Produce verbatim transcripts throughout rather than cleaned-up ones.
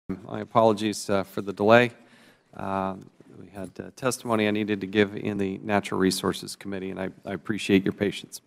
My apologies uh, for the delay. Uh, we had uh, testimony I needed to give in the Natural Resources Committee, and I, I appreciate your patience.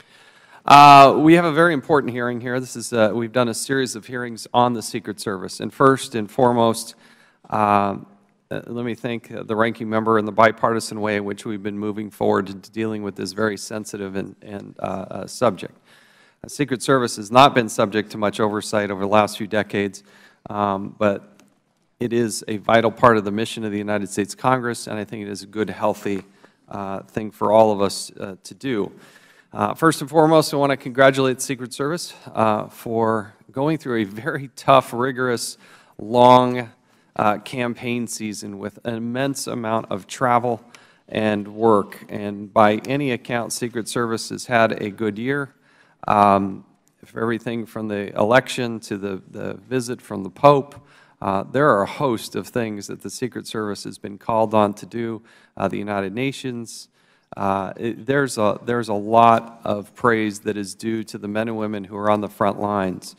Uh, we have a very important hearing here. This is uh, we've done a series of hearings on the Secret Service, and first and foremost, uh, let me thank the ranking member in the bipartisan way in which we've been moving forward to dealing with this very sensitive and, and uh, uh, subject. The Secret Service has not been subject to much oversight over the last few decades. Um, but it is a vital part of the mission of the United States Congress, and I think it is a good, healthy uh, thing for all of us uh, to do. Uh, first and foremost, I want to congratulate the Secret Service uh, for going through a very tough, rigorous, long uh, campaign season with an immense amount of travel and work. And by any account, Secret Service has had a good year. Um, For everything from the election to the, the visit from the Pope, uh, there are a host of things that the Secret Service has been called on to do, uh, the United Nations. Uh, it, there's, a, there's a lot of praise that is due to the men and women who are on the front lines.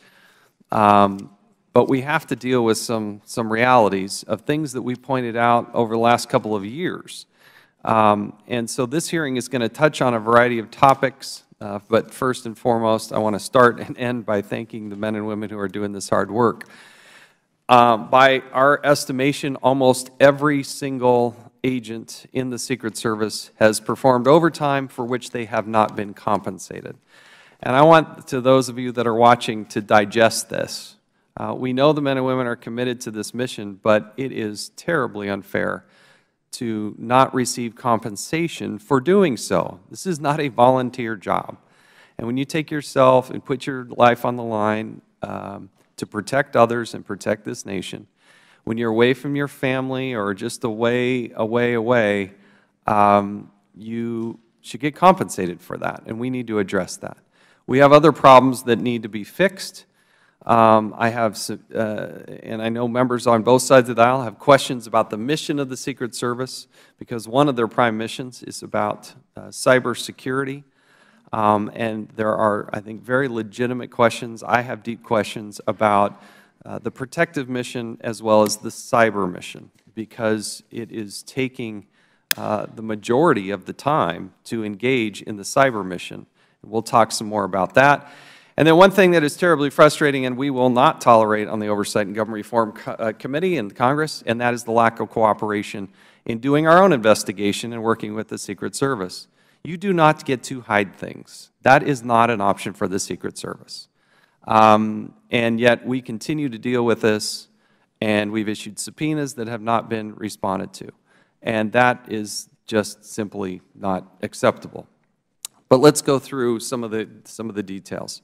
Um, but we have to deal with some, some realities of things that we pointed out over the last couple of years. Um, and so this hearing is going to touch on a variety of topics. Uh, but first and foremost, I want to start and end by thanking the men and women who are doing this hard work. Uh, by our estimation, almost every single agent in the Secret Service has performed overtime for which they have not been compensated. And I want to those of you that are watching to digest this. Uh, we know the men and women are committed to this mission, but it is terribly unfair to not receive compensation for doing so. This is not a volunteer job. And when you take yourself and put your life on the line um, to protect others and protect this nation, when you're away from your family or just away, away, away, um, you should get compensated for that, and we need to address that. We have other problems that need to be fixed. Um, I have, uh, and I know members on both sides of the aisle have questions about the mission of the Secret Service, because one of their prime missions is about uh, cybersecurity. Um, and there are, I think, very legitimate questions. I have deep questions about uh, the protective mission as well as the cyber mission, because it is taking uh, the majority of the time to engage in the cyber mission. And we'll talk some more about that. And then one thing that is terribly frustrating and we will not tolerate on the Oversight and Government Reform Co uh, Committee in Congress, and that is the lack of cooperation in doing our own investigation and working with the Secret Service. You do not get to hide things. That is not an option for the Secret Service. Um, and yet we continue to deal with this, and we've issued subpoenas that have not been responded to. And that is just simply not acceptable. But let's go through some of the, some of the details.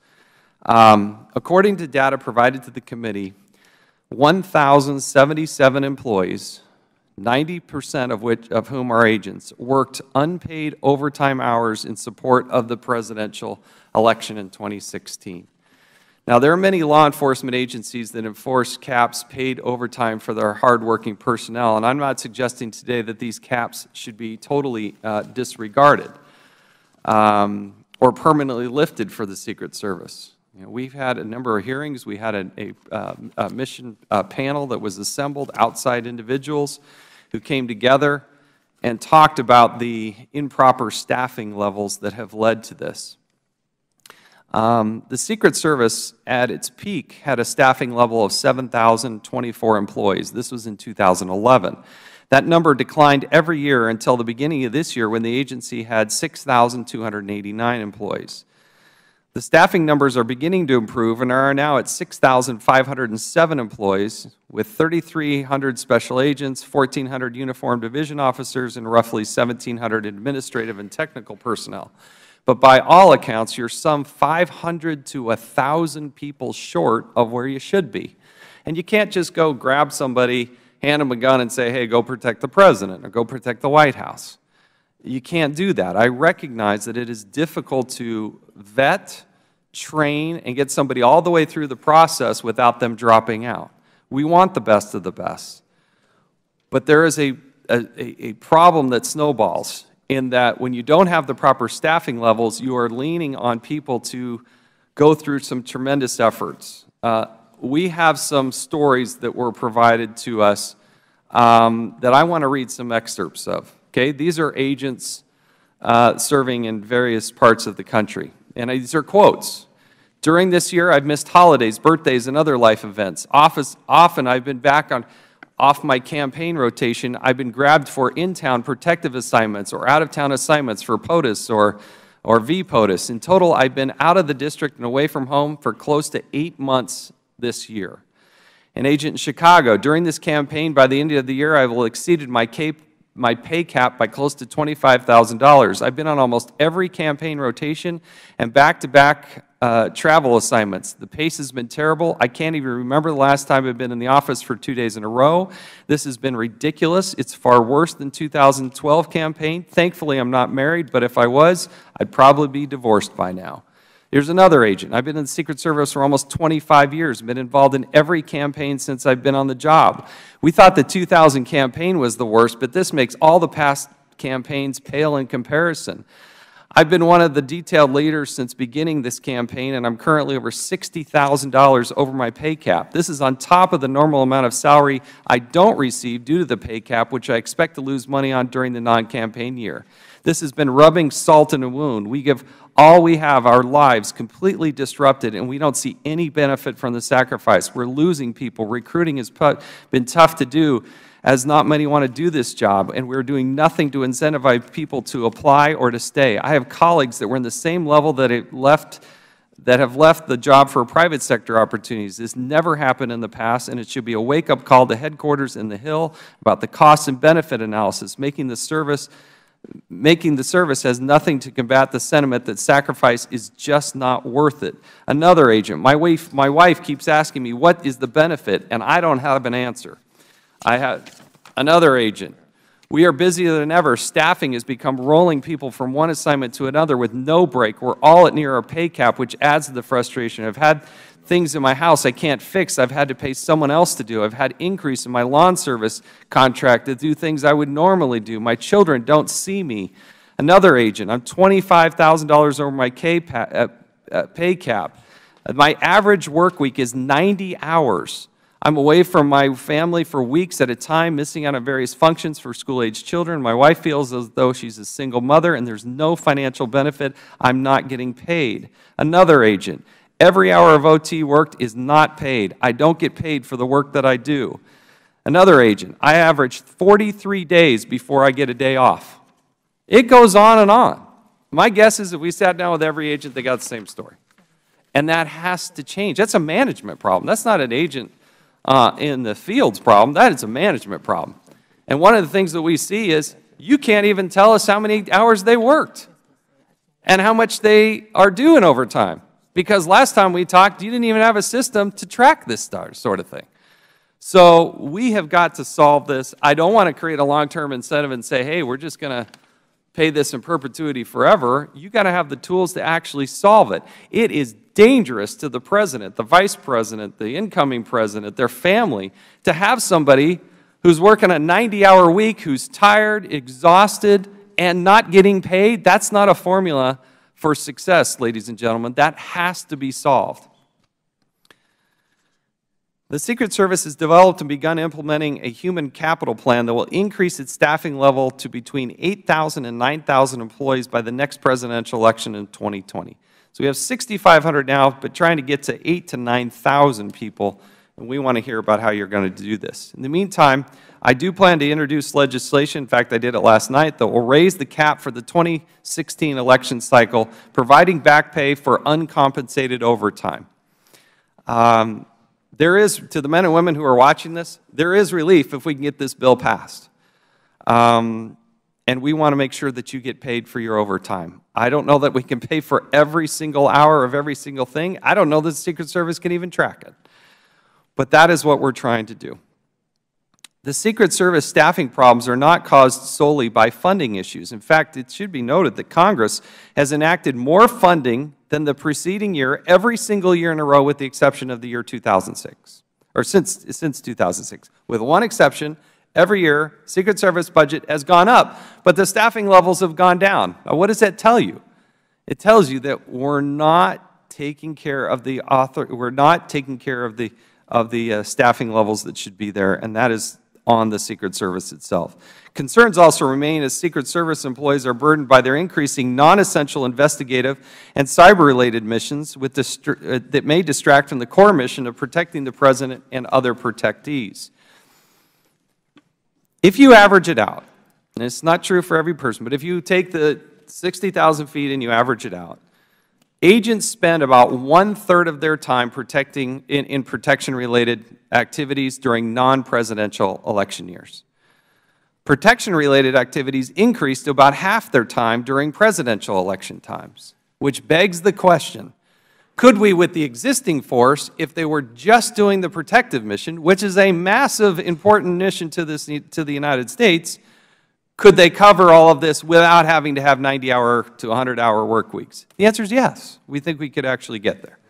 Um, according to data provided to the committee, one thousand seventy-seven employees, ninety percent of which of whom are agents, worked unpaid overtime hours in support of the presidential election in twenty sixteen. Now, there are many law enforcement agencies that enforce caps paid overtime for their hardworking personnel, and I'm not suggesting today that these caps should be totally uh, disregarded um, or permanently lifted for the Secret Service. You know, we've had a number of hearings. We had a, a, uh, a mission uh, panel that was assembled, outside individuals who came together and talked about the improper staffing levels that have led to this. Um, the Secret Service, at its peak, had a staffing level of seven thousand twenty-four employees. This was in two thousand eleven. That number declined every year until the beginning of this year, when the agency had six thousand two hundred eighty-nine employees. The staffing numbers are beginning to improve and are now at six thousand five hundred seven employees, with three thousand three hundred special agents, one thousand four hundred uniformed division officers, and roughly one thousand seven hundred administrative and technical personnel. But by all accounts, you're some five hundred to one thousand people short of where you should be. And you can't just go grab somebody, hand them a gun, and say, hey, go protect the President or go protect the White House. You can't do that. I recognize that it is difficult to vet, train, and get somebody all the way through the process without them dropping out. We want the best of the best. But there is a, a, a problem that snowballs in that when you don't have the proper staffing levels, you are leaning on people to go through some tremendous efforts. Uh, we have some stories that were provided to us um, that I want to read some excerpts of. Okay, these are agents uh, serving in various parts of the country, and these are quotes. During this year, I've missed holidays, birthdays, and other life events. Office, often I've been back on off my campaign rotation. I've been grabbed for in-town protective assignments or out-of-town assignments for POTUS or, or V POTUS. In total, I've been out of the district and away from home for close to eight months this year. An agent in Chicago, during this campaign, by the end of the year, I will have exceeded my, cap my pay cap by close to twenty-five thousand dollars. I've been on almost every campaign rotation and back-to-back Uh, travel assignments. The pace has been terrible. I can't even remember the last time I've been in the office for two days in a row. This has been ridiculous. It's far worse than two thousand twelve campaign. Thankfully, I'm not married, but if I was, I'd probably be divorced by now. Here's another agent. I've been in the Secret Service for almost twenty-five years, been involved in every campaign since I've been on the job. We thought the two thousand campaign was the worst, but this makes all the past campaigns pale in comparison. I've been one of the detailed leaders since beginning this campaign, and I'm currently over sixty thousand dollars over my pay cap. This is on top of the normal amount of salary I don't receive due to the pay cap, which I expect to lose money on during the non-campaign year. This has been rubbing salt in a wound. We give all we have, our lives, completely disrupted, and we don't see any benefit from the sacrifice. We're losing people. Recruiting has been tough to do, as not many want to do this job, and we're doing nothing to incentivize people to apply or to stay. I have colleagues that were in the same level that it left, that have left the job for private sector opportunities. This never happened in the past, and it should be a wake-up call to headquarters in the Hill about the cost and benefit analysis. Making the service, making the service has nothing to combat the sentiment that sacrifice is just not worth it. Another agent, my wife, my wife keeps asking me, what is the benefit? And I don't have an answer. I have another agent. We are busier than ever. Staffing has become rolling people from one assignment to another with no break. We're all at near our pay cap, which adds to the frustration. I've had things in my house I can't fix. I've had to pay someone else to do. I've had increase in my lawn service contract to do things I would normally do. My children don't see me. Another agent. I'm twenty-five thousand dollars over my pay cap. My average work week is ninety hours. I'm away from my family for weeks at a time, missing out on various functions for school-age children. My wife feels as though she's a single mother and there's no financial benefit. I'm not getting paid. Another agent. Every hour of O T worked is not paid. I don't get paid for the work that I do. Another agent. I average forty-three days before I get a day off. It goes on and on. My guess is if we sat down with every agent, they got the same story. And that has to change. That's a management problem. That's not an agent Uh, in the field's problem. That is a management problem. And one of the things that we see is you can't even tell us how many hours they worked and how much they are doing overtime. Because last time we talked, you didn't even have a system to track this sort of thing. So we have got to solve this. I don't want to create a long-term incentive and say, hey, we're just going to pay this in perpetuity forever. You've got to have the tools to actually solve it. It is dangerous to the president, the vice president, the incoming president, their family, to have somebody who's working a ninety hour week, who's tired, exhausted, and not getting paid. That's not a formula for success, ladies and gentlemen. That has to be solved. The Secret Service has developed and begun implementing a human capital plan that will increase its staffing level to between eight thousand and nine thousand employees by the next presidential election in twenty twenty. So we have sixty-five hundred now, but trying to get to eight to nine thousand people, and we want to hear about how you're going to do this. In the meantime, I do plan to introduce legislation, in fact I did it last night, that will raise the cap for the twenty sixteen election cycle, providing back pay for uncompensated overtime. Um, there is, to the men and women who are watching this, there is relief if we can get this bill passed. Um, And we want to make sure that you get paid for your overtime. I don't know that we can pay for every single hour of every single thing. I don't know that the Secret Service can even track it. But that is what we're trying to do. The Secret Service staffing problems are not caused solely by funding issues. In fact, it should be noted that Congress has enacted more funding than the preceding year every single year in a row with the exception of the year two thousand six, or since, since two thousand six, with one exception. Every year, Secret Service budget has gone up, but the staffing levels have gone down. Now, what does that tell you? It tells you that we're not taking care of the author, we're not taking care of the of the uh, staffing levels that should be there, and that is on the Secret Service itself. Concerns also remain as Secret Service employees are burdened by their increasing non-essential investigative and cyber-related missions with uh, that may distract from the core mission of protecting the President and other protectees. If you average it out, and it's not true for every person, but if you take the sixty thousand feet and you average it out, agents spend about one-third of their time protecting in, in protection-related activities during non-presidential election years. Protection-related activities increase to about half their time during presidential election times, which begs the question, could we, with the existing force, if they were just doing the protective mission, which is a massive, important mission to, this, to the United States, could they cover all of this without having to have ninety hour to one hundred hour work weeks? The answer is yes. We think we could actually get there.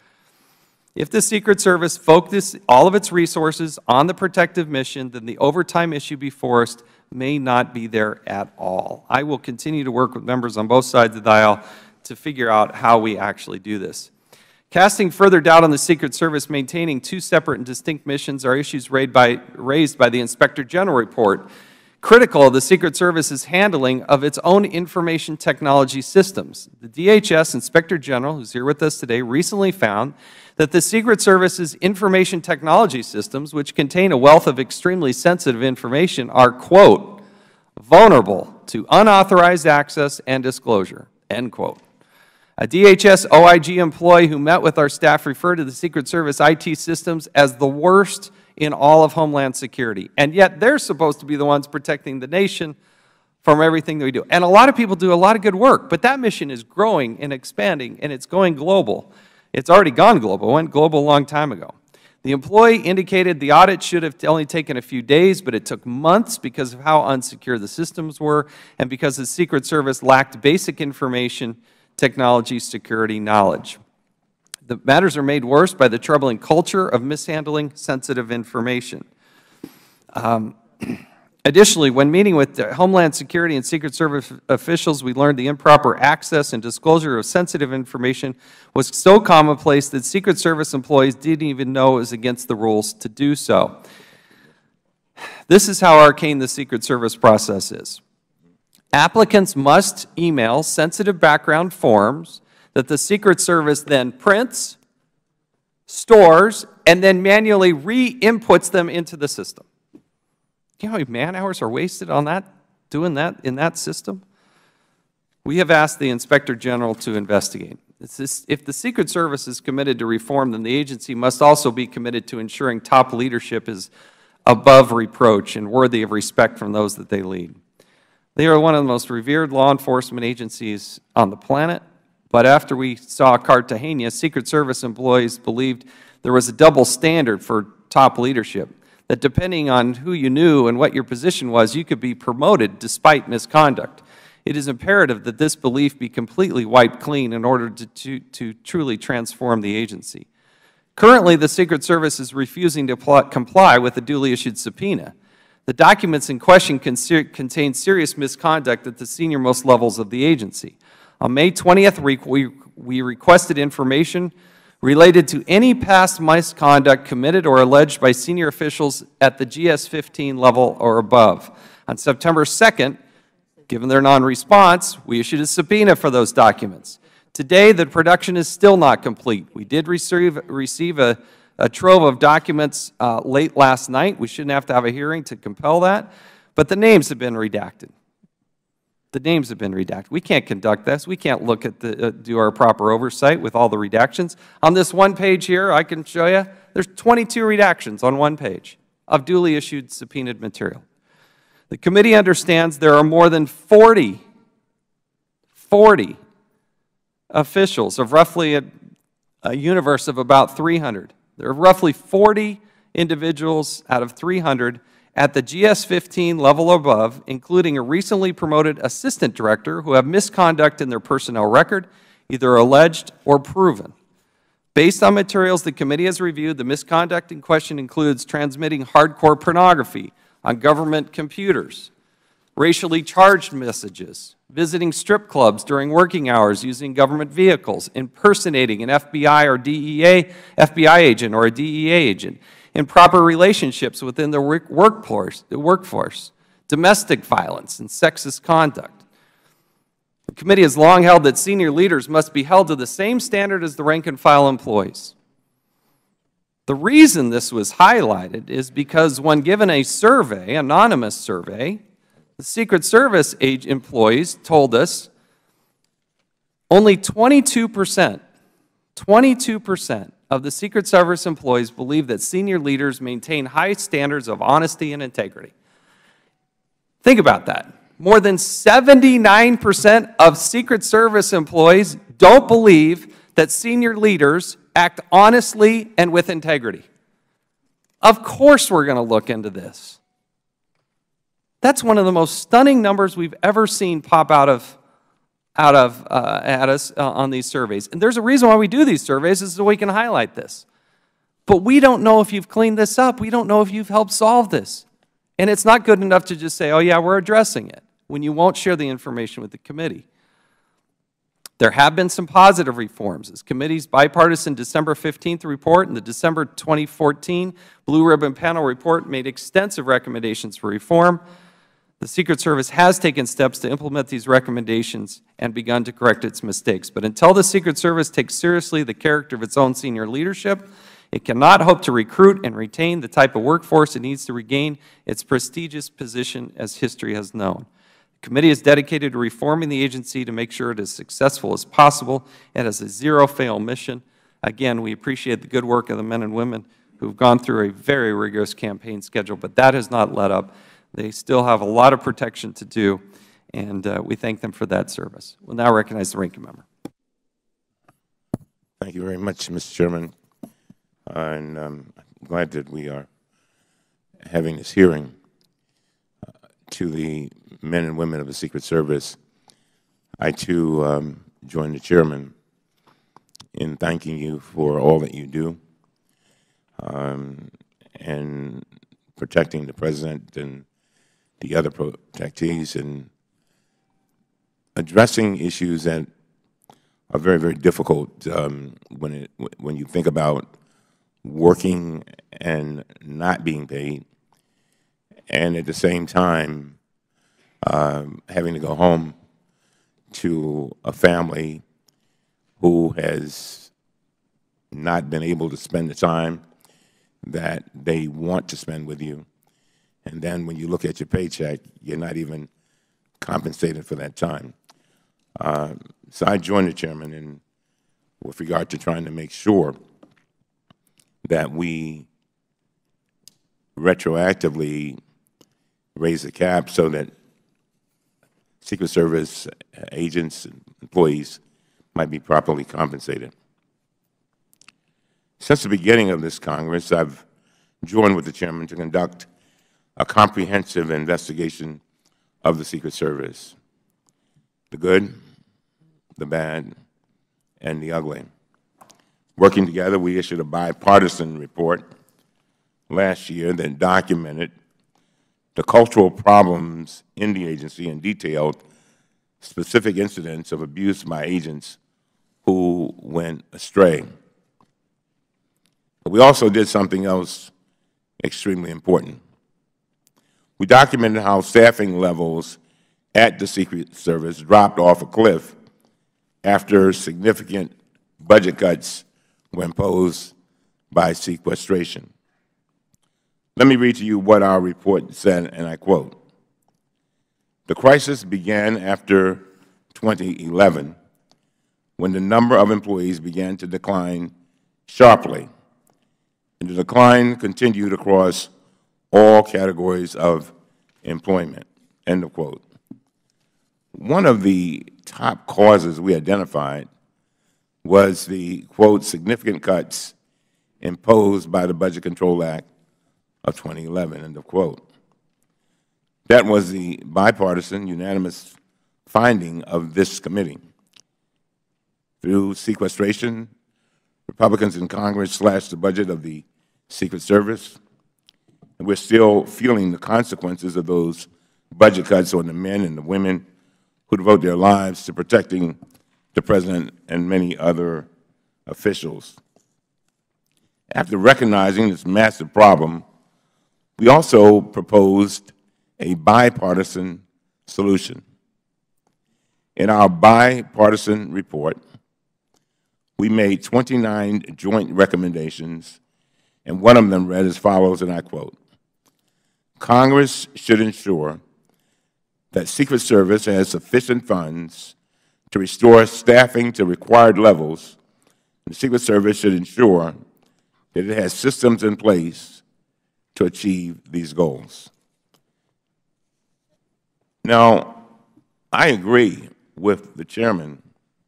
If the Secret Service focused all of its resources on the protective mission, then the overtime issue before us may not be there at all. I will continue to work with members on both sides of the aisle to figure out how we actually do this. Casting further doubt on the Secret Service maintaining two separate and distinct missions are issues raised by, raised by the Inspector General report, critical of the Secret Service's handling of its own information technology systems. The D H S Inspector General, who's here with us today, recently found that the Secret Service's information technology systems, which contain a wealth of extremely sensitive information, are, quote, vulnerable to unauthorized access and disclosure, end quote. A D H S O I G employee who met with our staff referred to the Secret Service I T systems as the worst in all of Homeland Security, and yet they're supposed to be the ones protecting the nation from everything that we do. And a lot of people do a lot of good work, but that mission is growing and expanding, and it's going global. It's already gone global. It went global a long time ago. The employee indicated the audit should have only taken a few days, but it took months because of how unsecure the systems were and because the Secret Service lacked basic information technology security knowledge. The matters are made worse by the troubling culture of mishandling sensitive information. Um, additionally, when meeting with Homeland Security and Secret Service officials, we learned the improper access and disclosure of sensitive information was so commonplace that Secret Service employees didn't even know it was against the rules to do so. This is how arcane the Secret Service process is. Applicants must email sensitive background forms that the Secret Service then prints, stores, and then manually re-inputs them into the system. Do you know how many man hours are wasted on that, doing that in that system? We have asked the Inspector General to investigate. It's this, if the Secret Service is committed to reform, then the agency must also be committed to ensuring top leadership is above reproach and worthy of respect from those that they lead. They are one of the most revered law enforcement agencies on the planet. But after we saw Cartagena, Secret Service employees believed there was a double standard for top leadership, that depending on who you knew and what your position was, you could be promoted despite misconduct. It is imperative that this belief be completely wiped clean in order to, to, to truly transform the agency. Currently, the Secret Service is refusing to comply with a duly issued subpoena. The documents in question contain serious misconduct at the senior-most levels of the agency. On May twentieth, we, we requested information related to any past misconduct committed or alleged by senior officials at the G S fifteen level or above. On September second, given their non-response, we issued a subpoena for those documents. Today, the production is still not complete. We did receive, receive a, a trove of documents uh, late last night. We shouldn't have to have a hearing to compel that, but the names have been redacted. The names have been redacted. We can't conduct this. We can't look at the, uh, do our proper oversight with all the redactions. On this one page here, I can show you, there's twenty-two redactions on one page of duly issued subpoenaed material. The committee understands there are more than forty, forty officials of roughly a, a universe of about three hundred. There are roughly forty individuals out of three hundred at the G S fifteen level or above, including a recently promoted assistant director who have misconduct in their personnel record, either alleged or proven. Based on materials the committee has reviewed, the misconduct in question includes transmitting hardcore pornography on government computers, racially charged messages, visiting strip clubs during working hours using government vehicles, impersonating an F B I or D E A, F B I agent or a D E A agent, improper relationships within the work workforce, the workforce, domestic violence, and sexist conduct. The committee has long held that senior leaders must be held to the same standard as the rank-and-file employees. The reason this was highlighted is because when given a survey, anonymous survey, the Secret Service age employees told us only twenty-two percent, twenty-two percent of the Secret Service employees believe that senior leaders maintain high standards of honesty and integrity. Think about that. More than seventy-nine percent of Secret Service employees don't believe that senior leaders act honestly and with integrity. Of course we're going to look into this. That's one of the most stunning numbers we've ever seen pop out of, out of uh, at us uh, on these surveys. And there's a reason why we do these surveys, is so we can highlight this. But we don't know if you've cleaned this up. We don't know if you've helped solve this. And it's not good enough to just say, oh yeah, we're addressing it, when you won't share the information with the committee. There have been some positive reforms. This committee's bipartisan December fifteenth report and the December twenty fourteen Blue Ribbon Panel report made extensive recommendations for reform. The Secret Service has taken steps to implement these recommendations and begun to correct its mistakes. But until the Secret Service takes seriously the character of its own senior leadership, it cannot hope to recruit and retain the type of workforce it needs to regain its prestigious position as history has known. The committee is dedicated to reforming the agency to make sure it is as successful as possible and has a zero-fail mission. Again, we appreciate the good work of the men and women who have gone through a very rigorous campaign schedule, but that has not let up. They still have a lot of protection to do, and uh, we thank them for that service. We'll now recognize the ranking member. Thank you very much, Mister Chairman. Uh, and um, I'm glad that we are having this hearing. Uh, to the men and women of the Secret Service, I too um, join the chairman in thanking you for all that you do um, and protecting the President and the other protectees and addressing issues that are very, very difficult um, when, it, when you think about working and not being paid, and at the same time um, having to go home to a family who has not been able to spend the time that they want to spend with you. And then when you look at your paycheck, you're not even compensated for that time. Uh, so I join the chairman in with regard to trying to make sure that we retroactively raise the cap so that Secret Service agents and employees might be properly compensated. Since the beginning of this Congress, I've joined with the chairman to conduct a comprehensive investigation of the Secret Service, the good, the bad, and the ugly. Working together, we issued a bipartisan report last year that documented the cultural problems in the agency and detailed specific incidents of abuse by agents who went astray. But we also did something else extremely important. We documented how staffing levels at the Secret Service dropped off a cliff after significant budget cuts were imposed by sequestration. Let me read to you what our report said, and I quote, "The crisis began after twenty eleven, when the number of employees began to decline sharply, and the decline continued across all categories of employment," end of quote. One of the top causes we identified was the, quote, significant cuts imposed by the Budget Control Act of twenty eleven, end of quote. That was the bipartisan, unanimous finding of this committee. Through sequestration, Republicans in Congress slashed the budget of the Secret Service, and we're still feeling the consequences of those budget cuts on the men and the women who devote their lives to protecting the President and many other officials. After recognizing this massive problem, we also proposed a bipartisan solution. In our bipartisan report, we made twenty-nine joint recommendations, and one of them read as follows, and I quote, "Congress should ensure that Secret Service has sufficient funds to restore staffing to required levels. The Secret Service should ensure that it has systems in place to achieve these goals." Now, I agree with the chairman.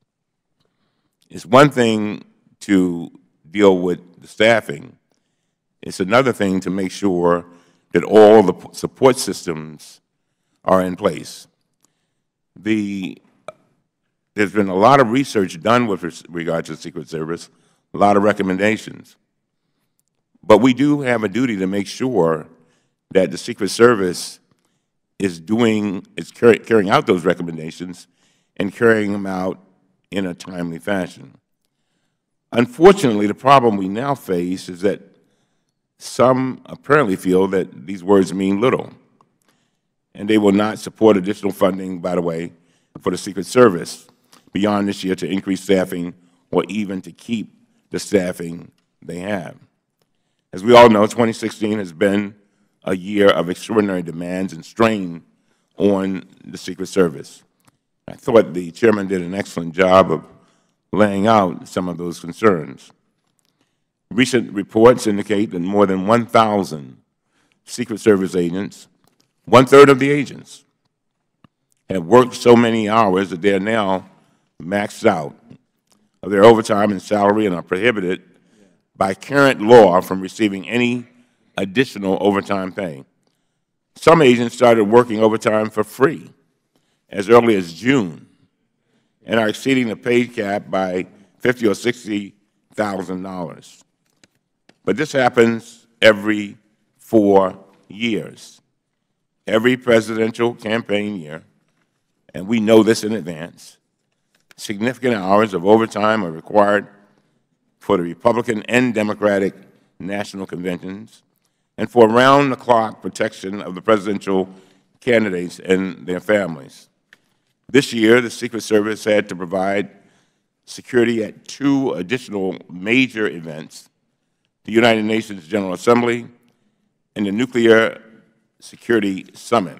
It's one thing to deal with the staffing. It's another thing to make sure that all the support systems are in place. The, there's been a lot of research done with regard to the Secret Service, a lot of recommendations. But we do have a duty to make sure that the Secret Service is doing, is carry, carrying out those recommendations and carrying them out in a timely fashion. Unfortunately, the problem we now face is that some apparently feel that these words mean little, and they will not support additional funding, by the way, for the Secret Service beyond this year to increase staffing or even to keep the staffing they have. As we all know, twenty sixteen has been a year of extraordinary demands and strain on the Secret Service. I thought the chairman did an excellent job of laying out some of those concerns. Recent reports indicate that more than one thousand Secret Service agents, one-third of the agents, have worked so many hours that they are now maxed out of their overtime and salary and are prohibited by current law from receiving any additional overtime pay. Some agents started working overtime for free as early as June and are exceeding the pay cap by fifty thousand dollars or sixty thousand dollars. But this happens every four years, every presidential campaign year, and we know this in advance. Significant hours of overtime are required for the Republican and Democratic national conventions and for round-the-clock protection of the presidential candidates and their families. This year, the Secret Service had to provide security at two additional major events, the United Nations General Assembly and the Nuclear Security Summit.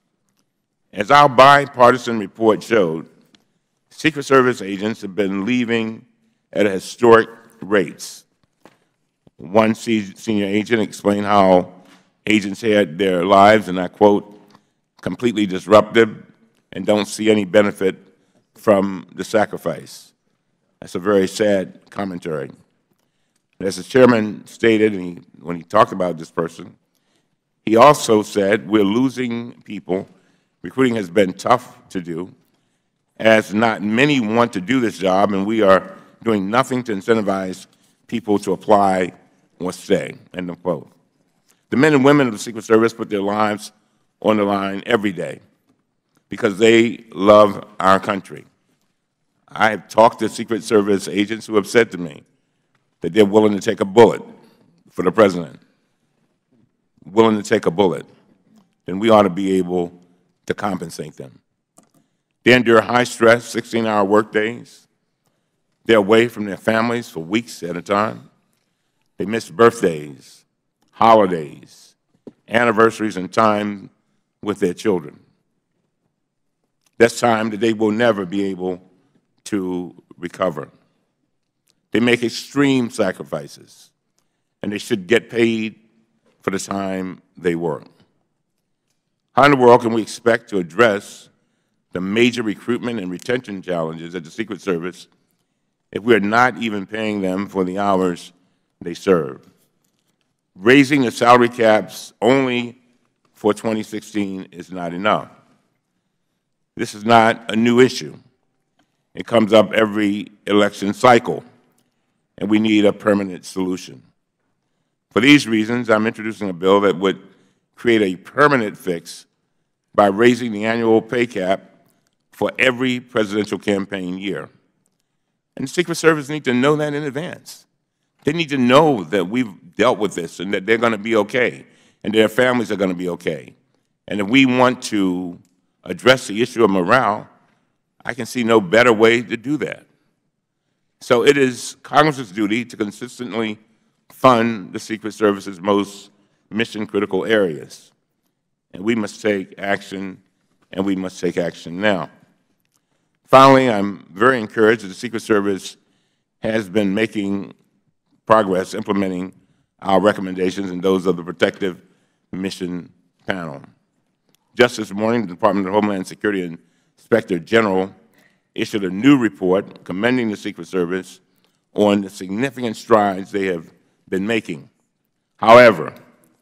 As our bipartisan report showed, Secret Service agents have been leaving at historic rates. One senior agent explained how agents had their lives, and I quote, completely disrupted and don't see any benefit from the sacrifice. That's a very sad commentary. As the chairman stated, and he, when he talked about this person, he also said, we're losing people. Recruiting has been tough to do, as not many want to do this job, and we are doing nothing to incentivize people to apply or stay, end of quote. The men and women of the Secret Service put their lives on the line every day because they love our country. I have talked to Secret Service agents who have said to me that they're willing to take a bullet for the president, willing to take a bullet, then we ought to be able to compensate them. They endure high-stress, sixteen-hour workdays. They're away from their families for weeks at a time. They miss birthdays, holidays, anniversaries, and time with their children. That's time that they will never be able to recover. They make extreme sacrifices, and they should get paid for the time they work. How in the world can we expect to address the major recruitment and retention challenges at the Secret Service if we are not even paying them for the hours they serve? Raising the salary caps only for twenty sixteen is not enough. This is not a new issue. It comes up every election cycle, and we need a permanent solution. For these reasons, I'm introducing a bill that would create a permanent fix by raising the annual pay cap for every presidential campaign year. And the Secret Service needs to know that in advance. They need to know that we've dealt with this and that they're going to be okay and their families are going to be okay. And if we want to address the issue of morale, I can see no better way to do that. So it is Congress's duty to consistently fund the Secret Service's most mission-critical areas. And we must take action, and we must take action now. Finally, I'm very encouraged that the Secret Service has been making progress implementing our recommendations and those of the Protective Mission Panel. Just this morning, the Department of Homeland Security Inspector General issued a new report commending the Secret Service on the significant strides they have been making. However,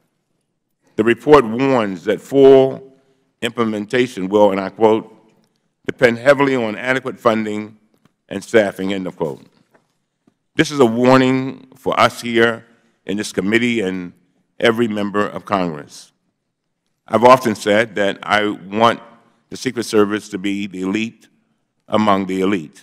the report warns that full implementation will, and I quote, depend heavily on adequate funding and staffing, end of quote. This is a warning for us here in this committee and every member of Congress. I've often said that I want the Secret Service to be the elite among the elite.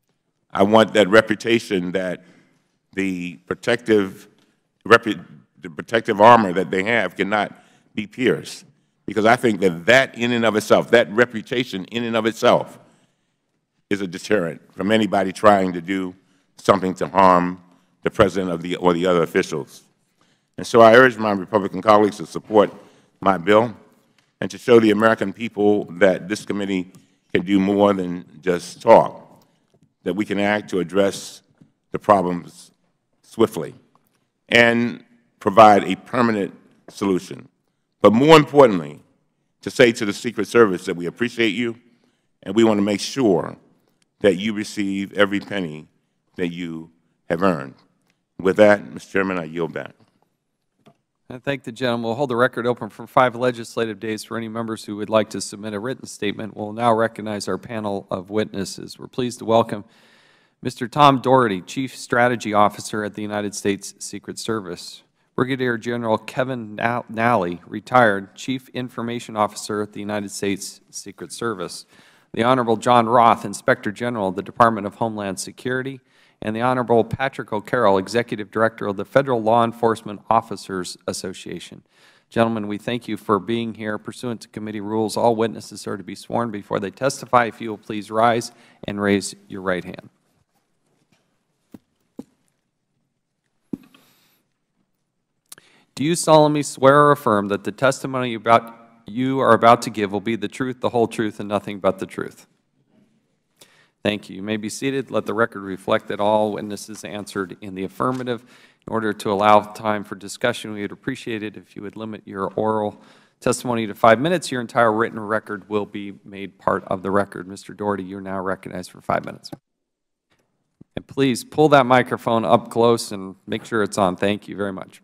I want that reputation that the protective, repu the protective armor that they have cannot be pierced, because I think that that in and of itself, that reputation in and of itself, is a deterrent from anybody trying to do something to harm the President of the, or the other officials. And so I urge my Republican colleagues to support my bill and to show the American people that this committee can do more than just talk, that we can act to address the problems swiftly and provide a permanent solution. But more importantly, to say to the Secret Service that we appreciate you and we want to make sure that you receive every penny that you have earned. With that, Mister Chairman, I yield back. I thank the gentleman. We'll hold the record open for five legislative days for any members who would like to submit a written statement. We'll now recognize our panel of witnesses. We're pleased to welcome Mister Tom Doherty, Chief Strategy Officer at the United States Secret Service; Brigadier General Kevin Nally, retired Chief Information Officer at the United States Secret Service; the Honorable John Roth, Inspector General of the Department of Homeland Security; and the Honorable Patrick O'Carroll, Executive Director of the Federal Law Enforcement Officers Association. Gentlemen, we thank you for being here. Pursuant to committee rules, all witnesses are to be sworn before they testify. If you will please rise and raise your right hand. Do you solemnly swear or affirm that the testimony about you are about to give will be the truth, the whole truth, and nothing but the truth? Thank you. You may be seated. Let the record reflect that all witnesses answered in the affirmative. In order to allow time for discussion, we would appreciate it if you would limit your oral testimony to five minutes. Your entire written record will be made part of the record. Mister Doherty, you are now recognized for five minutes. And please pull that microphone up close and make sure it's on. Thank you very much.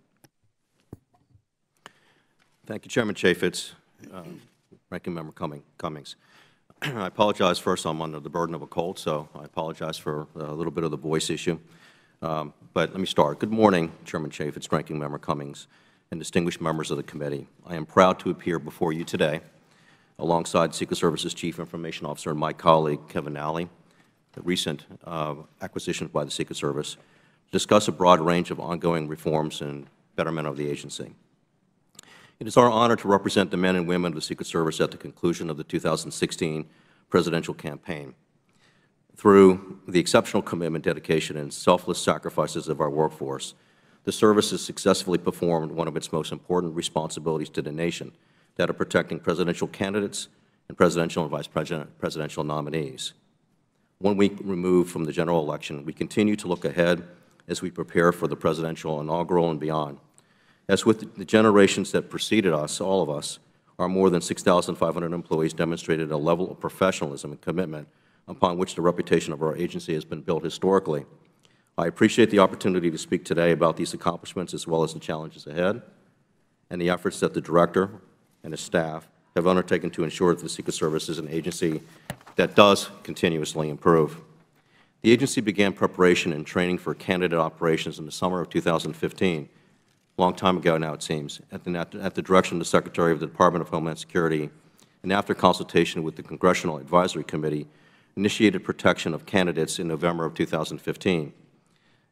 Thank you, Chairman Chaffetz, uh, Ranking Member Cummings. I apologize first, I'm under the burden of a cold, so I apologize for a little bit of the voice issue. Um, but let me start. Good morning, Chairman Chaffetz, Ranking Member Cummings, and distinguished members of the committee. I am proud to appear before you today alongside Secret Service's Chief Information Officer and my colleague, Kevin Nally, the recent uh, acquisitions by the Secret Service, to discuss a broad range of ongoing reforms and betterment of the agency. It is our honor to represent the men and women of the Secret Service at the conclusion of the two thousand sixteen presidential campaign. Through the exceptional commitment, dedication, and selfless sacrifices of our workforce, the service has successfully performed one of its most important responsibilities to the nation, that of protecting presidential candidates and presidential and vice presidential nominees. One week removed from the general election, we continue to look ahead as we prepare for the presidential inaugural and beyond. As with the generations that preceded us, all of us, our more than six thousand five hundred employees demonstrated a level of professionalism and commitment upon which the reputation of our agency has been built historically. I appreciate the opportunity to speak today about these accomplishments as well as the challenges ahead and the efforts that the Director and his staff have undertaken to ensure that the Secret Service is an agency that does continuously improve. The agency began preparation and training for candidate operations in the summer of two thousand fifteen. A long time ago now, it seems, at the, at the direction of the Secretary of the Department of Homeland Security, and after consultation with the Congressional Advisory Committee, initiated protection of candidates in November of two thousand fifteen.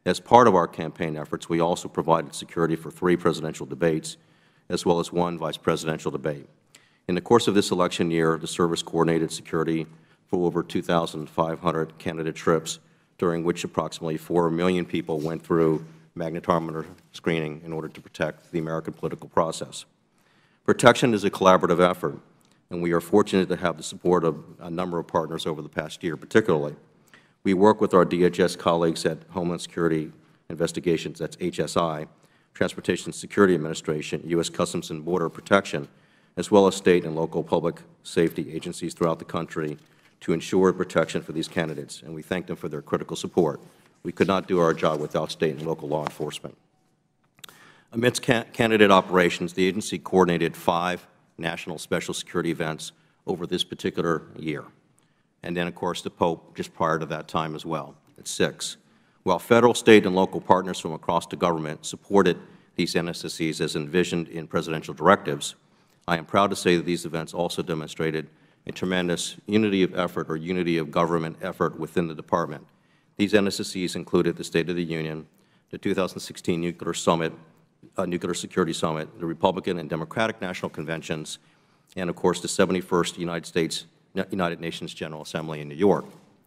As part of our campaign efforts, we also provided security for three presidential debates, as well as one vice presidential debate. In the course of this election year, the service coordinated security for over two thousand five hundred candidate trips, during which approximately four million people went through magnetometer screening in order to protect the American political process. Protection is a collaborative effort, and we are fortunate to have the support of a number of partners over the past year. Particularly, we work with our D H S colleagues at Homeland Security Investigations, that's H S I, Transportation Security Administration, U S Customs and Border Protection, as well as state and local public safety agencies throughout the country to ensure protection for these candidates, and we thank them for their critical support. We could not do our job without state and local law enforcement. Amidst ca candidate operations, the agency coordinated five national special security events over this particular year, and then, of course, the Pope just prior to that time as well. It's six. While Federal, state, and local partners from across the government supported these N S S Es as envisioned in presidential directives, I am proud to say that these events also demonstrated a tremendous unity of effort or unity of government effort within the Department. These N S S Es included the State of the Union, the two thousand sixteen Nuclear Summit, uh, Nuclear Security Summit, the Republican and Democratic National Conventions, and, of course, the seventy-first United States United Nations General Assembly in New York.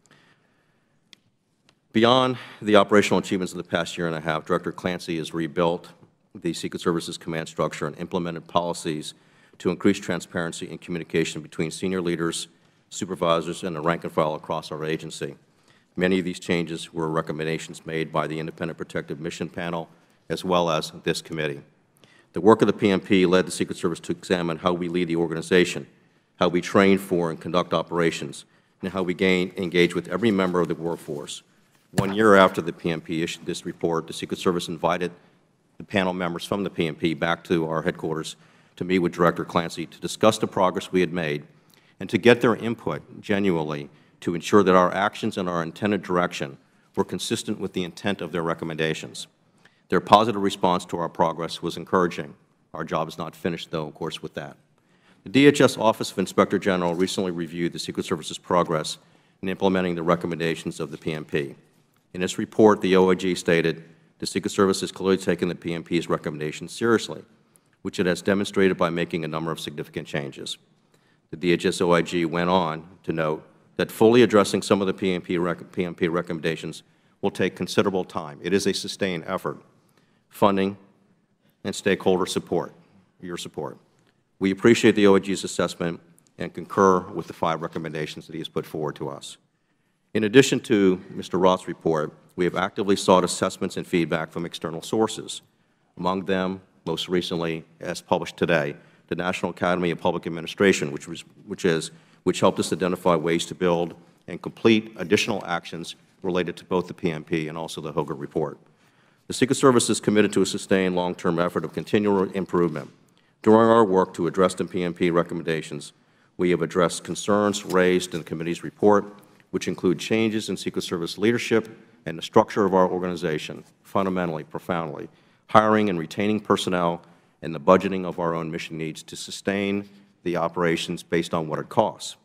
Beyond the operational achievements of the past year and a half, Director Clancy has rebuilt the Secret Service's command structure and implemented policies to increase transparency and communication between senior leaders, supervisors, and the rank and file across our agency. Many of these changes were recommendations made by the Independent Protective Mission Panel, as well as this committee. The work of the P M P led the Secret Service to examine how we lead the organization, how we train for and conduct operations, and how we gain, engage with every member of the workforce. One year after the P M P issued this report, the Secret Service invited the panel members from the P M P back to our headquarters to meet with Director Clancy to discuss the progress we had made and to get their input genuinely to ensure that our actions and our intended direction were consistent with the intent of their recommendations. Their positive response to our progress was encouraging. Our job is not finished, though, of course, with that. The D H S Office of Inspector General recently reviewed the Secret Service's progress in implementing the recommendations of the P M P. In its report, the O I G stated, the Secret Service has clearly taken the P M P's recommendations seriously, which it has demonstrated by making a number of significant changes. The D H S O I G went on to note that fully addressing some of the P M P, rec P M P recommendations will take considerable time. It is a sustained effort, funding, and stakeholder support, your support. We appreciate the O I G's assessment and concur with the five recommendations that he has put forward to us. In addition to Mister Roth's report, we have actively sought assessments and feedback from external sources. Among them, most recently, as published today, the National Academy of Public Administration, which, was, which, is, which helped us identify ways to build and complete additional actions related to both the P M P and also the Hoger report. The Secret Service is committed to a sustained long-term effort of continual improvement. During our work to address the P M P recommendations, we have addressed concerns raised in the committee's report, which include changes in Secret Service leadership and the structure of our organization, fundamentally, profoundly, hiring and retaining personnel, and the budgeting of our own mission needs to sustain the operations based on what it costs.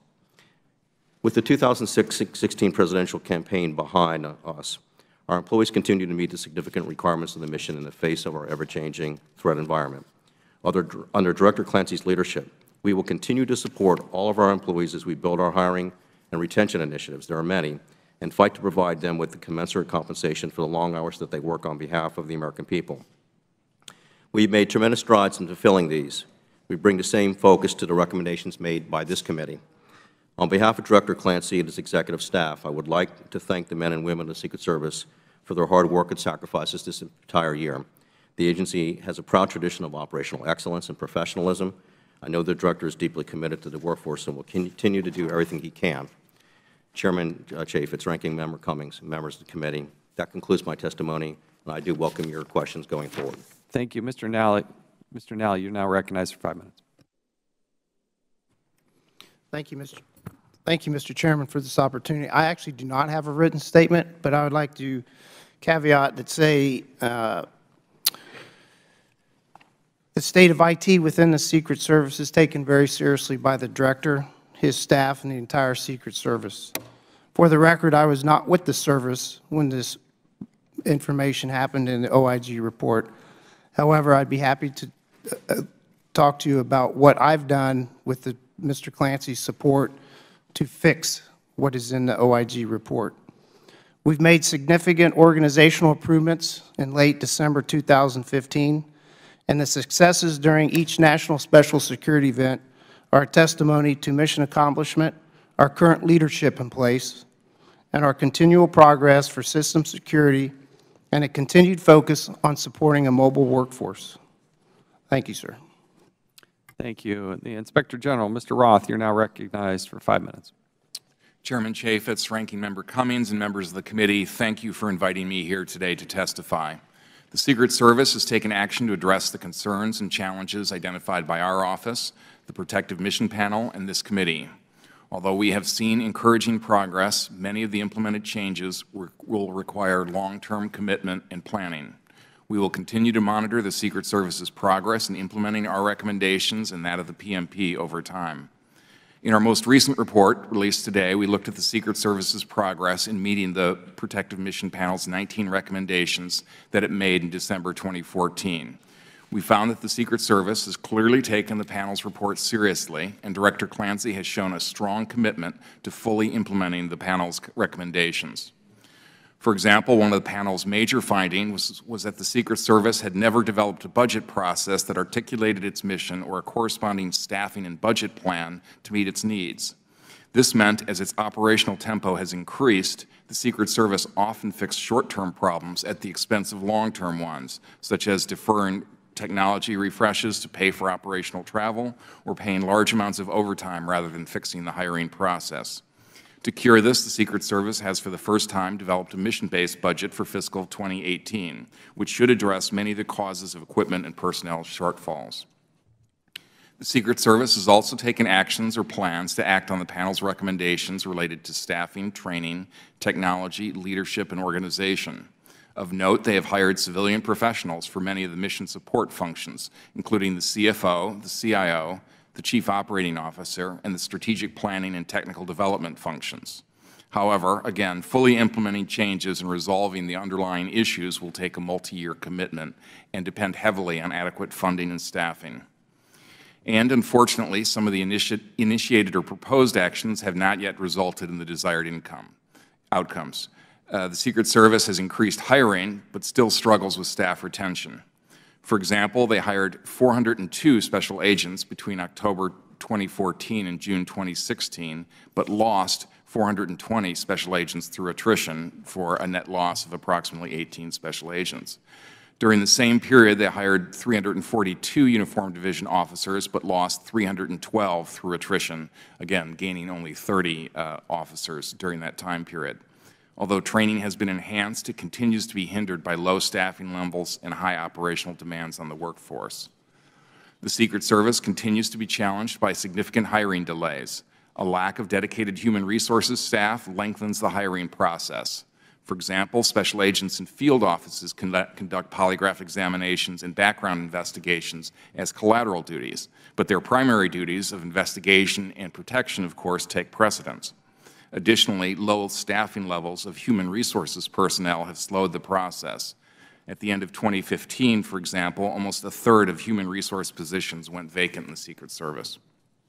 With the two thousand sixteen presidential campaign behind us, our employees continue to meet the significant requirements of the mission in the face of our ever-changing threat environment. Under, under Director Clancy's leadership, we will continue to support all of our employees as we build our hiring and retention initiatives, there are many, and fight to provide them with the commensurate compensation for the long hours that they work on behalf of the American people. We have made tremendous strides in fulfilling these. We bring the same focus to the recommendations made by this committee. On behalf of Director Clancy and his executive staff, I would like to thank the men and women of the Secret Service for their hard work and sacrifices this entire year. The agency has a proud tradition of operational excellence and professionalism. I know the Director is deeply committed to the workforce and will continue to do everything he can. Chairman uh, Chaffetz, Ranking Member Cummings, members of the committee, that concludes my testimony, and I do welcome your questions going forward. Thank you. Mister Nally, Mister Nally, you're now recognized for five minutes. Thank you, Mister Thank you, Mister Chairman, for this opportunity. I actually do not have a written statement, but I would like to caveat that say uh, the state of I T within the Secret Service is taken very seriously by the Director, his staff, and the entire Secret Service. For the record, I was not with the service when this information happened in the O I G report. However, I'd be happy to uh, talk to you about what I've done with the, Mister Clancy's support to fix what is in the O I G report. We've made significant organizational improvements in late December two thousand fifteen, and the successes during each National Special Security event are a testimony to mission accomplishment, our current leadership in place, and our continual progress for system security and a continued focus on supporting a mobile workforce. Thank you, sir. Thank you. The Inspector General, Mister Roth, you're now recognized for five minutes. Chairman Chaffetz, Ranking Member Cummings, and members of the committee, thank you for inviting me here today to testify. The Secret Service has taken action to address the concerns and challenges identified by our office, the Protective Mission Panel, and this committee. Although we have seen encouraging progress, many of the implemented changes will require long-term commitment and planning. We will continue to monitor the Secret Service's progress in implementing our recommendations and that of the P M P over time. In our most recent report, released today, we looked at the Secret Service's progress in meeting the Protective Mission Panel's nineteen recommendations that it made in December twenty fourteen. We found that the Secret Service has clearly taken the panel's report seriously, and Director Clancy has shown a strong commitment to fully implementing the panel's recommendations. For example, one of the panel's major findings was, was that the Secret Service had never developed a budget process that articulated its mission or a corresponding staffing and budget plan to meet its needs. This meant, as its operational tempo has increased, the Secret Service often fixed short-term problems at the expense of long-term ones, such as deferring technology refreshes to pay for operational travel or paying large amounts of overtime rather than fixing the hiring process. To cure this, the Secret Service has for the first time developed a mission-based budget for fiscal twenty eighteen, which should address many of the causes of equipment and personnel shortfalls. The Secret Service has also taken actions or plans to act on the panel's recommendations related to staffing, training, technology, leadership, and organization. Of note, they have hired civilian professionals for many of the mission support functions, including the C F O, the C I O, the Chief Operating Officer, and the strategic planning and technical development functions. However, again, fully implementing changes and resolving the underlying issues will take a multi-year commitment and depend heavily on adequate funding and staffing. And unfortunately, some of the initi initiated or proposed actions have not yet resulted in the desired income, outcomes. Uh, the Secret Service has increased hiring, but still struggles with staff retention. For example, they hired four hundred two special agents between October twenty fourteen and June twenty sixteen, but lost four hundred twenty special agents through attrition for a net loss of approximately eighteen special agents. During the same period, they hired three hundred forty-two Uniform Division officers, but lost three hundred twelve through attrition, again, gaining only thirty uh, officers during that time period. Although training has been enhanced, it continues to be hindered by low staffing levels and high operational demands on the workforce. The Secret Service continues to be challenged by significant hiring delays. A lack of dedicated human resources staff lengthens the hiring process. For example, special agents in field offices conduct, conduct polygraph examinations and background investigations as collateral duties, but their primary duties of investigation and protection, of course, take precedence. Additionally, low staffing levels of human resources personnel have slowed the process. At the end of twenty fifteen, for example, almost a third of human resource positions went vacant in the Secret Service.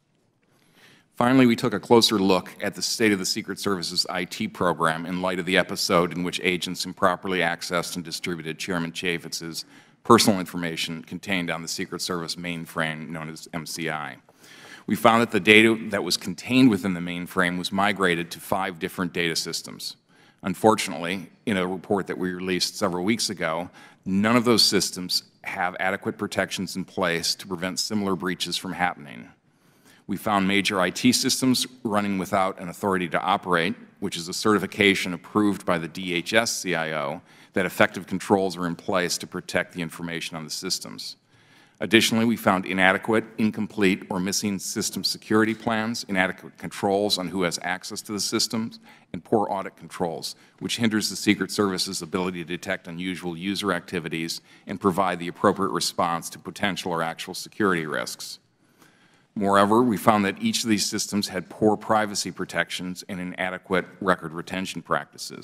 Finally, we took a closer look at the state of the Secret Service's I T program in light of the episode in which agents improperly accessed and distributed Chairman Chaffetz's personal information contained on the Secret Service mainframe known as M C I. We found that the data that was contained within the mainframe was migrated to five different data systems. Unfortunately, in a report that we released several weeks ago, none of those systems have adequate protections in place to prevent similar breaches from happening. We found major I T systems running without an authority to operate, which is a certification approved by the D H S C I O that effective controls are in place to protect the information on the systems. Additionally, we found inadequate, incomplete, or missing system security plans, inadequate controls on who has access to the systems, and poor audit controls, which hinders the Secret Service's ability to detect unusual user activities and provide the appropriate response to potential or actual security risks. Moreover, we found that each of these systems had poor privacy protections and inadequate record retention practices.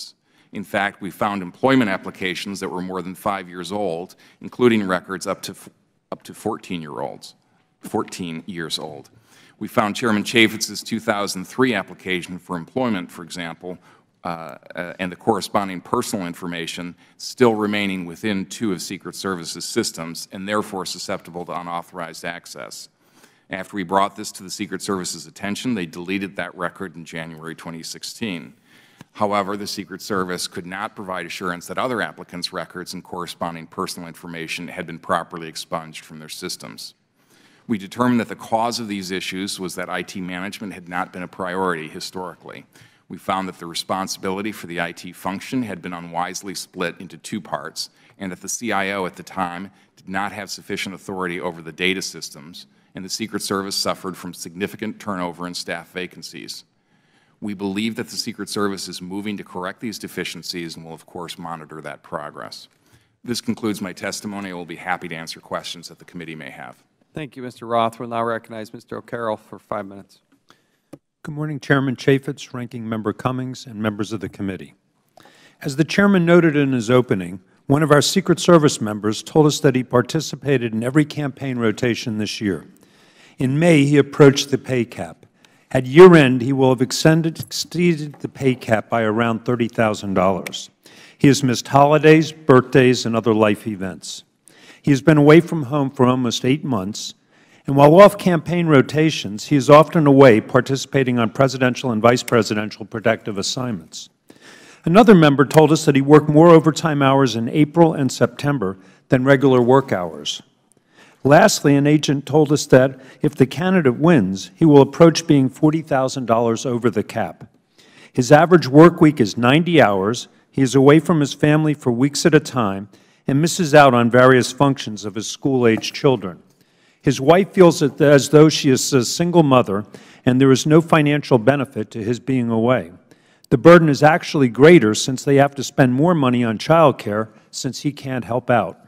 In fact, we found employment applications that were more than five years old, including records up to up to fourteen-year-olds, fourteen years old. We found Chairman Chaffetz's two thousand three application for employment, for example, uh, uh, and the corresponding personal information still remaining within two of Secret Service's systems and therefore susceptible to unauthorized access. After we brought this to the Secret Service's attention, they deleted that record in January twenty sixteen. However, the Secret Service could not provide assurance that other applicants' records and corresponding personal information had been properly expunged from their systems. We determined that the cause of these issues was that I T management had not been a priority historically. We found that the responsibility for the I T function had been unwisely split into two parts, and that the C I O at the time did not have sufficient authority over the data systems, and the Secret Service suffered from significant turnover and staff vacancies. We believe that the Secret Service is moving to correct these deficiencies and will, of course, monitor that progress. This concludes my testimony. I will be happy to answer questions that the committee may have. Thank you, Mister Roth. We'll now recognize Mister O'Carroll for five minutes. Good morning, Chairman Chaffetz, Ranking Member Cummings, and members of the committee. As the Chairman noted in his opening, one of our Secret Service members told us that he participated in every campaign rotation this year. In May, he approached the pay cap. At year-end, he will have extended, exceeded the pay cap by around thirty thousand dollars. He has missed holidays, birthdays, and other life events. He has been away from home for almost eight months, and while off campaign rotations, he is often away participating on presidential and vice presidential protective assignments. Another member told us that he worked more overtime hours in April and September than regular work hours. Lastly, an agent told us that if the candidate wins, he will approach being forty thousand dollars over the cap. His average work week is ninety hours, he is away from his family for weeks at a time, and misses out on various functions of his school-aged children. His wife feels as though she is a single mother, and there is no financial benefit to his being away. The burden is actually greater since they have to spend more money on child care since he can't help out.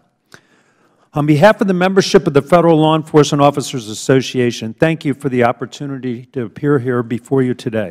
On behalf of the membership of the Federal Law Enforcement Officers Association, thank you for the opportunity to appear here before you today.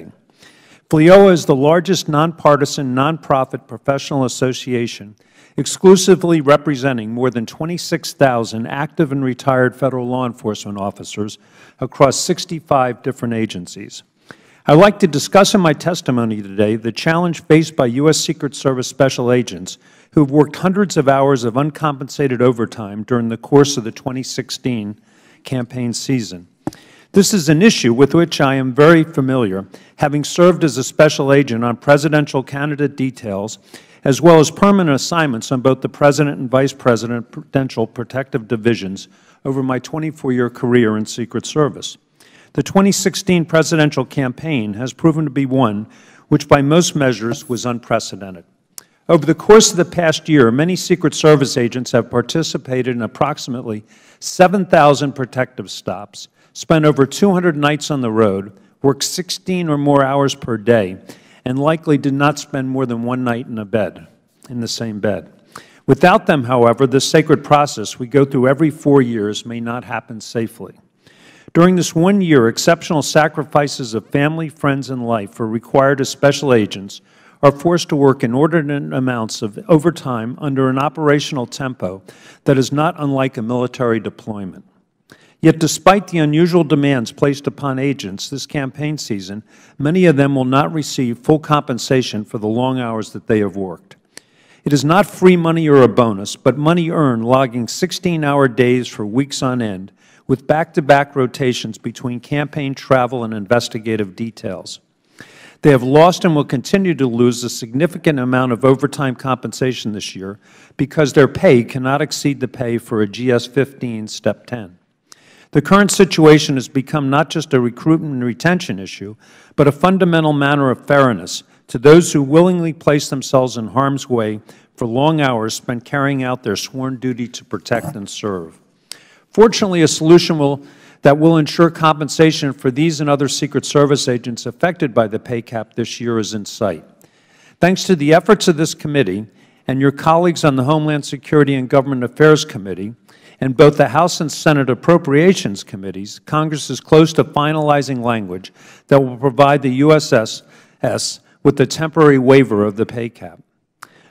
F L E O A is the largest nonpartisan, nonprofit professional association exclusively representing more than twenty-six thousand active and retired Federal law enforcement officers across sixty-five different agencies. I would like to discuss in my testimony today the challenge faced by U S Secret Service special agents who have worked hundreds of hours of uncompensated overtime during the course of the twenty sixteen campaign season. This is an issue with which I am very familiar, having served as a special agent on presidential candidate details as well as permanent assignments on both the President and Vice Presidential Protective Divisions over my twenty-four year career in Secret Service. The twenty sixteen presidential campaign has proven to be one which by most measures was unprecedented. Over the course of the past year, many Secret Service agents have participated in approximately seven thousand protective stops, spent over two hundred nights on the road, worked sixteen or more hours per day, and likely did not spend more than one night in a bed, in the same bed. Without them, however, this sacred process we go through every four years may not happen safely. During this one year, exceptional sacrifices of family, friends, and life are required as special agents are forced to work inordinate amounts of overtime under an operational tempo that is not unlike a military deployment. Yet despite the unusual demands placed upon agents this campaign season, many of them will not receive full compensation for the long hours that they have worked. It is not free money or a bonus, but money earned logging sixteen hour days for weeks on end with back-to-back rotations between campaign travel and investigative details. They have lost and will continue to lose a significant amount of overtime compensation this year because their pay cannot exceed the pay for a G S fifteen Step ten. The current situation has become not just a recruitment and retention issue, but a fundamental matter of fairness to those who willingly place themselves in harm's way for long hours spent carrying out their sworn duty to protect and serve. Fortunately, a solution will, that will ensure compensation for these and other Secret Service agents affected by the pay cap this year is in sight. Thanks to the efforts of this committee and your colleagues on the Homeland Security and Government Affairs Committee, and both the House and Senate Appropriations Committees, Congress is close to finalizing language that will provide the U S S S with a temporary waiver of the pay cap.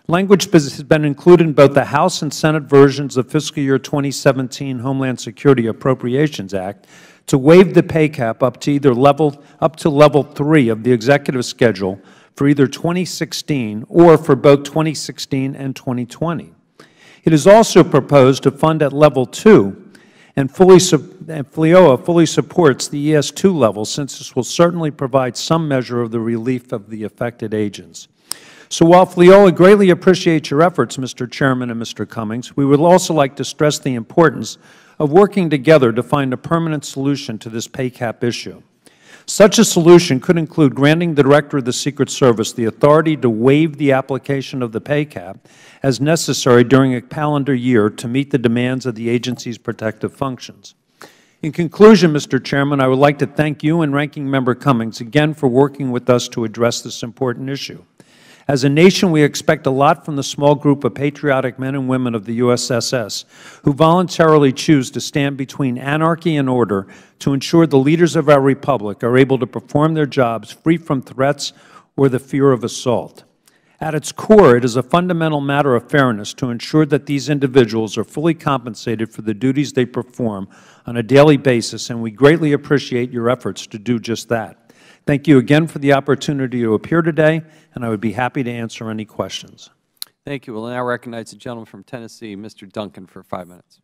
Language has been included in both the House and Senate versions of fiscal year twenty seventeen Homeland Security Appropriations Act to waive the pay cap up to either level up to level three of the executive schedule for either twenty sixteen or for both twenty sixteen and twenty twenty. It is also proposed to fund at level two, and fully and F L I O A fully supports the E S two level, since this will certainly provide some measure of the relief of the affected agents. So while F L I O A greatly appreciates your efforts, Mister Chairman and Mister Cummings, we would also like to stress the importance of working together to find a permanent solution to this pay cap issue. Such a solution could include granting the Director of the Secret Service the authority to waive the application of the pay cap as necessary during a calendar year to meet the demands of the agency's protective functions. In conclusion, Mister Chairman, I would like to thank you and Ranking Member Cummings again for working with us to address this important issue. As a nation, we expect a lot from the small group of patriotic men and women of the U S S S who voluntarily choose to stand between anarchy and order to ensure the leaders of our Republic are able to perform their jobs free from threats or the fear of assault. At its core, it is a fundamental matter of fairness to ensure that these individuals are fully compensated for the duties they perform on a daily basis, and we greatly appreciate your efforts to do just that. Thank you again for the opportunity to appear today, and I would be happy to answer any questions. Thank you. We'll now recognize the gentleman from Tennessee, Mister Duncan, for five minutes.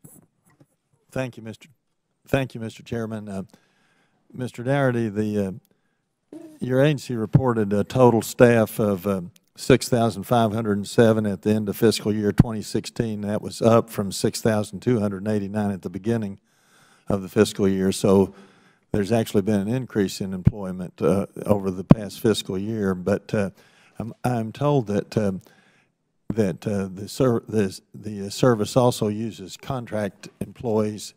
Thank you, Mister Thank you, Mister Chairman. Uh, Mister Dougherty, the uh, your agency reported a total staff of uh, six thousand five hundred seven at the end of fiscal year twenty sixteen. That was up from six thousand two hundred eighty-nine at the beginning of the fiscal year. So there's actually been an increase in employment uh, over the past fiscal year, but uh, I'm, I'm told that uh, that uh, the, ser the the service also uses contract employees,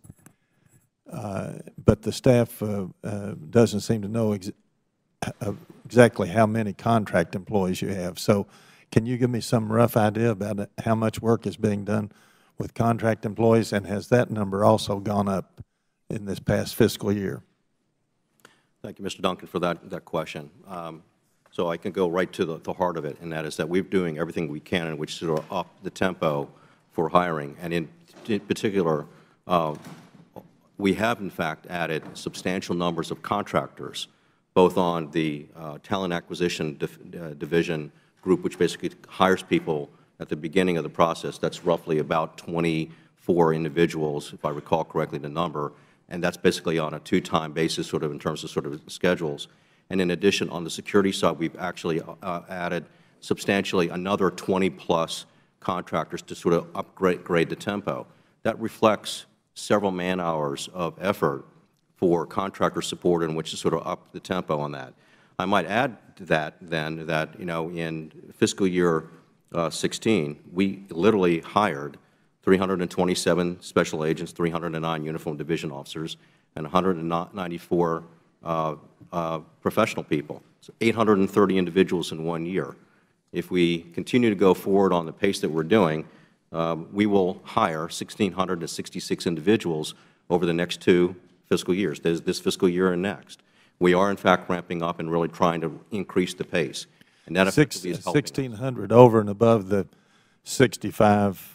uh, but the staff uh, uh, doesn't seem to know ex uh, exactly how many contract employees you have. So, can you give me some rough idea about how much work is being done with contract employees, and has that number also gone up in this past fiscal year? Thank you, Mister Duncan, for that, that question. Um, so I can go right to the, the heart of it, and that is that we're doing everything we can in which to up the tempo for hiring. And in, in particular, uh, we have, in fact, added substantial numbers of contractors, both on the uh, talent acquisition div uh, division group, which basically hires people at the beginning of the process. That's roughly about twenty-four individuals, if I recall correctly the number. And that's basically on a two-time basis, sort of in terms of sort of schedules. And in addition, on the security side, we've actually uh, added substantially another twenty plus contractors to sort of upgrade grade the tempo. That reflects several man hours of effort for contractor support in which to sort of up the tempo on that. I might add to that then that, you know, in fiscal year uh, sixteen, we literally hired three hundred twenty-seven special agents, three hundred nine uniformed division officers, and one hundred ninety-four uh, uh, professional people. So eight hundred thirty individuals in one year. If we continue to go forward on the pace that we're doing, um, we will hire one thousand six hundred sixty-six individuals over the next two fiscal years, this, this fiscal year and next. We are, in fact, ramping up and really trying to increase the pace. And that effectively is helping us. sixteen hundred over and above the sixty-five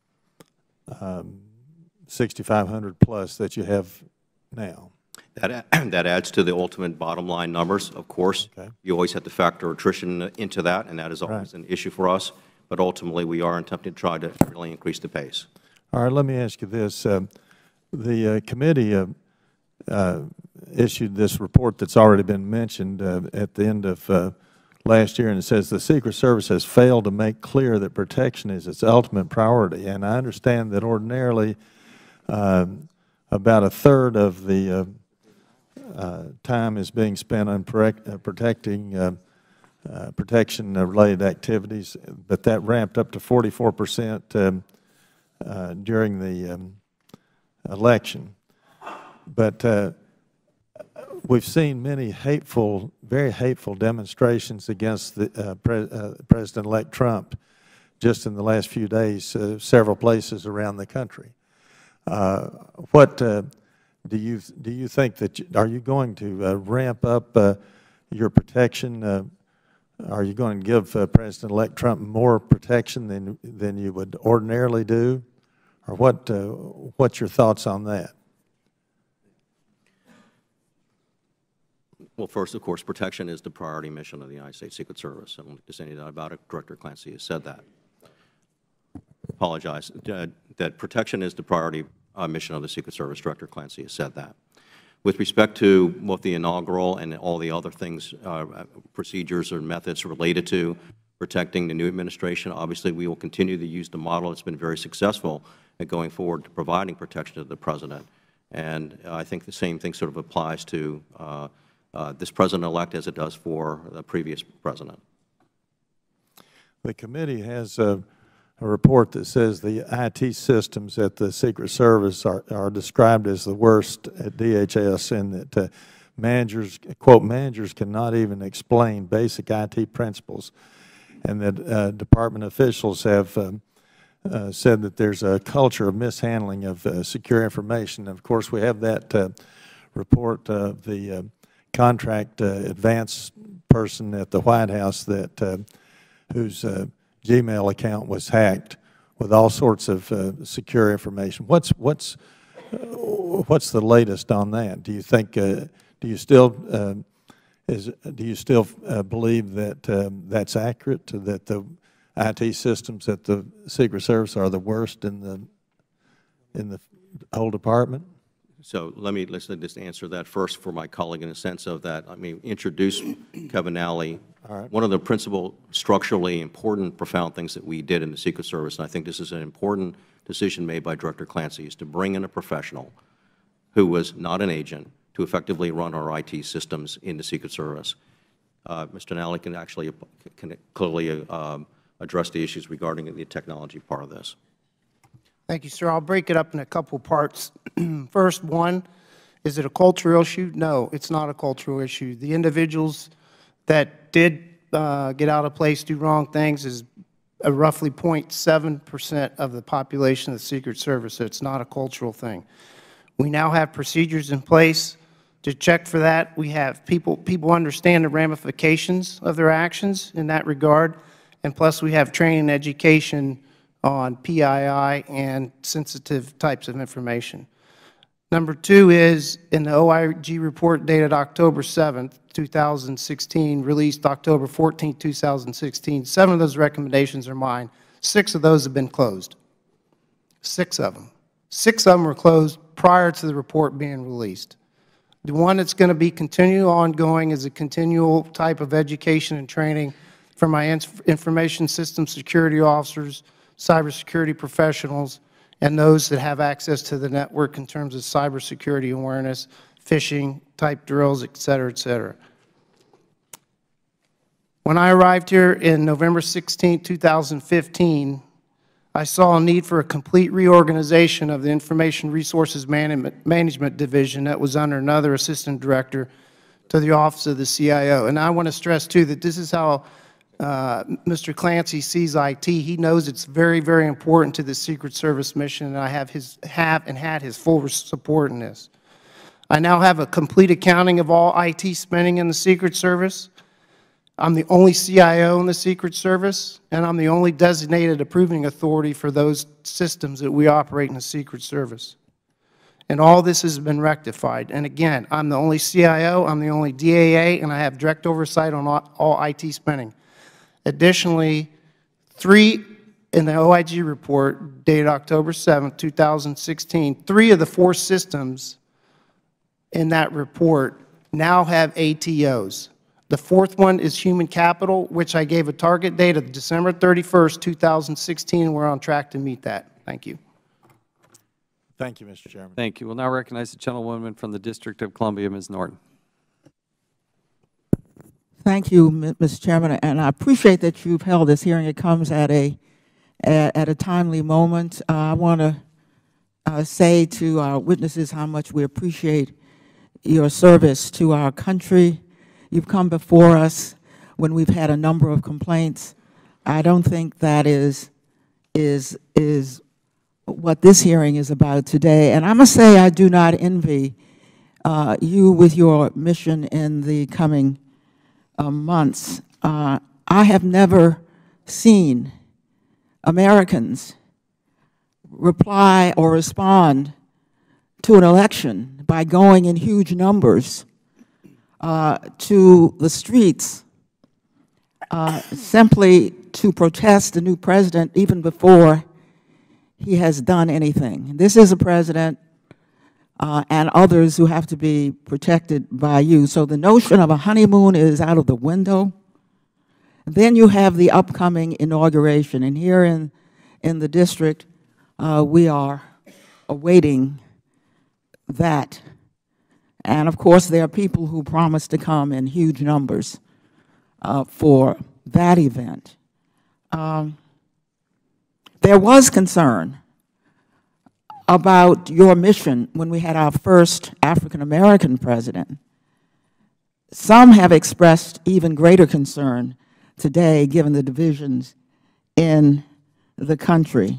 Um, sixty-five hundred plus that you have now. That, that adds to the ultimate bottom line numbers, of course. Okay. You always have to factor attrition into that, and that is always right. an issue for us. But ultimately, we are attempting to try to really increase the pace. All right, let me ask you this. Uh, the uh, committee uh, uh, issued this report that's already been mentioned uh, at the end of uh, last year, and it says the Secret Service has failed to make clear that protection is its ultimate priority. And I understand that ordinarily uh, about a third of the uh, uh, time is being spent on uh, protecting uh, uh, protection-related activities, but that ramped up to forty-four percent um, uh, during the um, election. But uh, we've seen many hateful, very hateful demonstrations against the uh, pre uh, President-elect Trump just in the last few days, uh, several places around the country. Uh, what uh, do you do you think that you, are you going to uh, ramp up uh, your protection uh, are you going to give uh, President-elect Trump more protection than, than you would ordinarily do? Or what, uh, what's your thoughts on that? Well, first, of course, protection is the priority mission of the United States Secret Service. I don't think there's any doubt about it. Director Clancy has said that. Apologize. Uh, that protection is the priority uh, mission of the Secret Service. Director Clancy has said that. With respect to what the inaugural and all the other things, uh, procedures or methods related to protecting the new administration, obviously we will continue to use the model that's been very successful at going forward to providing protection to the President. And uh, I think the same thing sort of applies to uh, uh, this President-elect as it does for the previous President. The committee has a, a report that says the I T systems at the Secret Service are, are described as the worst at D H S, and that uh, managers, quote, managers cannot even explain basic I T principles, and that uh, department officials have um, uh, said that there's a culture of mishandling of uh, secure information. And of course, we have that uh, report of the uh, contract uh, advance person at the White House that uh, whose uh, Gmail account was hacked with all sorts of uh, secure information. What's what's uh, what's the latest on that? Do you think? Uh, do you still uh, is do you still uh, believe that um, that's accurate? That the I T systems at the Secret Service are the worst in the in the whole department? So let me let's just answer that first for my colleague in the sense of that. I mean, introduce Kevin Alley. All right. One of the principal structurally important, profound things that we did in the Secret Service, and I think this is an important decision made by Director Clancy, is to bring in a professional who was not an agent to effectively run our I T systems in the Secret Service. Uh, Mister Nally can actually can clearly um, address the issues regarding the technology part of this. Thank you, sir. I'll break it up in a couple parts. First, one, is it a cultural issue? No, it's not a cultural issue. The individuals that did uh, get out of place, do wrong things, is a roughly zero point seven percent of the population of the Secret Service, so it's not a cultural thing. We now have procedures in place to check for that. We have people, people understand the ramifications of their actions in that regard, and plus we have training and education on P I I and sensitive types of information. Number two is, in the O I G report dated October seventh, two thousand sixteen, released October fourteenth, two thousand sixteen, seven of those recommendations are mine. Six of those have been closed. Six of them. Six of them were closed prior to the report being released. The one that's going to be continual ongoing is a continual type of education and training for my inf information system security officers, cybersecurity professionals, and those that have access to the network in terms of cybersecurity awareness, phishing type drills, et cetera, et cetera. When I arrived here in November sixteenth, two thousand fifteen, I saw a need for a complete reorganization of the Information Resources Management, Management Division that was under another Assistant Director to the Office of the C I O. And I want to stress, too, that this is how Uh, Mister Clancy sees I T. He knows it's very, very important to the Secret Service mission, and I have his have and had his full support in this. I now have a complete accounting of all I T spending in the Secret Service. I'm the only C I O in the Secret Service, and I'm the only designated approving authority for those systems that we operate in the Secret Service. And all this has been rectified. And again, I'm the only C I O, I'm the only D A A, and I have direct oversight on all, all I T spending. Additionally, three, in the O I G report dated October seventh, two thousand sixteen, three of the four systems in that report now have A T Os. The fourth one is human capital, which I gave a target date of December thirty-first, two thousand sixteen, and we're on track to meet that. Thank you. Thank you, Mister Chairman. Thank you. We'll now recognize the gentlewoman from the District of Columbia, Miz Norton. Thank you, Mister Chairman, and I appreciate that you've held this hearing. It comes at a at a timely moment. Uh, I want to uh, say to our witnesses how much we appreciate your service to our country. You've come before us when we've had a number of complaints. I don't think that is is is what this hearing is about today. And I must say I do not envy uh, you with your mission in the coming Uh, months. uh, I have never seen Americans reply or respond to an election by going in huge numbers uh, to the streets uh, simply to protest the new president even before he has done anything. This is a president uh, and others who have to be protected by you. So the notion of a honeymoon is out of the window. Then you have the upcoming inauguration, and here in, in the district, uh, we are awaiting that. And of course, there are people who promise to come in huge numbers uh, for that event. Um, there was concern about your mission when we had our first African-American president. Some have expressed even greater concern today, given the divisions in the country.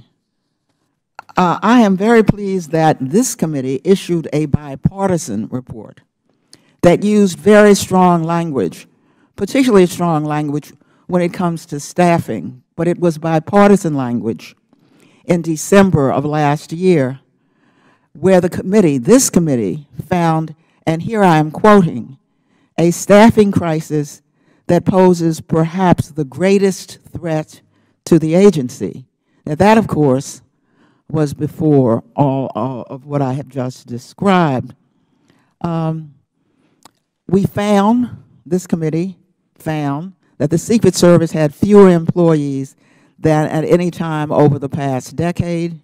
Uh, I am very pleased that this committee issued a bipartisan report that used very strong language, particularly strong language when it comes to staffing, but it was bipartisan language in December of last year, where the committee, this committee, found, and here I am quoting, a staffing crisis that poses perhaps the greatest threat to the agency. Now that, of course, was before all, all of what I have just described. Um, we found, this committee found, that the Secret Service had fewer employees than at any time over the past decade,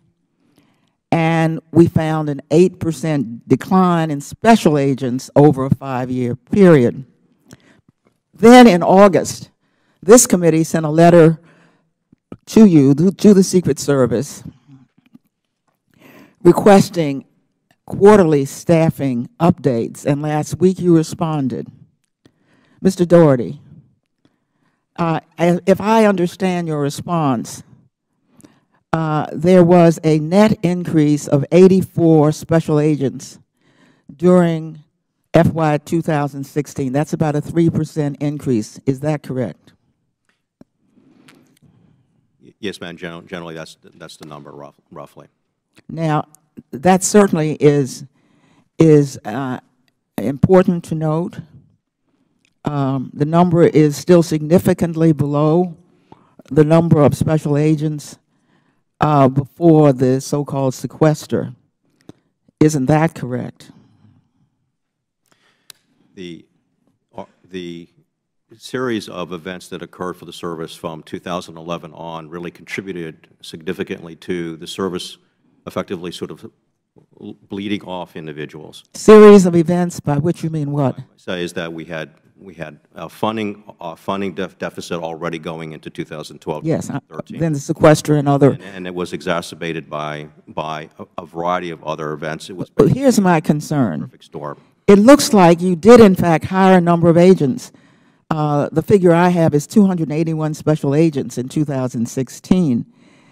and we found an eight percent decline in special agents over a five-year period. Then in August, this committee sent a letter to you, to the Secret Service, requesting quarterly staffing updates, and last week you responded. Mister Doherty, uh, if I understand your response, uh, there was a net increase of eighty-four special agents during F Y two thousand sixteen. That's about a three percent increase. Is that correct? Yes, ma'am. Gen generally, that's, that's the number, rough, roughly. Now, that certainly is, is uh, important to note. Um, the number is still significantly below the number of special agents uh, before the so-called sequester. Isn't that correct? The, uh, the series of events that occurred for the service from two thousand eleven on really contributed significantly to the service effectively sort of bleeding off individuals. Series of events, by which you mean what? What I say is that we had we had a funding a funding def deficit already going into two thousand twelve. Yes, then the sequester and other. And, and it was exacerbated by by a, a variety of other events. It was. Well, here's my concern. Perfect storm. It looks like you did, in fact, hire a number of agents. Uh, the figure I have is two hundred eighty-one special agents in two thousand sixteen,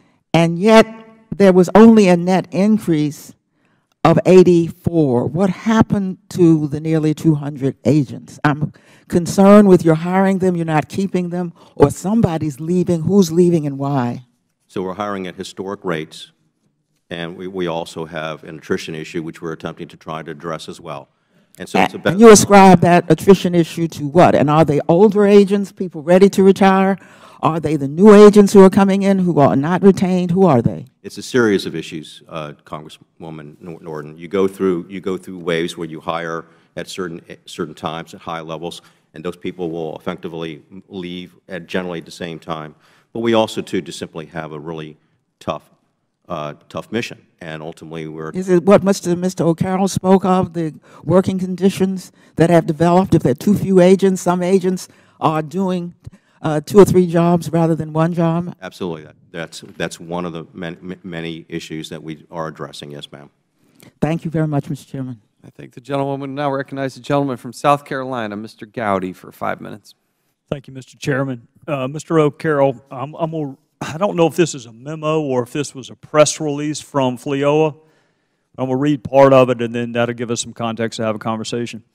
and yet there was only a net increase of eighty-four. What happened to the nearly two hundred agents? I'm concerned with your hiring them, you're not keeping them, or somebody's leaving. Who's leaving and why? So we're hiring at historic rates, and we, we also have an attrition issue, which we're attempting to try to address as well. And so it's about. And you ascribe that attrition issue to what? And are they older agents, people ready to retire? Are they the new agents who are coming in who are not retained? Who are they? It's a series of issues, uh, Congresswoman Norton. You go through you go through waves where you hire at certain certain times at high levels, and those people will effectively leave at generally the same time. But we also too just simply have a really tough uh, tough mission, and ultimately we're. Is it what Mister Mister O'Carroll spoke of, the working conditions that have developed? If there are too few agents, some agents are doing Uh, two or three jobs rather than one job? Absolutely. That, that's, that's one of the many, many issues that we are addressing. Yes, ma'am. Thank you very much, Mister Chairman. I thank the gentlewoman. Now recognize the gentleman from South Carolina, Mister Gowdy, for five minutes. Thank you, Mister Chairman. Uh, Mister O'Carroll, I'm, I'm a, I don't know if this is a memo or if this was a press release from F L I O A. I'm going to read part of it, and then that'll give us some context to have a conversation.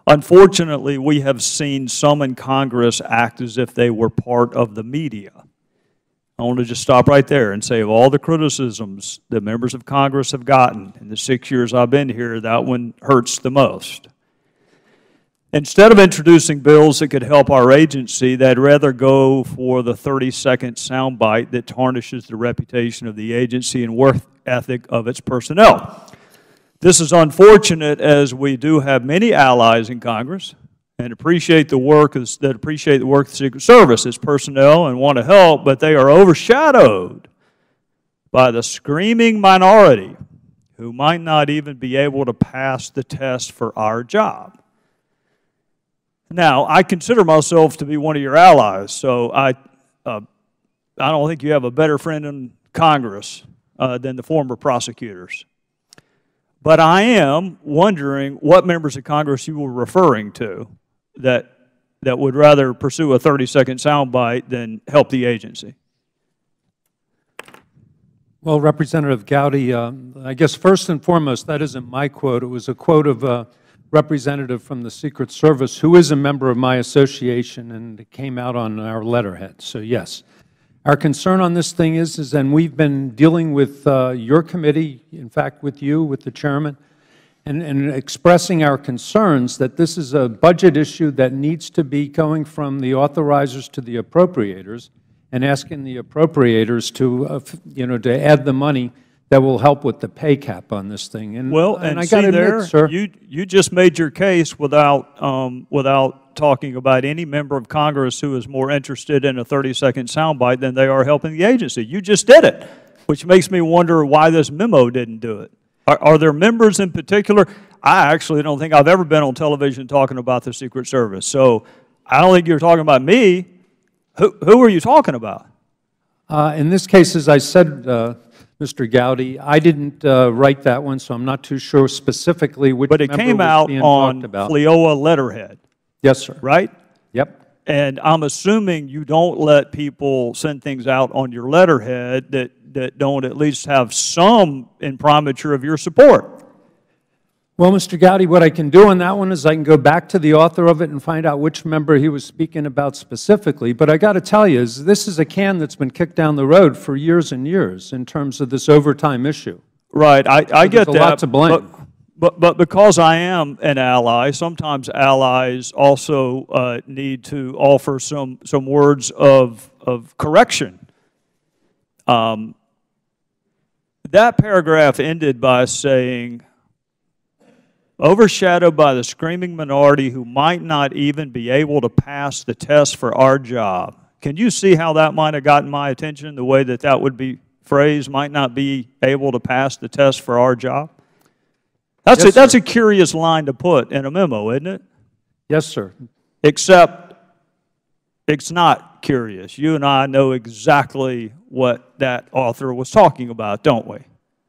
Unfortunately, we have seen some in Congress act as if they were part of the media. I want to just stop right there and say of all the criticisms that members of Congress have gotten in the six years I've been here, that one hurts the most. Instead of introducing bills that could help our agency, they'd rather go for the thirty-second soundbite that tarnishes the reputation of the agency and work ethic of its personnel. This is unfortunate, as we do have many allies in Congress and appreciate the work that appreciate the work of the Secret Service, its personnel, and want to help, but they are overshadowed by the screaming minority who might not even be able to pass the test for our job. Now, I consider myself to be one of your allies, so I, uh, I don't think you have a better friend in Congress uh, than the former prosecutors. But I am wondering what members of Congress you were referring to that, that would rather pursue a thirty-second soundbite than help the agency. Well, Representative Gowdy, uh, I guess first and foremost, that isn't my quote. It was a quote of a representative from the Secret Service who is a member of my association, and it came out on our letterhead. So yes, our concern on this thing is, is and we've been dealing with uh, your committee, in fact with you, with the chairman, and, and expressing our concerns that this is a budget issue that needs to be going from the authorizers to the appropriators, and asking the appropriators to, uh, you know, to add the money that will help with the pay cap on this thing. And, well, and, and I see got to there, admit, sir, you, you just made your case without, um, without talking about any member of Congress who is more interested in a thirty-second soundbite than they are helping the agency. You just did it, which makes me wonder why this memo didn't do it. Are, are there members in particular? I actually don't think I've ever been on television talking about the Secret Service, so I don't think you're talking about me. Who, who are you talking about? Uh, in this case, as I said, uh, Mister Gowdy, I didn't uh, write that one, so I'm not too sure specifically which But it member came was out being on talked about. FLIOA letterhead. Yes, sir. Right? Yep. And I'm assuming you don't let people send things out on your letterhead that, that don't at least have some imprimatur of your support. Well, Mister Gowdy, what I can do on that one is I can go back to the author of it and find out which member he was speaking about specifically. But I got to tell you, is this is a can that's been kicked down the road for years and years in terms of this overtime issue. Right, I, I So get there's a that. lot to blame. But, but, but because I am an ally, sometimes allies also uh, need to offer some, some words of, of correction. Um, that paragraph ended by saying, overshadowed by the screaming minority who might not even be able to pass the test for our job. Can you see how that might have gotten my attention, the way that that would be phrased, might not be able to pass the test for our job? That's, Yes, a, that's sir. a curious line to put in a memo, isn't it? Yes, sir. Except it's not curious. You and I know exactly what that author was talking about, don't we?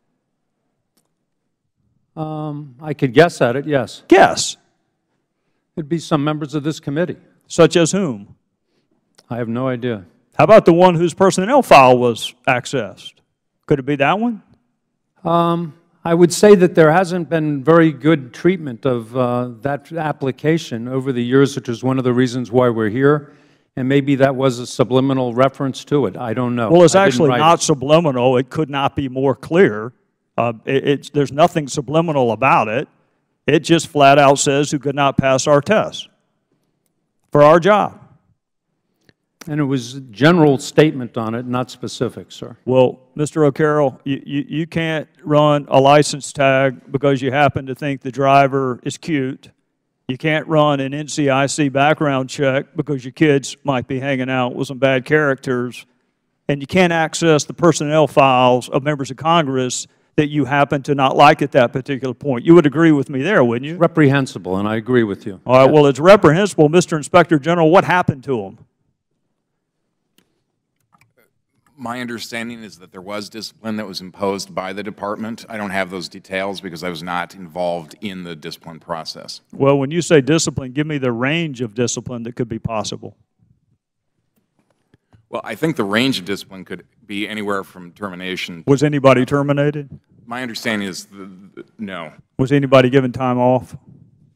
Um, I could guess at it, yes. Guess. It'd be some members of this committee. Such as whom? I have no idea. How about the one whose personnel file was accessed? Could it be that one? Um, I would say that there hasn't been very good treatment of uh, that application over the years, which is one of the reasons why we're here. And maybe that was a subliminal reference to it. I don't know. Well, it's I didn't actually write not it. subliminal. It could not be more clear. Uh, it, it's, there's nothing subliminal about it. It just flat out says who could not pass our test for our job. And it was a general statement on it, not specific, sir. Well, Mister O'Carroll, you, you, you can't run a license tag because you happen to think the driver is cute. You can't run an N C I C background check because your kids might be hanging out with some bad characters. And you can't access the personnel files of members of Congress that you happen to not like at that particular point. You would agree with me there, wouldn't you? Reprehensible, and I agree with you. All right, well, it's reprehensible. Mister Inspector General, what happened to him? My understanding is that there was discipline that was imposed by the department. I don't have those details because I was not involved in the discipline process. Well, when you say discipline, give me the range of discipline that could be possible. Well, I think the range of discipline could be anywhere from termination. Was anybody terminated? My understanding is the, the, no. Was anybody given time off?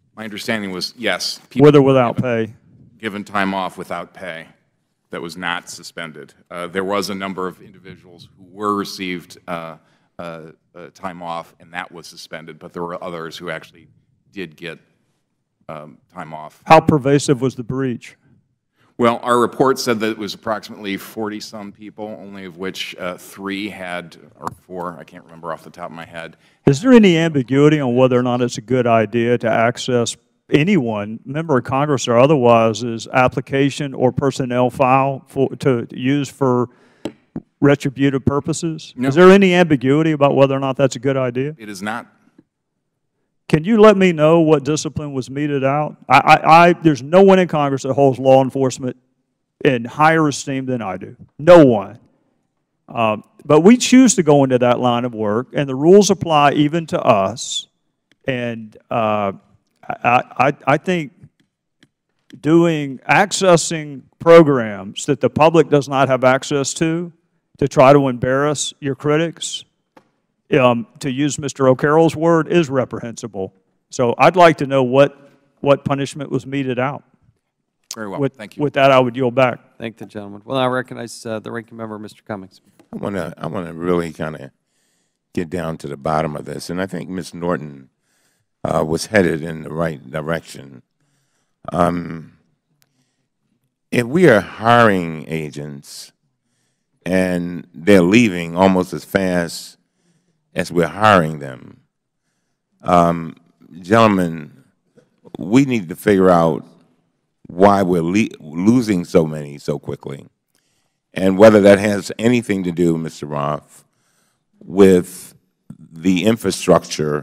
My understanding was, yes. people With or without pay? Given time off without pay that was not suspended. Uh, there was a number of individuals who were received uh, uh, uh, time off, and that was suspended, but there were others who actually did get um, time off. How pervasive was the breach? Well, our report said that it was approximately forty-some people, only of which uh, three had, or four, I can't remember off the top of my head. Is there any ambiguity on whether or not it's a good idea to access anyone, member of Congress or otherwise's application or personnel file for, to use for retributive purposes? No. Is there any ambiguity about whether or not that's a good idea? It is not. Can you let me know what discipline was meted out? I, I, I, there's no one in Congress that holds law enforcement in higher esteem than I do. No one. Um, but we choose to go into that line of work, and the rules apply even to us. And uh, I, I, I think doing, accessing programs that the public does not have access to, to try to embarrass your critics, Um, to use Mister O'Carroll's word, is reprehensible. So I'd like to know what, what punishment was meted out. Very well. With, Thank you. With that, I would yield back. Thank the gentleman. Well, I recognize uh, the ranking member, Mister Cummings. I want to I want to really kind of get down to the bottom of this, and I think Miz Norton uh, was headed in the right direction. Um, if we are hiring agents and they're leaving almost as fast as we're hiring them, um, gentlemen, we need to figure out why we're le losing so many so quickly, and whether that has anything to do, Mister Roth, with the infrastructure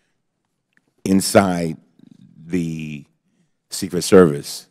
inside the Secret Service.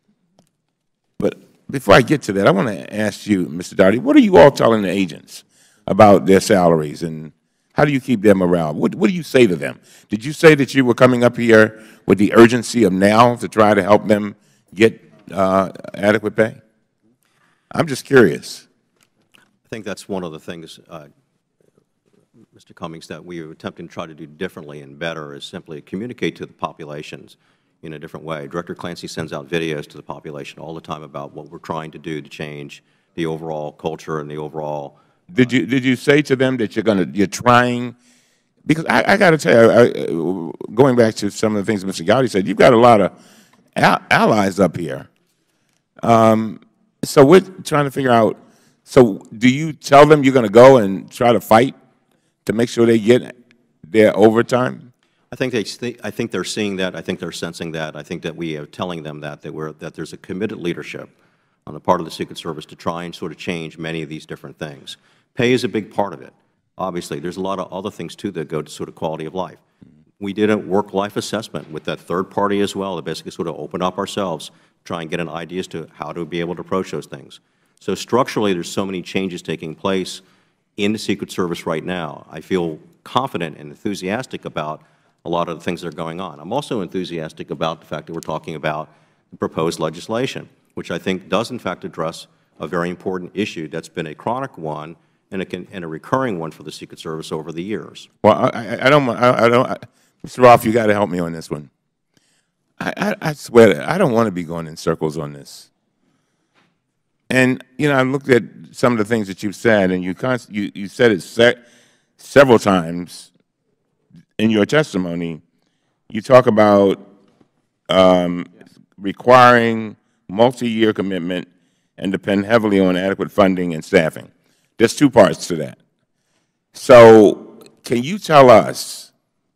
But before I get to that, I want to ask you, Mister Daugherty, what are you all telling the agents about their salaries, and how do you keep their morale? What, what do you say to them? Did you say that you were coming up here with the urgency of now to try to help them get uh, adequate pay? I'm just curious. I think that's one of the things, uh, Mister Cummings, that we are attempting to try to do differently and better, is simply communicate to the populations in a different way. Director Clancy sends out videos to the population all the time about what we're trying to do to change the overall culture and the overall. Did you did you say to them that you're going to you're trying? Because I, I got to tell you, I, going back to some of the things Mister Gowdy said, you've got a lot of al allies up here. Um, so we're trying to figure out. So do you tell them you're going to go and try to fight to make sure they get their overtime? I think they. Th I think they're seeing that. I think they're sensing that. I think that we are telling them that that we're that there's a committed leadership on the part of the Secret Service to try and sort of change many of these different things. Pay is a big part of it. Obviously, there's a lot of other things too that go to sort of quality of life. We did a work-life assessment with that third party as well to basically sort of open up ourselves, try and get an idea as to how to be able to approach those things. So structurally, there's so many changes taking place in the Secret Service right now. I feel confident and enthusiastic about a lot of the things that are going on. I'm also enthusiastic about the fact that we're talking about the proposed legislation, which I think does in fact address a very important issue that's been a chronic one and a, and a recurring one for the Secret Service over the years. Well, I, I don't, I, I don't, I, Mister Roth, you got to help me on this one. I, I, I swear, to, I don't want to be going in circles on this. And you know, I looked at some of the things that you've said, and you const, you, you said it se several times in your testimony. You talk about um, requiring multi-year commitment and depend heavily on adequate funding and staffing. There's two parts to that. So can you tell us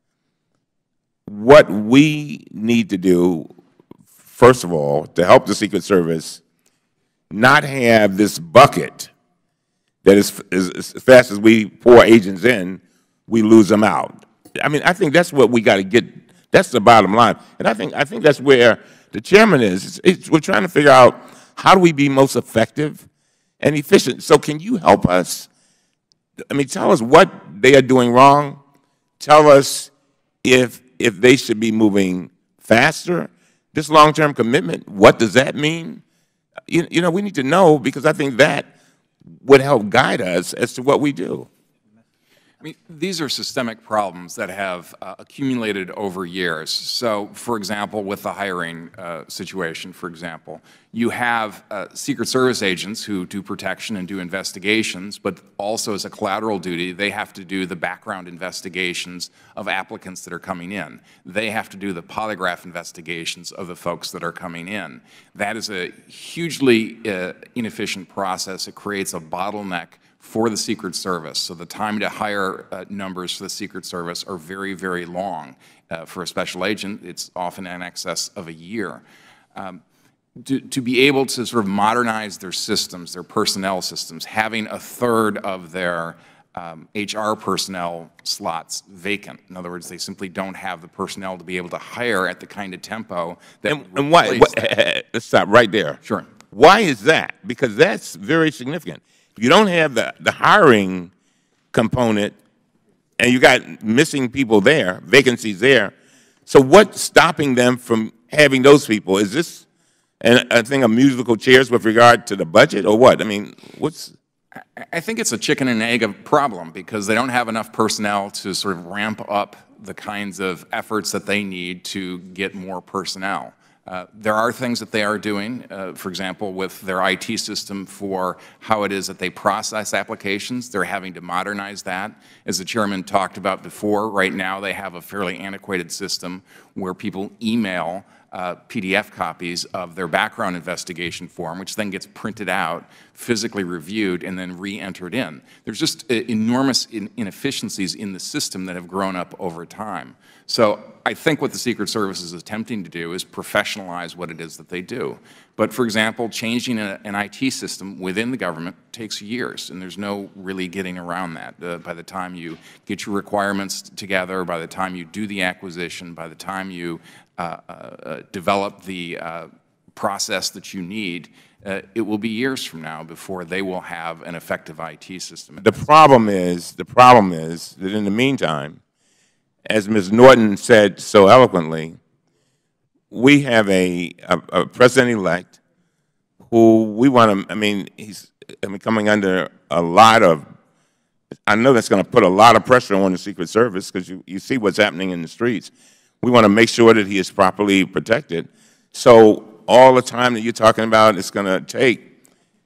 what we need to do, first of all, to help the Secret Service not have this bucket that is, is, as fast as we pour agents in, we lose them out? I mean, I think that's what we got to get. That's the bottom line. And I think, I think that's where the chairman is. It's, it's, we're trying to figure out how do we be most effective and efficient. So can you help us? I mean, tell us what they are doing wrong. Tell us if, if they should be moving faster. This long-term commitment, what does that mean? You, you know, we need to know, because I think that would help guide us as to what we do. I mean, these are systemic problems that have uh, accumulated over years. So, for example, with the hiring uh, situation, for example, you have uh, Secret Service agents who do protection and do investigations, but also as a collateral duty, they have to do the background investigations of applicants that are coming in. They have to do the polygraph investigations of the folks that are coming in. That is a hugely uh, inefficient process. It creates a bottleneck for the Secret Service. So the time to hire uh, numbers for the Secret Service are very, very long. Uh, for a special agent, it's often in excess of a year. Um, to, to be able to sort of modernize their systems, their personnel systems, having a third of their um, H R personnel slots vacant. In other words, they simply don't have the personnel to be able to hire at the kind of tempo that And, and why, what, let's stop right there. Sure. Why is that? Because that's very significant. If you don't have the, the hiring component and you got missing people there, vacancies there, so what's stopping them from having those people? Is this an, a thing of musical chairs with regard to the budget or what? I mean, what's... I think it's a chicken and egg problem because they don't have enough personnel to sort of ramp up the kinds of efforts that they need to get more personnel. Uh, there are things that they are doing, uh, for example, with their I T system for how it is that they process applications. They're having to modernize that. As the Chairman talked about before, right now they have a fairly antiquated system where people email uh, P D F copies of their background investigation form, which then gets printed out, physically reviewed, and then re-entered in. There's just uh, enormous in inefficiencies in the system that have grown up over time. So I think what the Secret Service is attempting to do is professionalize what it is that they do. But, for example, changing a, an I T system within the government takes years, and there's no really getting around that. Uh, by the time you get your requirements together, by the time you do the acquisition, by the time you uh, uh, develop the uh, process that you need, uh, it will be years from now before they will have an effective I T system. The problem is, the problem is that in the meantime, as Miz Norton said so eloquently, we have a, a, a president-elect who we want to, I mean, he's I mean, coming under a lot of, I know that's going to put a lot of pressure on the Secret Service because you, you see what's happening in the streets. We want to make sure that he is properly protected. So all the time that you're talking about it's going to take,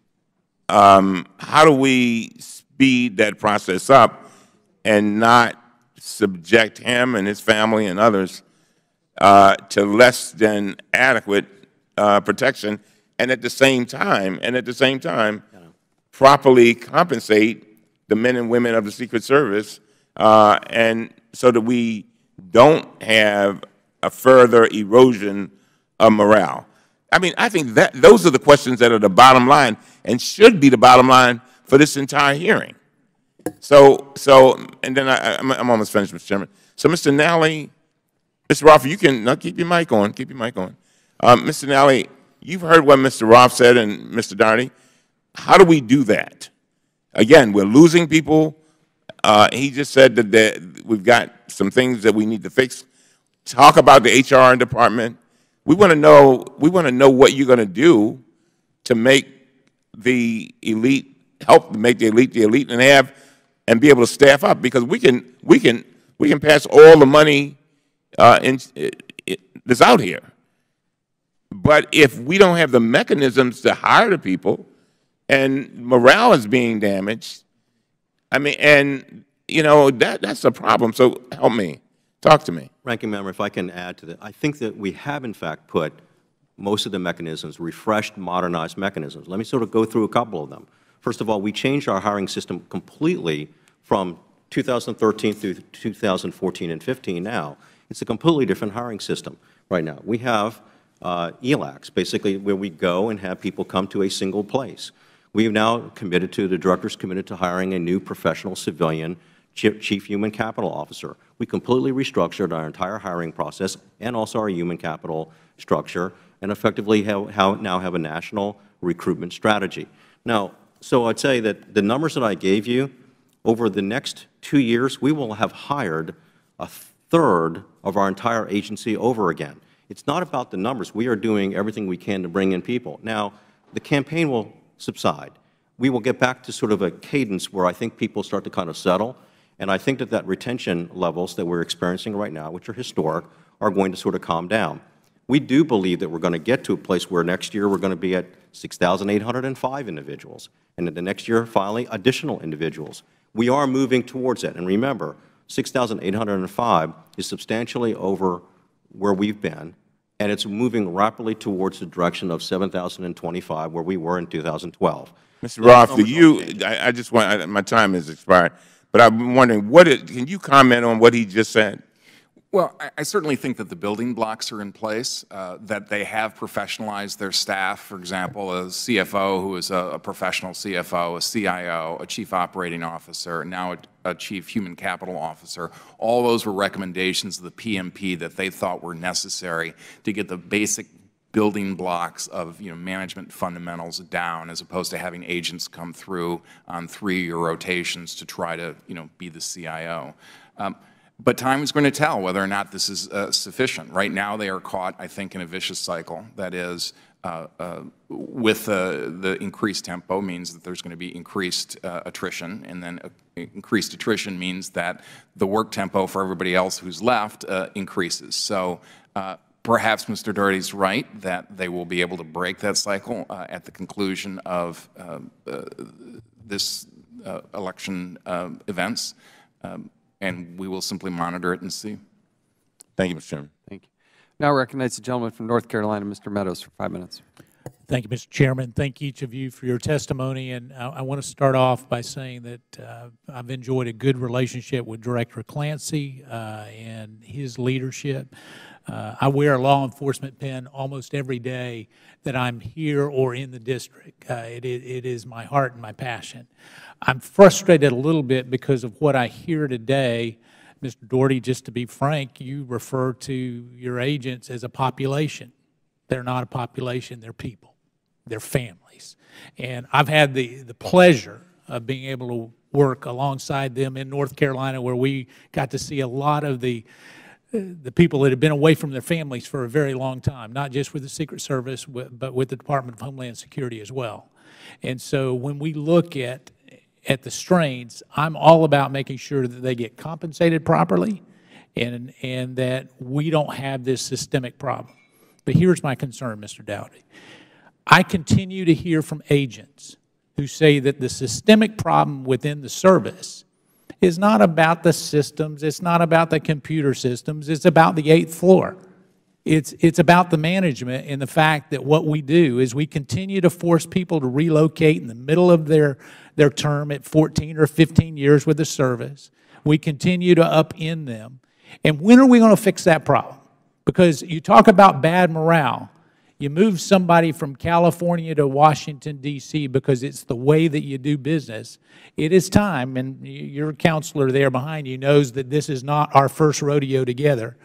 um, how do we speed that process up and not subject him and his family and others uh, to less than adequate uh, protection, and at the same time, and at the same time, yeah. properly compensate the men and women of the Secret Service, uh, and so that we don't have a further erosion of morale. I mean, I think that those are the questions that are the bottom line and should be the bottom line for this entire hearing. So, so, and then I, I'm, I'm almost finished, Mister Chairman. So, Mister Nally, Mister Roth, you can now keep your mic on. Keep your mic on. Um, Mister Nally, you've heard what Mister Roth said and Mister Darney. How do we do that? Again, we're losing people. Uh, he just said that there, we've got some things that we need to fix. Talk about the H R department. We want to know. We want to know what you're going to do to make the elite help make the elite the elite and have. And be able to staff up, because we can we can we can pass all the money uh, in, it, it, that's out here. But if we don't have the mechanisms to hire the people, and morale is being damaged, I mean, and you know that that's a problem. So help me, talk to me, Ranking Member. If I can add to that, I think that we have in fact put most of the mechanisms, refreshed, modernized mechanisms. Let me sort of go through a couple of them. First of all, we changed our hiring system completely from two thousand thirteen through two thousand fourteen and fifteen now. It's a completely different hiring system right now. We have uh, E L A Cs, basically where we go and have people come to a single place. We have now committed to, the Director's committed to hiring a new professional civilian Chief Human Capital Officer. We completely restructured our entire hiring process and also our human capital structure, and effectively have, have now have a national recruitment strategy. Now, so I'd say that the numbers that I gave you, over the next two years, we will have hired a third of our entire agency over again. It's not about the numbers. We are doing everything we can to bring in people. Now, the campaign will subside. We will get back to sort of a cadence where I think people start to kind of settle, And I think that that retention levels that we're experiencing right now, which are historic, are going to sort of calm down. We do believe that we're going to get to a place where next year we're going to be at six thousand eight hundred five individuals, and then the next year, finally, additional individuals. We are moving towards that. And remember, six thousand eight hundred five is substantially over where we've been, and it's moving rapidly towards the direction of seven thousand twenty-five, where we were in two thousand twelve. Mister Roth, do you, I, I just want, I, my time has expired, but I'm wondering, what is, can you comment on what he just said? Well, I, I certainly think that the building blocks are in place, uh, that they have professionalized their staff. For example, a C F O who is a, a professional C F O, a C I O, a Chief Operating Officer, now a, a Chief Human Capital Officer. All those were recommendations of the P M P that they thought were necessary to get the basic building blocks of, you know, management fundamentals down, as opposed to having agents come through on three-year rotations to try to, you know, be the C I O. Um, But time is going to tell whether or not this is uh, sufficient. Right now they are caught, I think, in a vicious cycle. That is, uh, uh, with uh, the increased tempo means that there's going to be increased uh, attrition, and then uh, increased attrition means that the work tempo for everybody else who's left uh, increases. So uh, perhaps Mister Doherty's right that they will be able to break that cycle uh, at the conclusion of uh, uh, this uh, election uh, events. Um, And we will simply monitor it and see. Thank you, Mister Chairman. Thank you. Now I recognize the gentleman from North Carolina, Mister Meadows, for five minutes. Thank you, Mister Chairman. Thank each of you for your testimony. And I, I want to start off by saying that uh, I've enjoyed a good relationship with Director Clancy uh, and his leadership. Uh, I wear a law enforcement pin almost every day that I'm here or in the district. Uh, it, it is my heart and my passion. I'm frustrated a little bit because of what I hear today. Mister Doherty, just to be frank, you refer to your agents as a population. They're not a population, they're people. They're families. And I've had the, the pleasure of being able to work alongside them in North Carolina, where we got to see a lot of the the people that have been away from their families for a very long time, not just with the Secret Service, but with the Department of Homeland Security as well. And so when we look at, at the strains, I'm all about making sure that they get compensated properly and, and that we don't have this systemic problem. But here's my concern, Mister Dowdy. I continue to hear from agents who say that the systemic problem within the service is not about the systems, it's not about the computer systems, it's about the eighth floor. It's, it's about the management and the fact that what we do is we continue to force people to relocate in the middle of their, their term at fourteen or fifteen years with the service. We continue to upend them. And when are we going to fix that problem? Because you talk about bad morale. You move somebody from California to Washington, D C because it's the way that you do business. It is time, and your counselor there behind you knows that this is not our first rodeo together.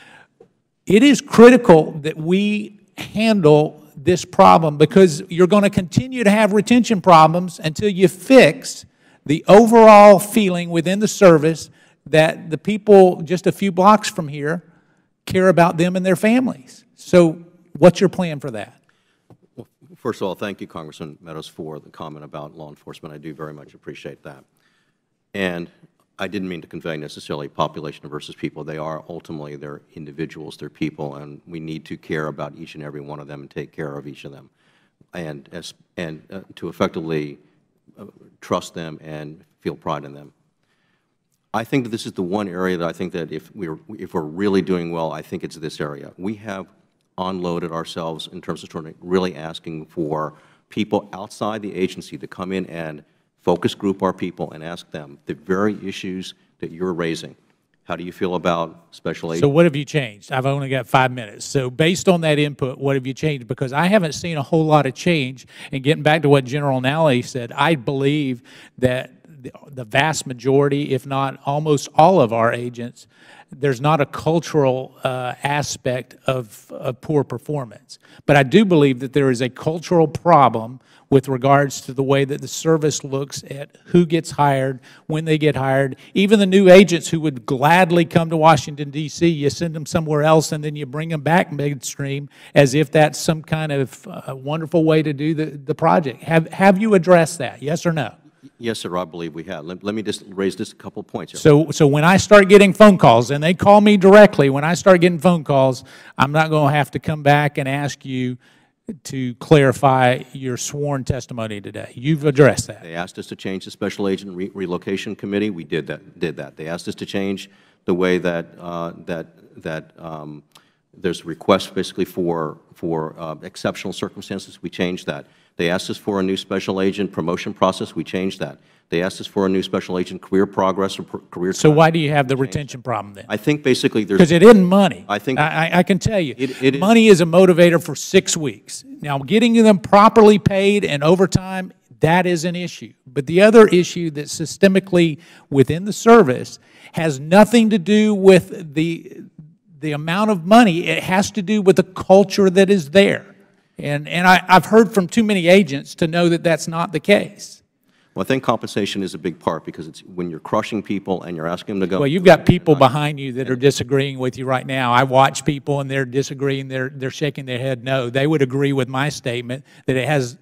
It is critical that we handle this problem because you're going to continue to have retention problems until you fix the overall feeling within the service that the people just a few blocks from here care about them and their families. So what's your plan for that? Well, first of all, thank you, Congressman Meadows, for the comment about law enforcement. I do very much appreciate that. And I didn't mean to convey necessarily population versus people. They are ultimately, they're individuals, they're people, and we need to care about each and every one of them and take care of each of them, and, as, and uh, to effectively uh, trust them and feel pride in them. I think that this is the one area that I think that if we're, if we're really doing well, I think it's this area. We have unloaded ourselves in terms of sort of really asking for people outside the agency to come in and focus group our people and ask them the very issues that you're raising. How do you feel about special agents? So what have you changed? I've only got five minutes. So based on that input, what have you changed? Because I haven't seen a whole lot of change. And getting back to what General Nally said, I believe that the vast majority, if not almost all of our agents, there's not a cultural uh, aspect of, of poor performance. But I do believe that there is a cultural problem with regards to the way that the service looks at who gets hired, when they get hired. Even the new agents who would gladly come to Washington, D C, you send them somewhere else and then you bring them back midstream as if that's some kind of uh, wonderful way to do the, the project. Have, have you addressed that, yes or no? Yes, sir, I believe we have. Let, let me just raise just a couple points here. So, so when I start getting phone calls, and they call me directly, when I start getting phone calls, I'm not going to have to come back and ask you to clarify your sworn testimony today. You've addressed that. They asked us to change the Special Agent Re Relocation Committee. We did that. Did that. They asked us to change the way that uh, that that um, there's requests basically for for uh, exceptional circumstances. We changed that. They asked us for a new Special Agent promotion process. We changed that. They asked us for a new Special Agent career progress or career. So why do you have the retention problem then? I think basically there's because it isn't money. I think I, I can tell you, it, it money is, is a motivator for six weeks. Now, getting them properly paid and overtime, that is an issue. But the other issue that's systemically within the service has nothing to do with the the amount of money. It has to do with the culture that is there. And, and I, I've heard from too many agents to know that that's not the case. Well, I think compensation is a big part because it's when you're crushing people and you're asking them to go. Well, you've got people behind you that are disagreeing with you right now. I watch people and they're disagreeing. They're, they're shaking their head no. They would agree with my statement that it has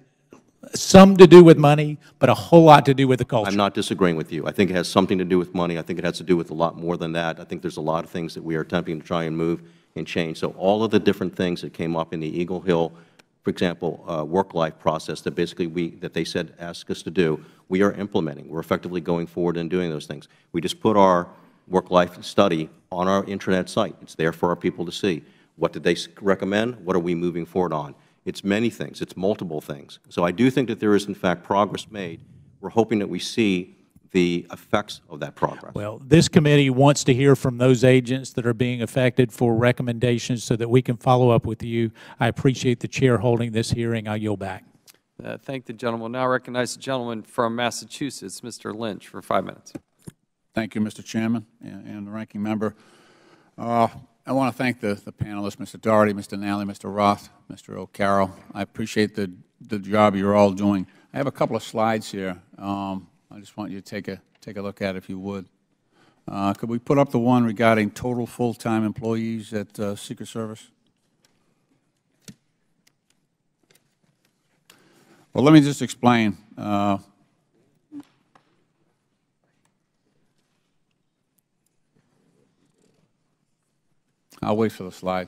some to do with money, but a whole lot to do with the culture. I'm not disagreeing with you. I think it has something to do with money. I think it has to do with a lot more than that. I think there's a lot of things that we are attempting to try and move and change. So all of the different things that came up in the Eagle Hill, for example, uh, work-life process that basically we, that they said ask us to do, we are implementing. We're effectively going forward and doing those things. We just put our work-life study on our intranet site. It's there for our people to see. What did they recommend? What are we moving forward on? It's many things. It's multiple things. So I do think that there is, in fact, progress made. We're hoping that we see the effects of that progress. Well, this committee wants to hear from those agents that are being affected for recommendations so that we can follow up with you. I appreciate the Chair holding this hearing. I yield back. Uh, thank the gentleman. Now recognize the gentleman from Massachusetts, Mister Lynch, for five minutes. Thank you, Mister Chairman and, and the Ranking Member. Uh, I want to thank the, the panelists, Mister Doherty, Mister Nally, Mister Roth, Mister O'Carroll. I appreciate the, the job you're all doing. I have a couple of slides here. Um, I just want you to take a, take a look at it, if you would. Uh, could we put up the one regarding total full-time employees at uh, Secret Service? Well, let me just explain. Uh, I'll wait for the slide.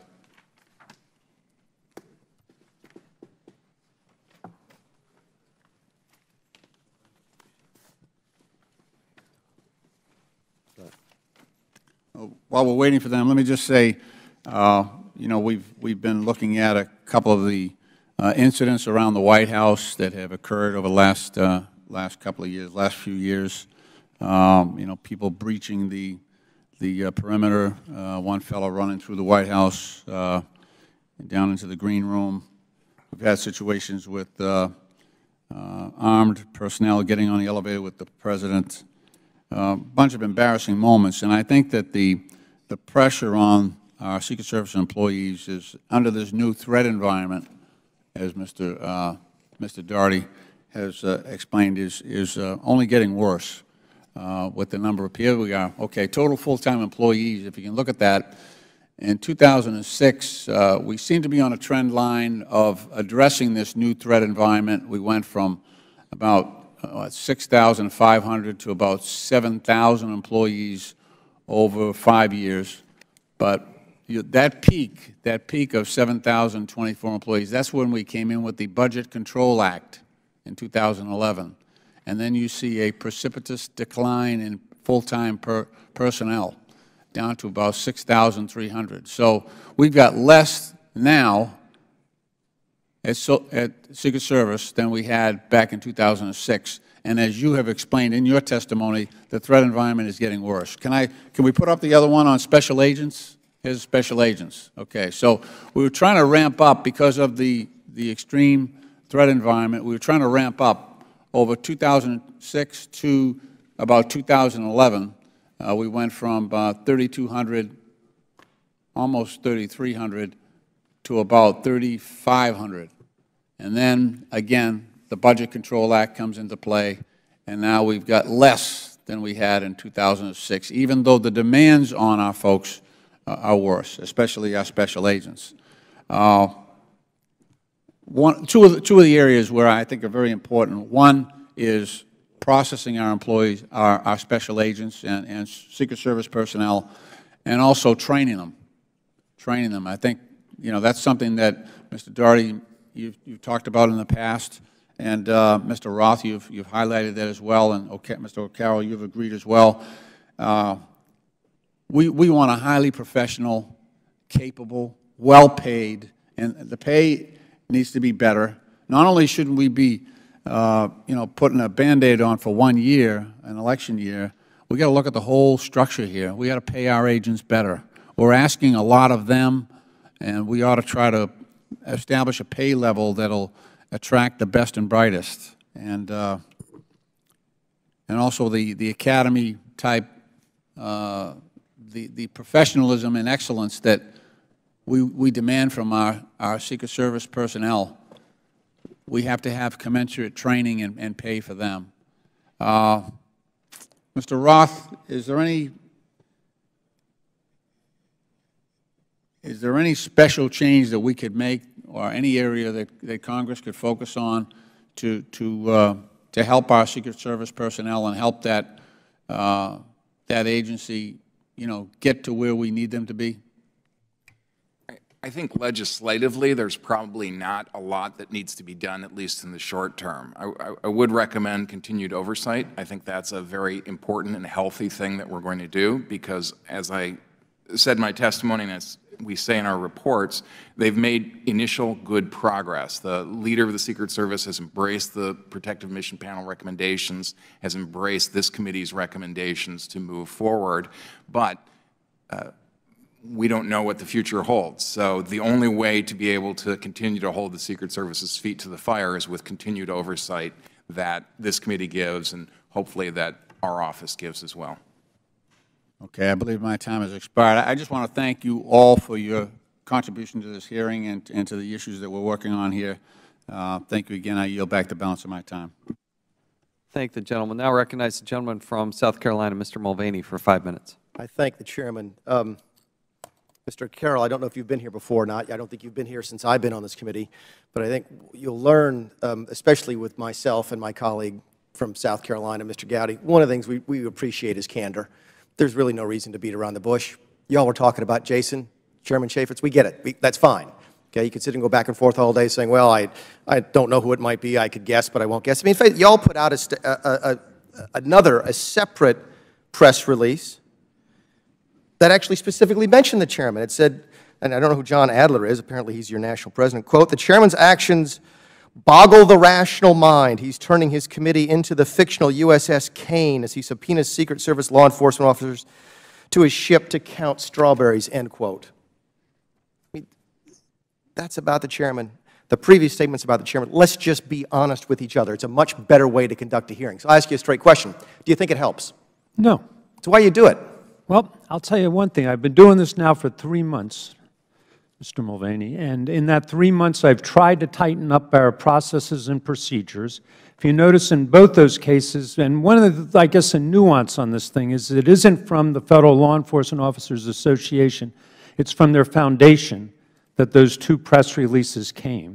While we're waiting for them, let me just say, uh, you know, we've we've been looking at a couple of the uh, incidents around the White House that have occurred over the last uh, last couple of years, last few years. Um, you know, people breaching the the uh, perimeter. Uh, one fellow running through the White House uh, down into the green room. We've had situations with uh, uh, armed personnel getting on the elevator with the President. A uh, bunch of embarrassing moments, and I think that the the pressure on our Secret Service employees is under this new threat environment, as Mister Uh, Mister Doherty has uh, explained, is is uh, only getting worse uh, with the number of people we are. Okay, total full-time employees. If you can look at that, in two thousand six, uh, we seem to be on a trend line of addressing this new threat environment. We went from about Uh, six thousand five hundred to about seven thousand employees over five years. But you, that peak, that peak of seven thousand twenty-four employees, that's when we came in with the Budget Control Act in two thousand eleven. And then you see a precipitous decline in full-time per personnel, down to about six thousand three hundred. So we've got less now At, so, at Secret Service than we had back in two thousand six. And as you have explained in your testimony, the threat environment is getting worse. Can I, can we put up the other one on special agents? Here's special agents. Okay, so we were trying to ramp up because of the, the extreme threat environment. We were trying to ramp up over two thousand six to about two thousand eleven. Uh, we went from about thirty-two hundred, almost thirty-three hundred, to about thirty-five hundred. And then, again, the Budget Control Act comes into play, and now we've got less than we had in two thousand six, even though the demands on our folks uh, are worse, especially our special agents. Uh, one, two, of the, two of the areas where I think are very important, one is processing our employees, our, our special agents and, and Secret Service personnel, and also training them. Training them. I think, you know, that's something that, Mister Doherty, you've, you've talked about in the past, and uh, Mister Roth, you've, you've highlighted that as well, and okay, Mister O'Carroll, you've agreed as well. Uh, we, we want a highly professional, capable, well-paid, and the pay needs to be better. Not only shouldn't we be, uh, you know, putting a Band-Aid on for one year, an election year, we got to look at the whole structure here. We got to pay our agents better. We're asking a lot of them, and we ought to try to establish a pay level that'll attract the best and brightest, and uh, and also the the academy type, uh, the the professionalism and excellence that we we demand from our our Secret Service personnel. We have to have commensurate training and, and pay for them. Uh, Mister Roth, is there any is there any special change that we could make, or any area that, that Congress could focus on to to uh, to help our Secret Service personnel and help that uh, that agency, you know, get to where we need them to be? I think legislatively, there's probably not a lot that needs to be done, at least in the short term. I, I, I would recommend continued oversight. I think that's a very important and healthy thing that we're going to do, because as I said in my testimony, and as we say in our reports, they've made initial good progress. The leader of the Secret Service has embraced the Protective Mission Panel recommendations, has embraced this committee's recommendations to move forward, but uh, we don't know what the future holds. So the only way to be able to continue to hold the Secret Service's feet to the fire is with continued oversight that this committee gives, and hopefully that our office gives as well. Okay, I believe my time has expired. I just want to thank you all for your contribution to this hearing and, and to the issues that we're working on here. Uh, thank you again. I yield back the balance of my time. Thank the gentleman. Now recognize the gentleman from South Carolina, Mister Mulvaney, for five minutes. I thank the Chairman. Um, Mister Carroll, I don't know if you've been here before or not. I don't think you've been here since I've been on this committee. But I think you'll learn, um, especially with myself and my colleague from South Carolina, Mister Gowdy, one of the things we, we appreciate is candor. There's really no reason to beat around the bush. You all were talking about Jason, Chairman Chaffetz. We get it. We, that's fine. Okay, you could sit and go back and forth all day saying, well, I, I don't know who it might be. I could guess, but I won't guess. I mean, in fact, you all put out a, a, a, another, a separate press release that actually specifically mentioned the Chairman. It said, and I don't know who John Adler is. Apparently he's your national president. Quote, the Chairman's actions boggle the rational mind. He's turning his committee into the fictional U S S Kane as he subpoenas Secret Service law enforcement officers to his ship to count strawberries, end quote. I mean, that's about the Chairman. The previous statement's about the Chairman. Let's just be honest with each other. It's a much better way to conduct a hearing. So I'll ask you a straight question. Do you think it helps? No. So why you do it? Well, I'll tell you one thing. I've been doing this now for three months, Mister Mulvaney, and in that three months I've tried to tighten up our processes and procedures. If you notice in both those cases, and one of the, I guess, a nuance on this thing is it isn't from the Federal Law Enforcement Officers Association, it's from their foundation that those two press releases came.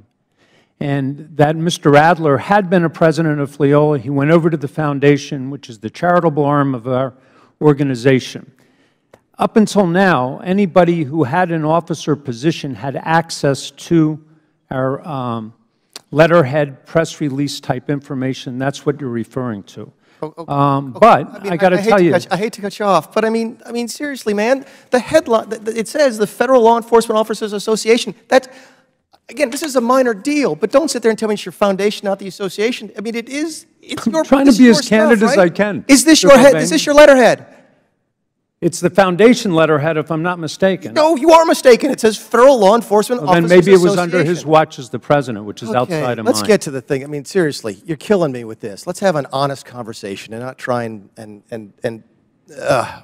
And that Mister Adler had been a president of FLIOLA. He went over to the foundation, which is the charitable arm of our organization. Up until now, anybody who had an officer position had access to our um, letterhead press release type information. That's what you're referring to. Oh, okay. um, okay. but I, mean, I got to tell to you, cut, I hate to cut you off, but I mean, I mean, seriously, man, the headline, it says the Federal Law Enforcement Officers Association. That, again, this is a minor deal, but don't sit there and tell me it's your foundation, not the association. I mean, it is. It's your. I'm trying to be as candid stuff, as right? I can. Is this your head? Is this your letterhead? It's the foundation letterhead, if I'm not mistaken. No, you are mistaken. It says Federal Law Enforcement well, Officers Then maybe it was Association. under his watch as the president, which is okay, outside of let's mine. get to the thing. I mean, seriously, you're killing me with this. Let's have an honest conversation and not try and, and, and, and uh.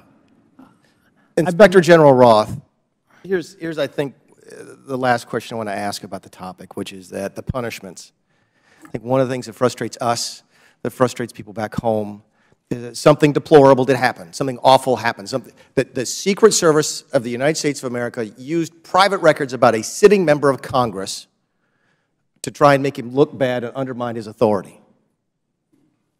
Inspector General Roth, here's, here's, I think, the last question I want to ask about the topic, which is that the punishments. I think one of the things that frustrates us, that frustrates people back home, something deplorable did happen, something awful happened. Something, the, the Secret Service of the United States of America used private records about a sitting member of Congress to try and make him look bad and undermine his authority.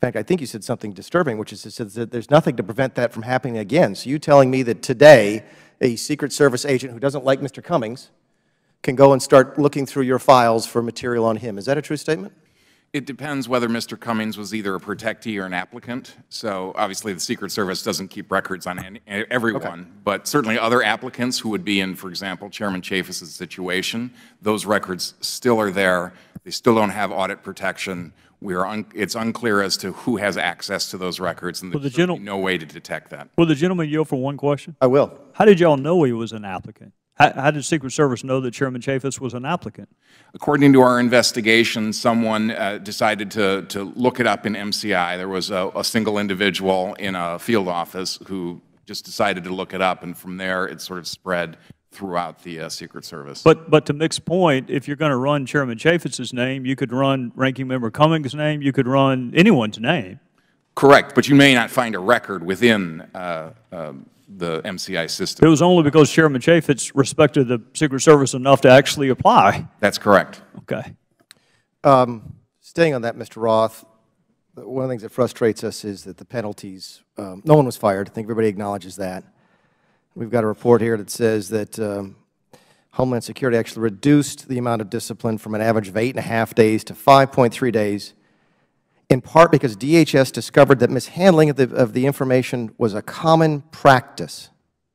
fact, I think you said something disturbing, which is that there's nothing to prevent that from happening again. So you telling me that today a Secret Service agent who doesn't like Mister Cummings can go and start looking through your files for material on him. Is that a true statement? It depends whether Mister Cummings was either a protectee or an applicant. So obviously the Secret Service doesn't keep records on any, everyone, okay. But certainly other applicants who would be in, for example, Chairman Chaffetz's situation, those records still are there. They still don't have audit protection. We are un it's unclear as to who has access to those records, and there's the no way to detect that. Will the gentleman yield for one question? I will. How did y'all know he was an applicant? How, how did Secret Service know that Chairman Chaffetz was an applicant? According to our investigation, someone uh, decided to, to look it up in M C I. There was a, a single individual in a field office who just decided to look it up, and from there it sort of spread throughout the uh, Secret Service. But, but to Mick's point, if you're going to run Chairman Chaffetz's name, you could run Ranking Member Cummings' name, you could run anyone's name. Correct, but you may not find a record within uh, uh, the M C I system. It was only because Chairman Chaffetz respected the Secret Service enough to actually apply. That's correct. Okay. Um, staying on that, Mister Roth, one of the things that frustrates us is that the penalties, um, no one was fired. I think everybody acknowledges that. We've got a report here that says that um, Homeland Security actually reduced the amount of discipline from an average of eight and a half days to five point three days, in part because D H S discovered that mishandling of the, of the information was a common practice.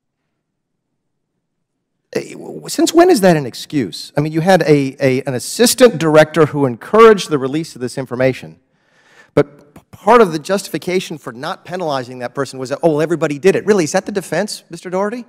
Since when is that an excuse? I mean, you had a, a, an assistant director who encouraged the release of this information, but part of the justification for not penalizing that person was that, oh, well, everybody did it. Really, is that the defense, Mister Doherty?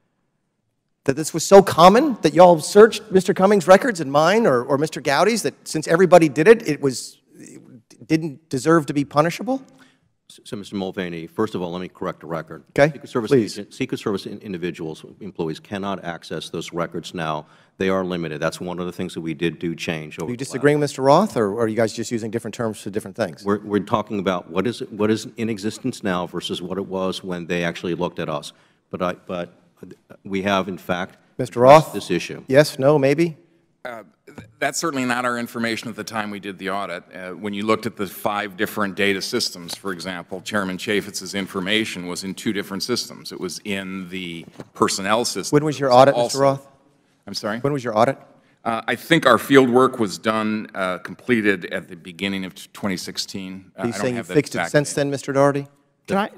That this was so common that you all searched Mister Cummings' records and mine or, or Mister Gowdy's, that since everybody did it, it was it didn't deserve to be punishable? So, Mister Mulvaney, first of all, let me correct the record. Okay, Secret Service please. Agent, Secret Service individuals, employees cannot access those records now. They are limited. That's one of the things that we did do change. Over Are you disagreeing with Mister Roth, or are you guys just using different terms for different things? We're, we're talking about what is, what is in existence now versus what it was when they actually looked at us. But, I, but we have, in fact, Mister Roth, this issue. Yes, no, maybe? Uh, that's certainly not our information at the time we did the audit. Uh, when you looked at the five different data systems, for example, Chairman Chaffetz's information was in two different systems. It was in the personnel system. When was your audit, Mister Roth? I'm sorry? When was your audit? Uh, I think our field work was done, uh, completed at the beginning of twenty sixteen. Uh, Are you I don't saying you have fixed it since date. then, Mister Doherty? Can I,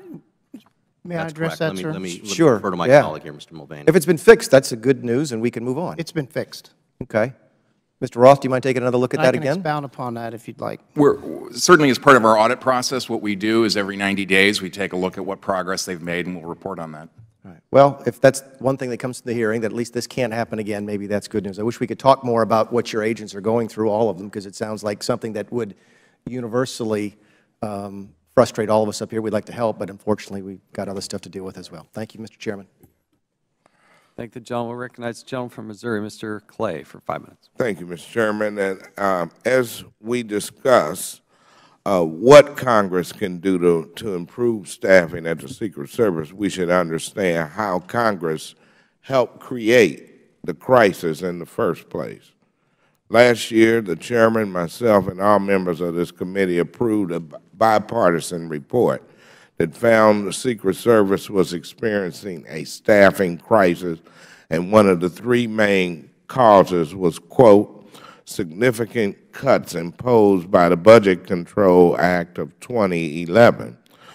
may I That's address correct. that, let me, sir? Let me, let me Sure, refer to my yeah. colleague here, Mister Mulvaney. If it's been fixed, that's a good news, and we can move on. It's been fixed. Okay. Mister Roth, do you mind taking another look at I that can again? expound upon that if you'd like. We're, certainly as part of our audit process, what we do is every ninety days we take a look at what progress they've made, and we'll report on that. All right. Well, if that's one thing that comes to the hearing, that at least this can't happen again, maybe that's good news. I wish we could talk more about what your agents are going through, all of them, because it sounds like something that would universally um, frustrate all of us up here. We'd like to help, but unfortunately we've got other stuff to deal with as well. Thank you, Mister Chairman. Thank the gentleman. We'll recognize the gentleman from Missouri, Mister Clay, for five minutes. Thank you, Mister Chairman. And um, as we discuss uh, what Congress can do to, to improve staffing at the Secret Service, we should understand how Congress helped create the crisis in the first place. Last year, the chairman, myself, and all members of this committee approved a bipartisan report that found the Secret Service was experiencing a staffing crisis, and one of the three main causes was, quote, significant cuts imposed by the Budget Control Act of twenty eleven,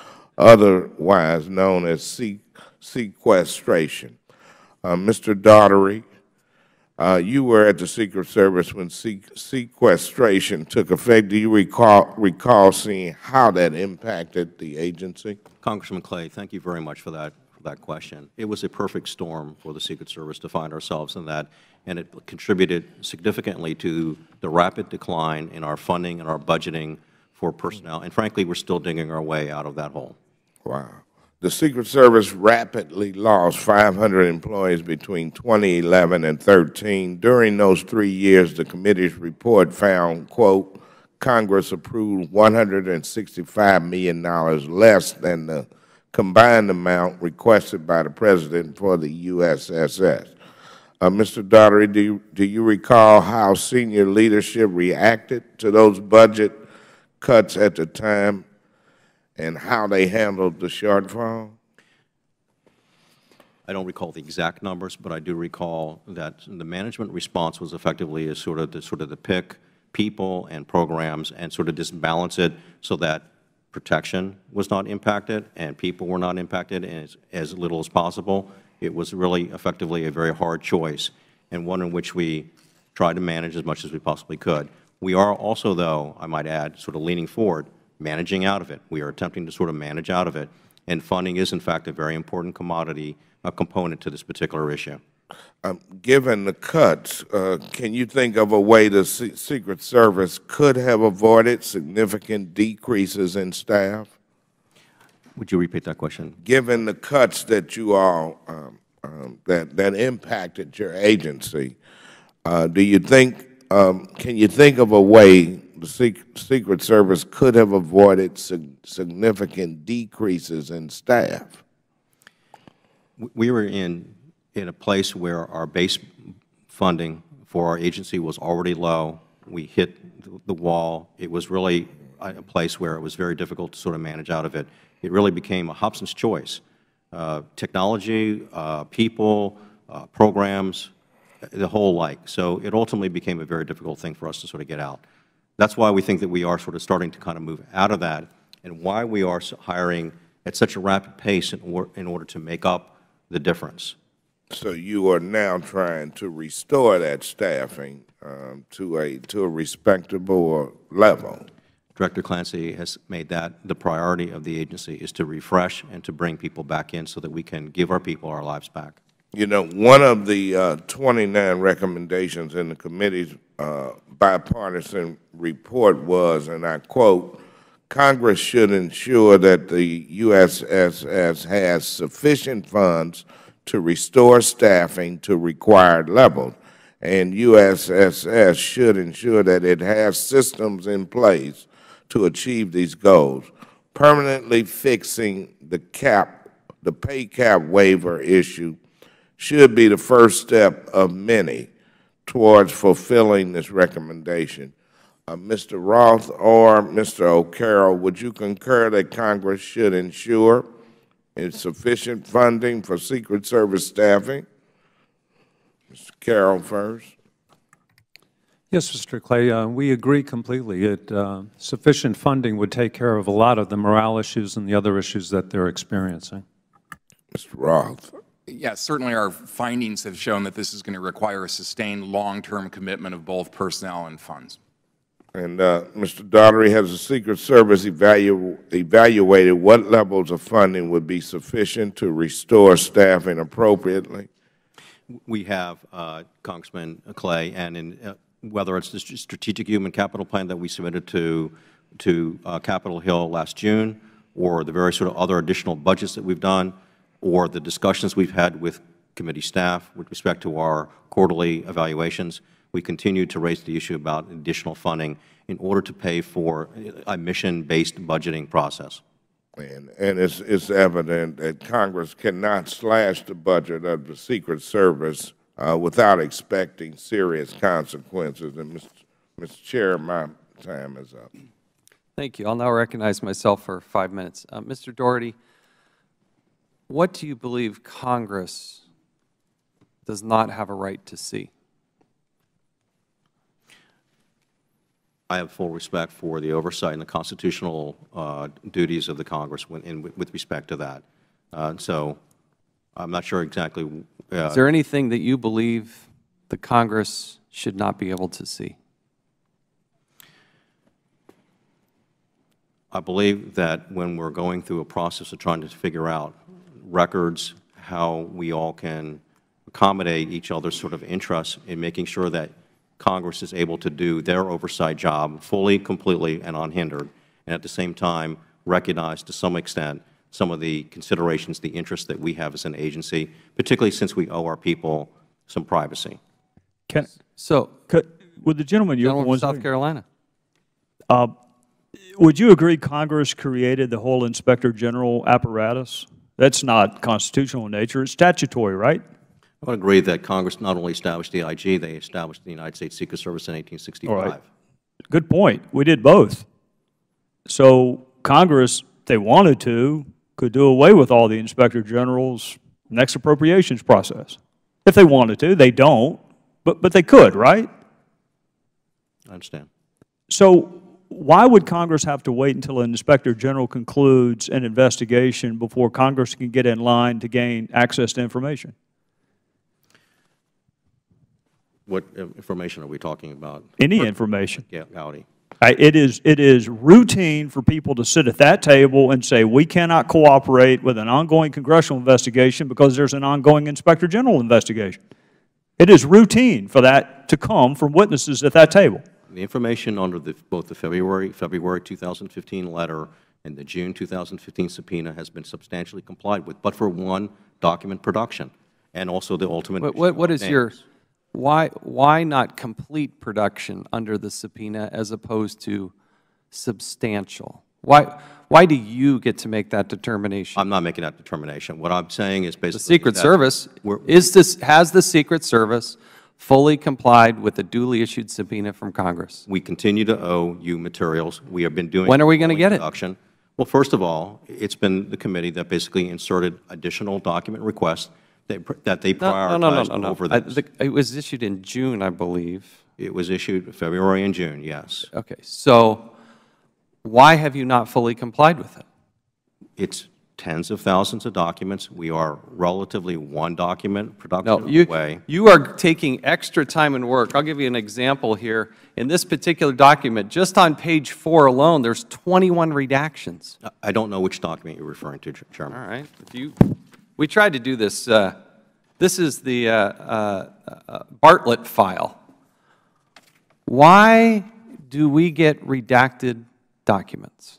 otherwise known as se sequestration. Uh, Mister Daugherty, uh, you were at the Secret Service when se sequestration took effect. Do you recall, recall seeing how that impacted the agency? Congressman Clay, thank you very much for that, for that question. It was a perfect storm for the Secret Service to find ourselves in that, and it contributed significantly to the rapid decline in our funding and our budgeting for personnel. And frankly, we're still digging our way out of that hole. Wow. The Secret Service rapidly lost five hundred employees between twenty eleven and thirteen. During those three years, the committee's report found, quote, Congress approved one hundred sixty-five million dollars less than the combined amount requested by the President for the U S S S. Uh, Mister Daugherty, do you, do you recall how senior leadership reacted to those budget cuts at the time? and how they handled the shortfall? I don't recall the exact numbers, but I do recall that the management response was effectively as sort of the, sort of the pick people and programs and sort of just balance it so that protection was not impacted and people were not impacted as, as little as possible. It was really effectively a very hard choice, and one in which we tried to manage as much as we possibly could. We are also, though, I might add, sort of leaning forward, managing out of it. We are attempting to sort of manage out of it, and funding is, in fact, a very important commodity, a component to this particular issue. Um, given the cuts, uh, can you think of a way the Se Secret Service could have avoided significant decreases in staff? Would you repeat that question? Given the cuts that you all, um, um, that, that impacted your agency, uh, do you think, um, can you think of a way the Secret, Secret Service could have avoided sig significant decreases in staff? We were in, in a place where our base funding for our agency was already low. We hit the wall. It was really a place where it was very difficult to sort of manage out of it. It really became a Hobson's choice. Uh, technology, uh, people, uh, programs, the whole like. So it ultimately became a very difficult thing for us to sort of get out. That's why we think that we are sort of starting to kind of move out of that, and why we are hiring at such a rapid pace in, or, in order to make up the difference. So you are now trying to restore that staffing um, to a to a respectable level. Director Clancy has made that the priority of the agency, is to refresh and to bring people back in so that we can give our people our lives back. You know, one of the uh, twenty-nine recommendations in the committee's uh, bipartisan report was, and I quote, "Congress should ensure that the U S S S has sufficient funds to restore staffing to required levels, and U S S S should ensure that it has systems in place to achieve these goals. Permanently fixing the cap, the pay cap waiver issue should be the first step of many towards fulfilling this recommendation." Uh, Mister Roth or Mister O'Carroll, would you concur that Congress should ensure sufficient funding for Secret Service staffing? Mister Carroll first. Yes, Mister Clay, uh, we agree completely. It, uh, sufficient funding would take care of a lot of the morale issues and the other issues that they're experiencing. Mister Roth. Yes, certainly our findings have shown that this is going to require a sustained long-term commitment of both personnel and funds. And uh, Mister Daugherty, has the Secret Service evalu evaluated what levels of funding would be sufficient to restore staffing appropriately? We have, uh, Congressman Clay, and in, uh, whether it's the strategic human capital plan that we submitted to, to uh, Capitol Hill last June, or the various sort of other additional budgets that we've done, or the discussions we've had with committee staff with respect to our quarterly evaluations, we continue to raise the issue about additional funding in order to pay for a mission-based budgeting process. And, and it's, it's evident that Congress cannot slash the budget of the Secret Service uh, without expecting serious consequences. And, Mister Mister Chair, my time is up. Thank you. I'll now recognize myself for five minutes. Uh, Mister Daugherty, what do you believe Congress does not have a right to see? I have full respect for the oversight and the constitutional uh, duties of the Congress when, in, with respect to that. Uh, so I'm not sure exactly. Uh, Is there anything that you believe the Congress should not be able to see? I believe that when we're going through a process of trying to figure out records, how we all can accommodate each other's sort of interests in making sure that Congress is able to do their oversight job fully, completely, and unhindered, and at the same time recognize to some extent some of the considerations, the interests that we have as an agency, particularly since we owe our people some privacy. Can, so, could, would the gentleman, you gentleman from South Carolina, uh, would you agree Congress created the whole Inspector General apparatus? That's not constitutional in nature. It's statutory, right? I would agree that Congress not only established the I G, they established the United States Secret Service in eighteen sixty-five. All right. Good point. We did both. So Congress they wanted to, could do away with all the Inspector General's next appropriations process. If they wanted to, they don't, but, but they could, right? I understand. So why would Congress have to wait until an Inspector General concludes an investigation before Congress can get in line to gain access to information? What information are we talking about? Any information. Yeah, Howdy. I, it is, it is routine for people to sit at that table and say, we cannot cooperate with an ongoing congressional investigation because there's an ongoing Inspector General investigation. It is routine for that to come from witnesses at that table. The information under the, both the February, February two thousand fifteen letter and the June two thousand fifteen subpoena has been substantially complied with, but for one, document production, and also the ultimate. What, what, what is names. your, why, why not complete production under the subpoena as opposed to substantial? Why, why do you get to make that determination? I'm not making that determination. What I'm saying is basically the Secret Service, is this, has the Secret Service fully complied with the duly issued subpoena from Congress? We continue to owe you materials. We have been doing. When are we going to get it? Production. Well, first of all, it's been the committee that basically inserted additional document requests that, that they prioritized no, no, no, no, no. over I, this. the, it was issued in June, I believe. It was issued February and June, yes. Okay. So why have you not fully complied with it? It's tens of thousands of documents. We are relatively one document production No, you, away. you are taking extra time and work. I'll give you an example here. In this particular document, just on page four alone, there's twenty-one redactions. I don't know which document you're referring to, Chairman. All right. If you, we tried to do this. Uh, this is the uh, uh, uh, Bartlett file. Why do we get redacted documents?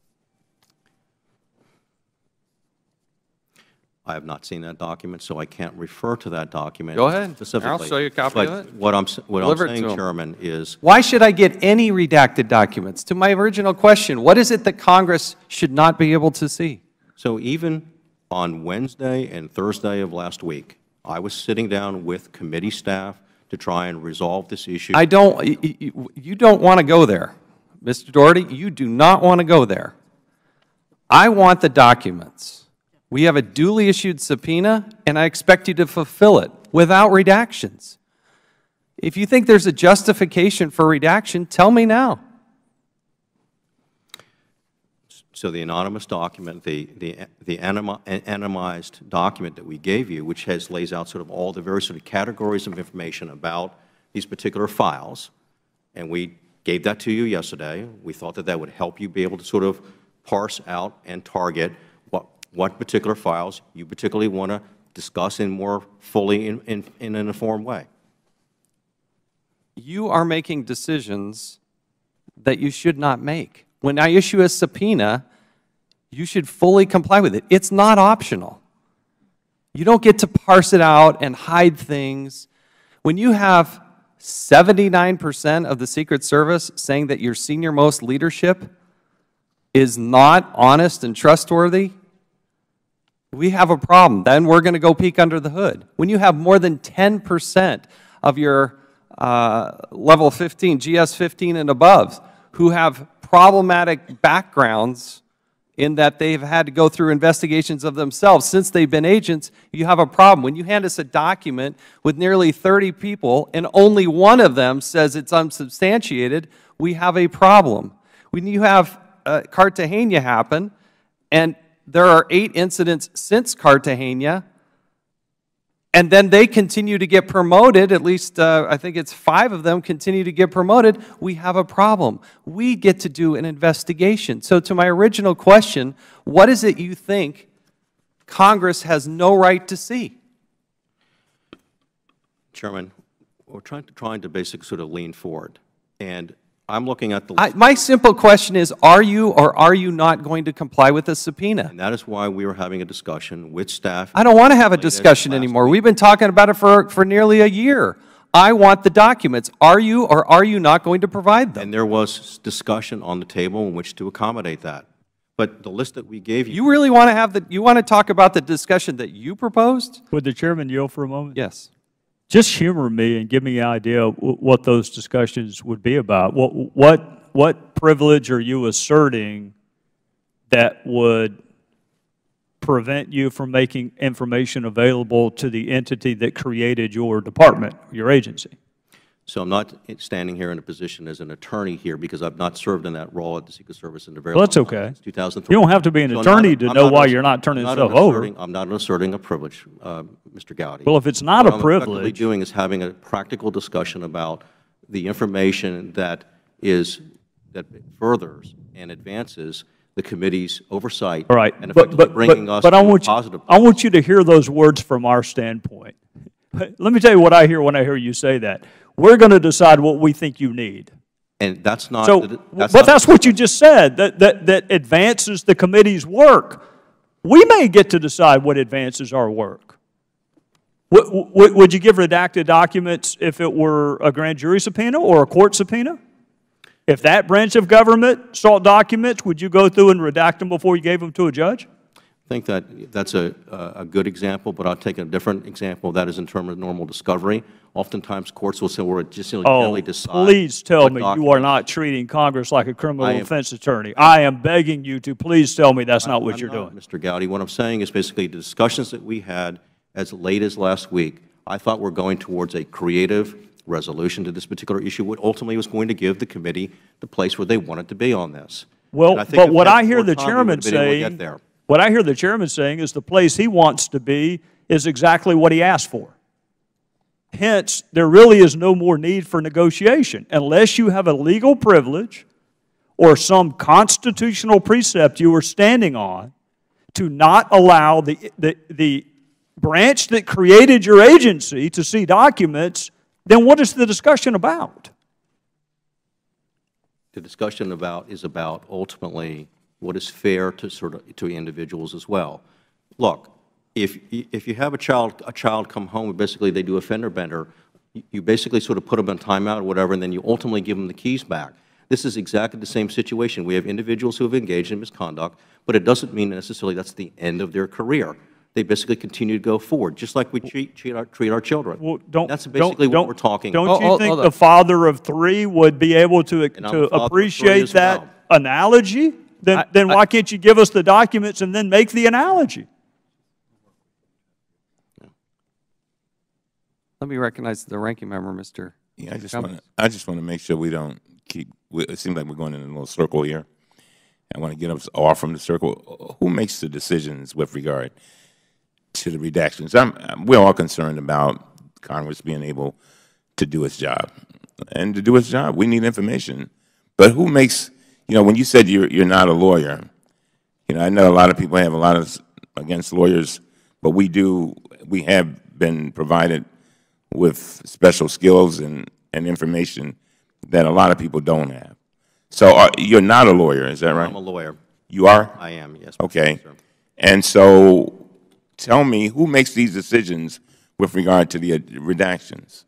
I have not seen that document, so I can't refer to that document. Go ahead. Specifically. I'll show you a copy but of it. What I'm, what I'm Deliver it saying, to 'em. Chairman, is why should I get any redacted documents? To my original question, what is it that Congress should not be able to see? so even on Wednesday and Thursday of last week, I was sitting down with committee staff to try and resolve this issue. I don't, you, you don't want to go there. Mister Doherty, you do not want to go there. I want the documents. We have a duly issued subpoena, and I expect you to fulfill it without redactions. If you think there's a justification for redaction, tell me now. So the anonymous document, the, the, the anima, anonymized document that we gave you, which has, lays out sort of all the various sort of categories of information about these particular files, and we gave that to you yesterday. We thought that that would help you be able to sort of parse out and target what, what particular files you particularly want to discuss in more fully in, in, in an informed way. You are making decisions that you should not make. When I issue a subpoena, you should fully comply with it. It's not optional. You don't get to parse it out and hide things. When you have seventy-nine percent of the Secret Service saying that your senior-most leadership is not honest and trustworthy, we have a problem. Then we're going to go peek under the hood. When you have more than ten percent of your uh, level fifteen, G S fifteen and above, who have problematic backgrounds in that they've had to go through investigations of themselves since they've been agents, you have a problem. When you hand us a document with nearly thirty people and only one of them says it's unsubstantiated, we have a problem. When you have uh, Cartagena happen, and there are eight incidents since Cartagena, and then they continue to get promoted, at least uh, I think it's five of them continue to get promoted, we have a problem. We get to do an investigation. So to my original question, what is it you think Congress has no right to see? Chairman, we're trying to, trying to basically sort of lean forward. And I'm looking at the I, my simple question is, are you or are you not going to comply with the subpoena? And that is why we were having a discussion with staff. I don't want to have a discussion anymore. We've been talking about it for, for nearly a year. I want the documents. Are you or are you not going to provide them? And there was discussion on the table in which to accommodate that. But the list that we gave you. You really want to have the, you want to talk about the discussion that you proposed? Would the Chairman yield for a moment? Yes. Just humor me and give me an idea of what those discussions would be about. What, what, what privilege are you asserting that would prevent you from making information available to the entity that created your department, your agency? So I'm not standing here in a position as an attorney here because I've not served in that role at the Secret Service in the very Well, that's long time, okay. since two thousand three. You don't have to be an So I'm attorney not- to I'm know not why ass- you're not turning I'm not stuff over. asserting- I'm not asserting a privilege, uh, Mister Gowdy. Well, if it's not What a I'm effectively privilege, doing is having a practical discussion about the information that is, that furthers and advances the committee's oversight. all right, And but, effectively but, bringing but, us but to I a want you, positive. I want you to hear those words from our standpoint. Let me tell you what I hear when I hear you say that. We're going to decide what we think you need. And that's not. So, the- but not that's the what you just said, that, that, that advances the committee's work. We may get to decide what advances our work. Would, would, would you give redacted documents if it were a grand jury subpoena or a court subpoena? If that branch of government sought documents, would you go through and redact them before you gave them to a judge? I think that that's a, a good example, but I'll take a different example. That is in terms of normal discovery. Oftentimes, courts will say, we're just Oh, generally decide. please tell what me you are documents- not treating Congress like a criminal I am- defense attorney. I am begging you to please tell me that's not what I'm you're not, doing. Mister Gowdy. What I'm saying is basically the discussions that we had as late as last week, I thought we're going towards a creative resolution to this particular issue, what ultimately was going to give the committee the place where they wanted to be on this. Well, And I think but if what we had I hear more the time, we chairman would have been able to get saying, there. what I hear the chairman saying is the place he wants to be is exactly what he asked for. Hence, there really is no more need for negotiation unless you have a legal privilege or some constitutional precept you are standing on to not allow the, the, the branch that created your agency to see documents. Then what is the discussion about? The discussion about is about ultimately what is fair to sort of to individuals as well. Look, if if you have a child a child come home and basically they do a fender bender, you basically sort of put them on timeout or whatever, and then you ultimately give them the keys back. This is exactly the same situation. We have individuals who have engaged in misconduct, but it doesn't mean necessarily that's the end of their career. They basically continue to go forward, just like we treat, treat, our, treat our children. Well, don't, that's basically don't, what we're talking don't about. Don't you think the father of three would be able to, to appreciate that well. analogy? Then, I, then I, why can't you give us the documents and then make the analogy? Let me recognize the ranking member, Mister Yeah, I just Cummings. want to. I just want to make sure we don't keep. We, it seems like we're going in a little circle here. I want to get us off from the circle. Who makes the decisions with regard to the redactions? I'm, I'm, we're all concerned about Congress being able to do its job, and to do its job, we need information. But who makes? You know, when you said you're you're not a lawyer, you know, I know a lot of people have a lot of against lawyers, but we do. We have been provided with special skills and, and information that a lot of people don't have. So uh, you're not a lawyer, is that right? I'm a lawyer. You are? I am, yes. Okay. And so tell me, who makes these decisions with regard to the uh, redactions?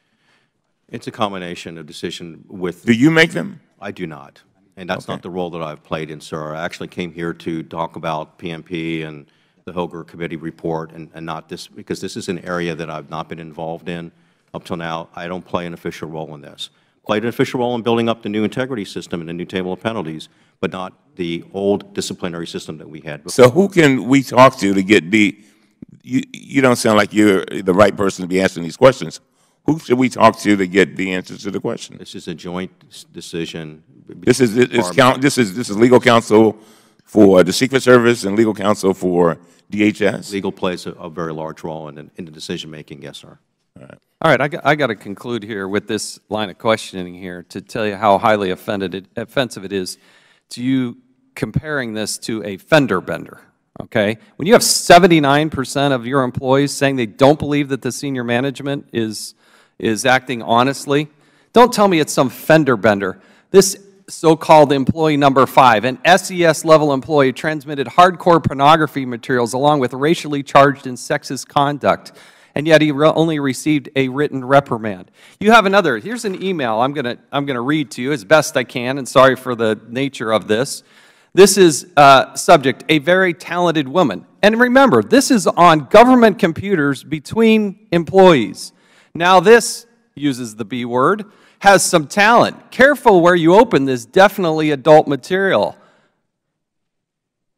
It's a combination of decision with... Do you make them? I do not. And that's Okay. not the role that I've played in, sir. I actually came here to talk about P M P and the Hoger Committee report, and, and not this, because this is an area that I've not been involved in up till now. I don't play an official role in this. Played an official role in building up the new integrity system and the new table of penalties, but not the old disciplinary system that we had before. So who can we talk to to get the, you, you don't sound like you're the right person to be asking these questions. Who should we talk to to get the answers to the question? This is a joint decision. This is, is count, this is, this is legal counsel for the Secret Service and legal counsel for D H S? Legal plays a, a very large role in, in the decision-making, yes, sir. All right. All right, I got, I got to conclude here with this line of questioning here to tell you how highly offended it, offensive it is to you comparing this to a fender bender, okay? When you have seventy-nine percent of your employees saying they don't believe that the senior management is, is acting honestly, don't tell me it's some fender bender. This so-called employee number five, an S E S-level employee, transmitted hardcore pornography materials along with racially charged and sexist conduct, and yet he re only received a written reprimand. You have another. Here's an email I'm going to I'm going to read to you as best I can, and sorry for the nature of this. This is uh, subject, a very talented woman. And remember, this is on government computers between employees. Now this uses the B word, has some talent. Careful where you open this definitely adult material.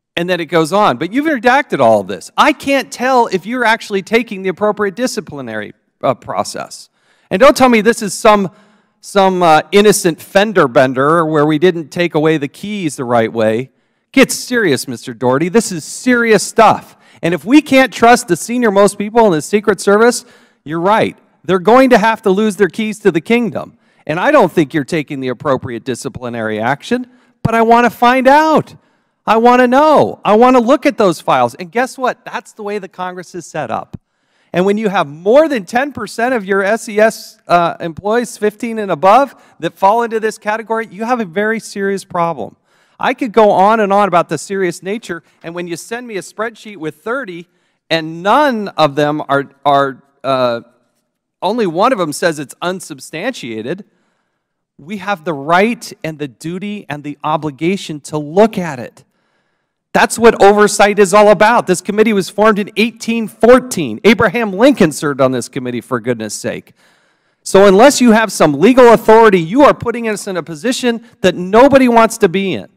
And then it goes on. But you've redacted all of this. I can't tell if you're actually taking the appropriate disciplinary uh, process. And don't tell me this is some, some uh, innocent fender bender where we didn't take away the keys the right way. Get serious, Mister Doherty. This is serious stuff. And if we can't trust the senior-most people in the Secret Service, you're right. They're going to have to lose their keys to the kingdom. And I don't think you're taking the appropriate disciplinary action, but I want to find out. I want to know. I want to look at those files. And guess what? That's the way the Congress is set up. And when you have more than ten percent of your S E S uh, employees, fifteen and above, that fall into this category, you have a very serious problem. I could go on and on about the serious nature, and when you send me a spreadsheet with thirty, and none of them are, are uh, only one of them says it's unsubstantiated, we have the right and the duty and the obligation to look at it. That's what oversight is all about. This committee was formed in eighteen fourteen. Abraham Lincoln served on this committee, for goodness sake. So unless you have some legal authority, you are putting us in a position that nobody wants to be in.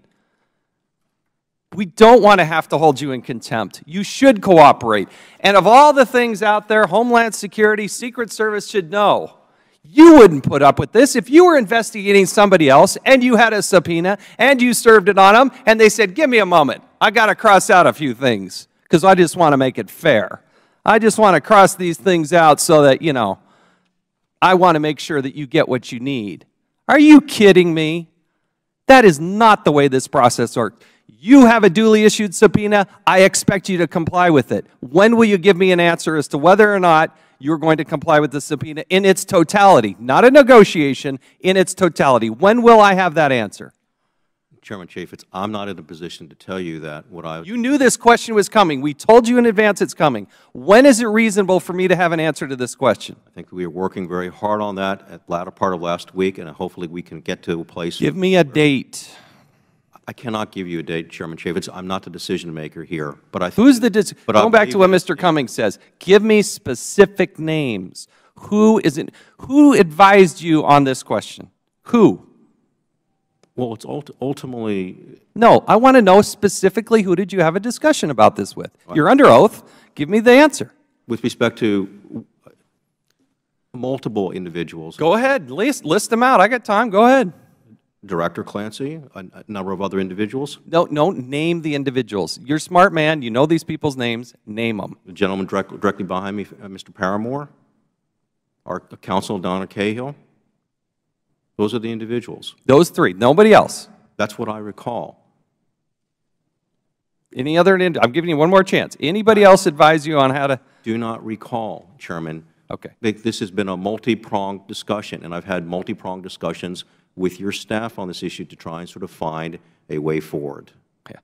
We don't want to have to hold you in contempt. You should cooperate. And of all the things out there, Homeland Security, Secret Service should know, you wouldn't put up with this if you were investigating somebody else and you had a subpoena and you served it on them and they said, give me a moment. I got to cross out a few things because I just want to make it fair. I just want to cross these things out so that, you know, I want to make sure that you get what you need. Are you kidding me? That is not the way this process works. You have a duly issued subpoena. I expect you to comply with it. When will you give me an answer as to whether or not you're going to comply with the subpoena in its totality? Not a negotiation, in its totality. When will I have that answer? Chairman Chaffetz, I'm not in a position to tell you that. What I You knew this question was coming. We told you in advance it's coming. When is it reasonable for me to have an answer to this question? I think we are working very hard on that at the latter part of last week, and hopefully we can get to a place. Give me a date. I cannot give you a date, Chairman Chaffetz. I'm not the decision maker here. But I think Who's the dis but going I back to what Mister Cummings says? Give me specific names. Who is it? Who advised you on this question? Who? Well, it's ult ultimately. No, I want to know specifically who did you have a discussion about this with? You're under oath. Give me the answer. With respect to multiple individuals. Go ahead. List, list them out. I got time. Go ahead. Director Clancy, a, a number of other individuals. No, no, name the individuals. You're a smart man. You know these people's names. Name them. The gentleman direct, directly behind me, uh, Mister Paramore, our Counsel Donna Cahill. Those are the individuals. Those three. Nobody else. That's what I recall. Any other? I'm giving you one more chance. Anybody else advise you on how to? Do not recall, Chairman. Okay. This has been a multi-pronged discussion, and I've had multi-pronged discussions with your staff on this issue to try and sort of find a way forward. Yeah.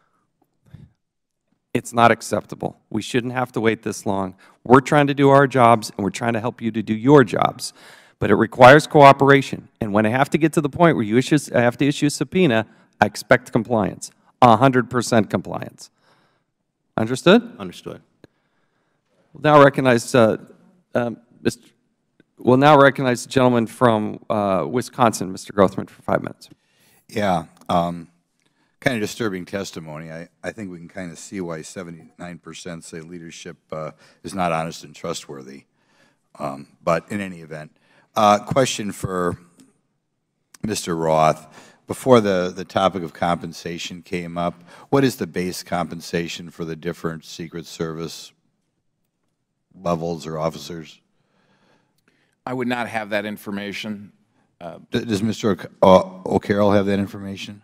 It's not acceptable. We shouldn't have to wait this long. We're trying to do our jobs, and we're trying to help you to do your jobs. But it requires cooperation. And when I have to get to the point where you issue, I have to issue a subpoena, I expect compliance, one hundred percent compliance. Understood? Understood. We'll now recognize, uh, um, Mister We'll now recognize the gentleman from uh, Wisconsin, Mister Grothman, for five minutes. Yeah, um, kind of disturbing testimony. I, I think we can kind of see why seventy-nine percent say leadership uh, is not honest and trustworthy. Um, but in any event, uh, question for Mister Roth. Before the, the topic of compensation came up, what is the base compensation for the different Secret Service levels or officers? I would not have that information. Uh, Does Mister O'Carroll have that information?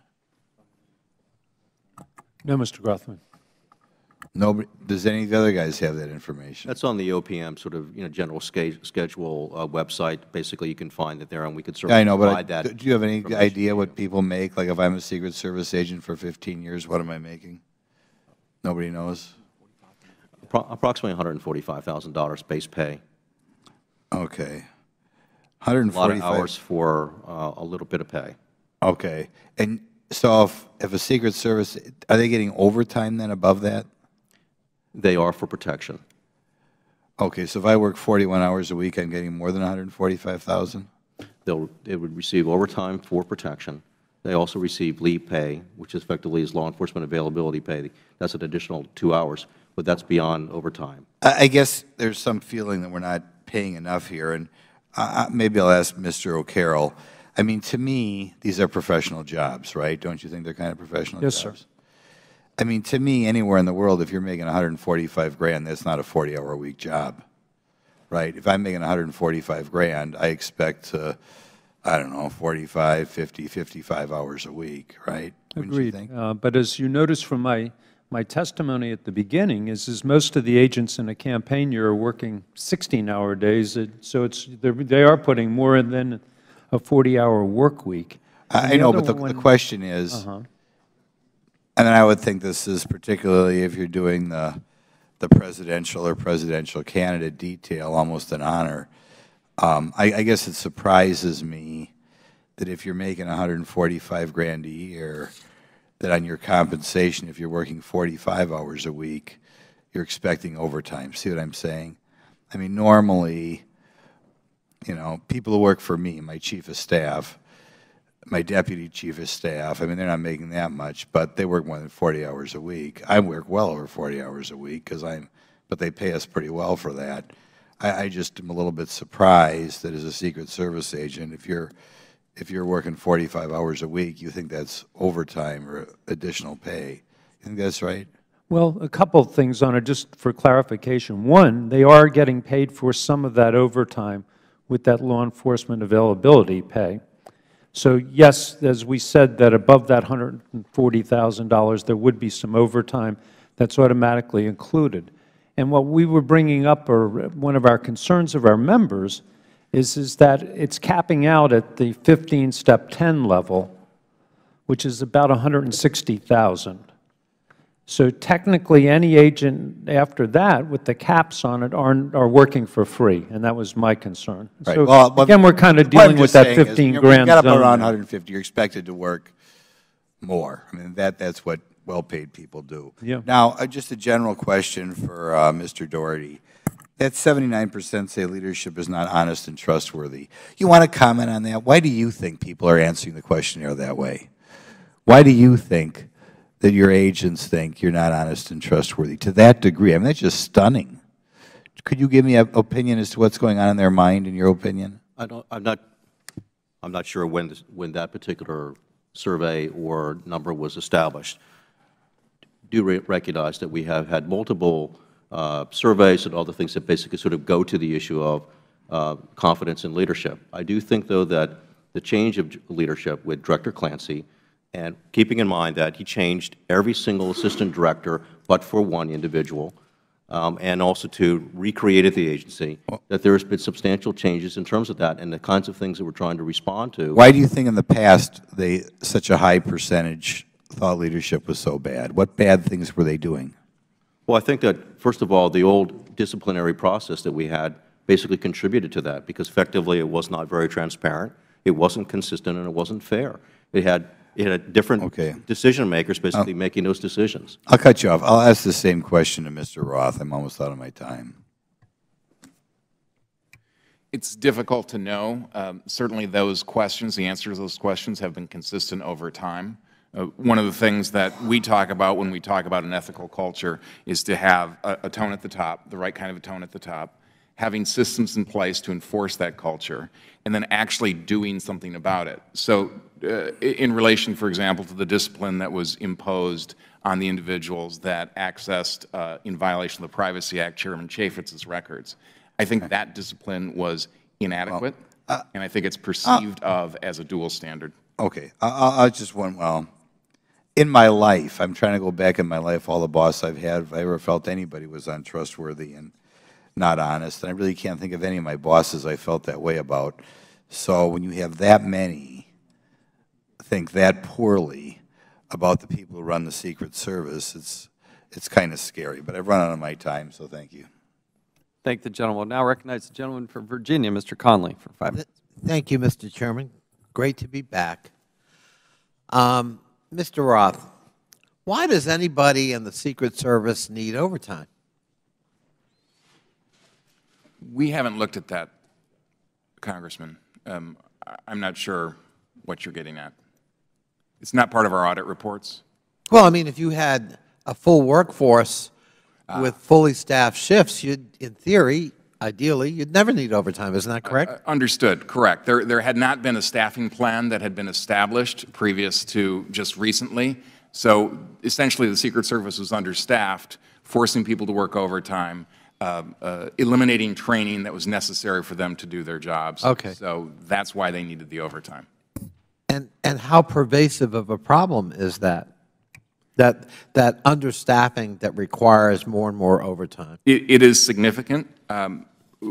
No, Mister Grothman. Nobody. Does any of the other guys have that information? That's on the O P M sort of, you know, general schedule uh, website. Basically, you can find it there, and we could certainly yeah, I know, but provide I, that. do you have any idea what people make? Like, if I'm a Secret Service agent for fifteen years, what am I making? Nobody knows. Appro approximately one hundred forty-five thousand dollars base pay. Okay. one hundred forty-five. A lot of hours for uh, a little bit of pay. Okay. And so if, if a Secret Service, are they getting overtime then above that? They are for protection. Okay. So if I work forty-one hours a week, I'm getting more than one hundred forty-five thousand dollars? They'll, they would receive overtime for protection. They also receive leave pay, which effectively is law enforcement availability pay. That's an additional two hours, but that's beyond overtime. I guess there's some feeling that we're not paying enough here, and uh, maybe I'll ask Mister O'Carroll. I mean, to me, these are professional jobs, right? Don't you think they're kind of professional Yes, jobs? sir. I mean, to me, anywhere in the world, if you're making one hundred forty-five grand, that's not a forty hour a week job, right? If I'm making one hundred forty-five grand, I expect to, I don't know, forty-five, fifty, fifty-five hours a week, right? Wouldn't you Agreed. think? Uh, but as you notice from my, my testimony at the beginning is, is most of the agents in a campaign year are working sixteen hour days, it, so it's, they're- they are putting more than a forty hour work week. And I the know, other but the, one- the question is, Uh-huh. and I would think this is particularly if you're doing the, the presidential or presidential candidate detail, almost an honor. Um, I, I guess it surprises me that if you're making one hundred forty-five grand a year, that on your compensation, if you're working forty-five hours a week, you're expecting overtime. See what I'm saying? I mean, normally, you know, people who work for me, my chief of staff, my deputy chief of staff, I mean, they're not making that much, but they work more than forty hours a week. I work well over forty hours a week because I'm, but they pay us pretty well for that. I, I just am a little bit surprised that as a Secret Service agent, if you're, if you're working forty-five hours a week, you think that's overtime or additional pay. You think that's right? Well, a couple of things on it, just for clarification. One, they are getting paid for some of that overtime with that law enforcement availability pay. So yes, as we said, that above that one hundred forty thousand dollars, there would be some overtime that's automatically included. And what we were bringing up, or one of our concerns of our members, is, is that it's capping out at the fifteen step ten level, which is about one hundred sixty thousand dollars. So technically, any agent after that, with the caps on it, are, are working for free, and that was my concern. Right. So Well, but again, we're kind of what I'm dealing with just that saying is, fifteen you know, grand when you get up zone around there. one hundred fifty, you're expected to work more. I mean, that, that's what well-paid people do. Yeah. Now, uh, just a general question for uh, Mister Doherty. That seventy-nine percent say leadership is not honest and trustworthy. You want to comment on that? Why do you think people are answering the questionnaire that way? Why do you think that your agents think you're not honest and trustworthy to that degree? I mean, that's just stunning. Could you give me an opinion as to what's going on in their mind, in your opinion? I don't, I'm not, I'm not sure when, this, when that particular survey or number was established. Do re recognize that we have had multiple uh, surveys and other things that basically sort of go to the issue of uh, confidence in leadership. I do think, though, that the change of leadership with Director Clancy, and keeping in mind that he changed every single assistant director but for one individual, um, and also to recreated the agency, that there has been substantial changes in terms of that and the kinds of things that we're trying to respond to. Why do you think in the past they, such a high percentage thought leadership was so bad? What bad things were they doing? Well, I think that, first of all, the old disciplinary process that we had basically contributed to that, because effectively it was not very transparent, it wasn't consistent, and it wasn't fair. It had It had different okay. decision makers basically I'll, making those decisions. I'll cut you off. I'll ask the same question to Mister Roth. I'm almost out of my time. It's difficult to know. Um, certainly those questions, the answers to those questions have been consistent over time. Uh, one of the things that we talk about when we talk about an ethical culture is to have a, a tone at the top, the right kind of a tone at the top, having systems in place to enforce that culture, and then actually doing something about it. So uh, in relation, for example, to the discipline that was imposed on the individuals that accessed, uh, in violation of the Privacy Act, Chairman Chaffetz's records, I think that discipline was inadequate, well, uh, and I think it's perceived uh, of as a dual standard. Okay. I'll, I'll just one, well, in my life, I'm trying to go back in my life, all the boss I've had, if I ever felt anybody was untrustworthy and not honest, and I really can't think of any of my bosses I felt that way about. So when you have that many think that poorly about the people who run the Secret Service, it's, it's kind of scary. But I've run out of my time, so thank you. Thank the gentleman. Now recognize the gentleman from Virginia, Mister Conley, for five minutes. Thank you, Mister Chairman. Great to be back. Um, Mister Roth, why does anybody in the Secret Service need overtime? We haven't looked at that, Congressman. Um, I'm not sure what you're getting at. It's not part of our audit reports. Well, I mean, if you had a full workforce uh, with fully staffed shifts, you'd, in theory, ideally, you'd never need overtime. Isn't that correct? Uh, understood. Correct. There, there had not been a staffing plan that had been established previous to just recently. So essentially, the Secret Service was understaffed, forcing people to work overtime, uh, uh, eliminating training that was necessary for them to do their jobs. Okay. So that's why they needed the overtime. And, and how pervasive of a problem is that? That, that understaffing that requires more and more overtime? It, it is significant. Um,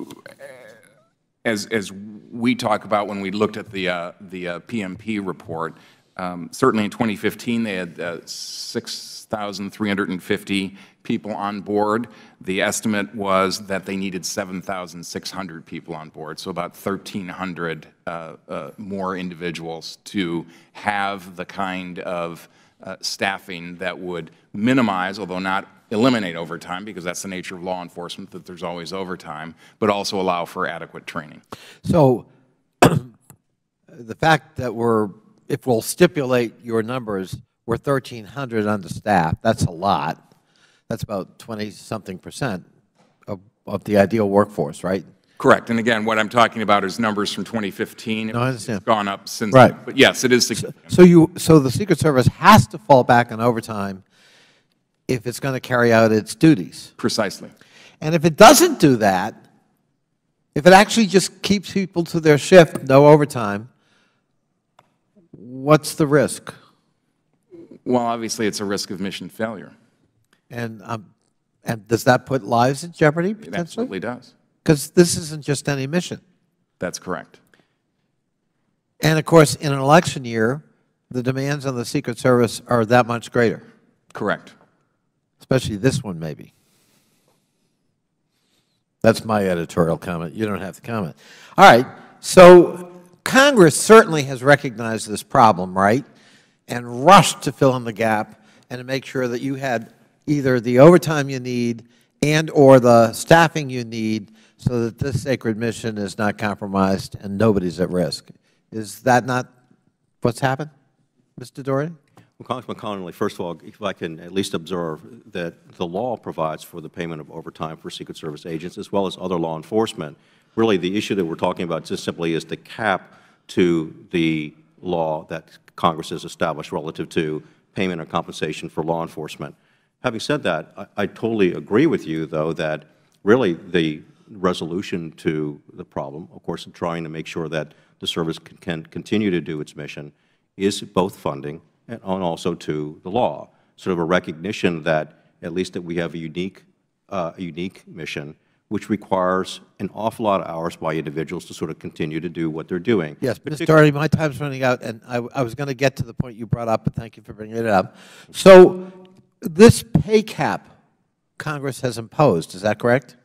as, as we talk about when we looked at the, uh, the uh, P M P report, um, certainly in twenty fifteen they had uh, six thousand three hundred fifty people on board. The estimate was that they needed seven thousand six hundred people on board, so about thirteen hundred uh, uh, more individuals to have the kind of uh, staffing that would minimize, although not eliminate overtime, because that's the nature of law enforcement, that there's always overtime, but also allow for adequate training. So the fact that we're, if we'll stipulate your numbers, we're thirteen hundred understaffed, that's a lot. That's about twenty-something percent of, of the ideal workforce, right? Correct. And again, what I'm talking about is numbers from twenty fifteen. No, I understand. It's gone up since. Right. But yes, it is significant. So, you, so the Secret Service has to fall back on overtime if it's going to carry out its duties. Precisely. And if it doesn't do that, if it actually just keeps people to their shift, no overtime, what's the risk? Well, obviously, it's a risk of mission failure. And, um, and does that put lives in jeopardy, potentially? It absolutely does. Because this isn't just any mission. That's correct. And, of course, in an election year, the demands on the Secret Service are that much greater. Correct. Especially this one, maybe. That's my editorial comment. You don't have to comment. All right. So Congress certainly has recognized this problem, right, and rushed to fill in the gap and to make sure that you had either the overtime you need and or the staffing you need so that this sacred mission is not compromised and nobody's at risk. Is that not what's happened, Mister Doherty? Well, Congressman Connolly, first of all, if I can at least observe that the law provides for the payment of overtime for Secret Service agents as well as other law enforcement. Really, the issue that we're talking about just simply is the cap to the law that Congress has established relative to payment or compensation for law enforcement. Having said that, I, I totally agree with you, though, that really the resolution to the problem, of course, of trying to make sure that the service can, can continue to do its mission, is both funding and also to the law. Sort of a recognition that at least that we have a unique, uh, a unique mission, which requires an awful lot of hours by individuals to sort of continue to do what they're doing. Yes, Mister Doherty, my time's running out, and I, I was going to get to the point you brought up, but thank you for bringing it up. So this pay cap Congress has imposed, is that correct?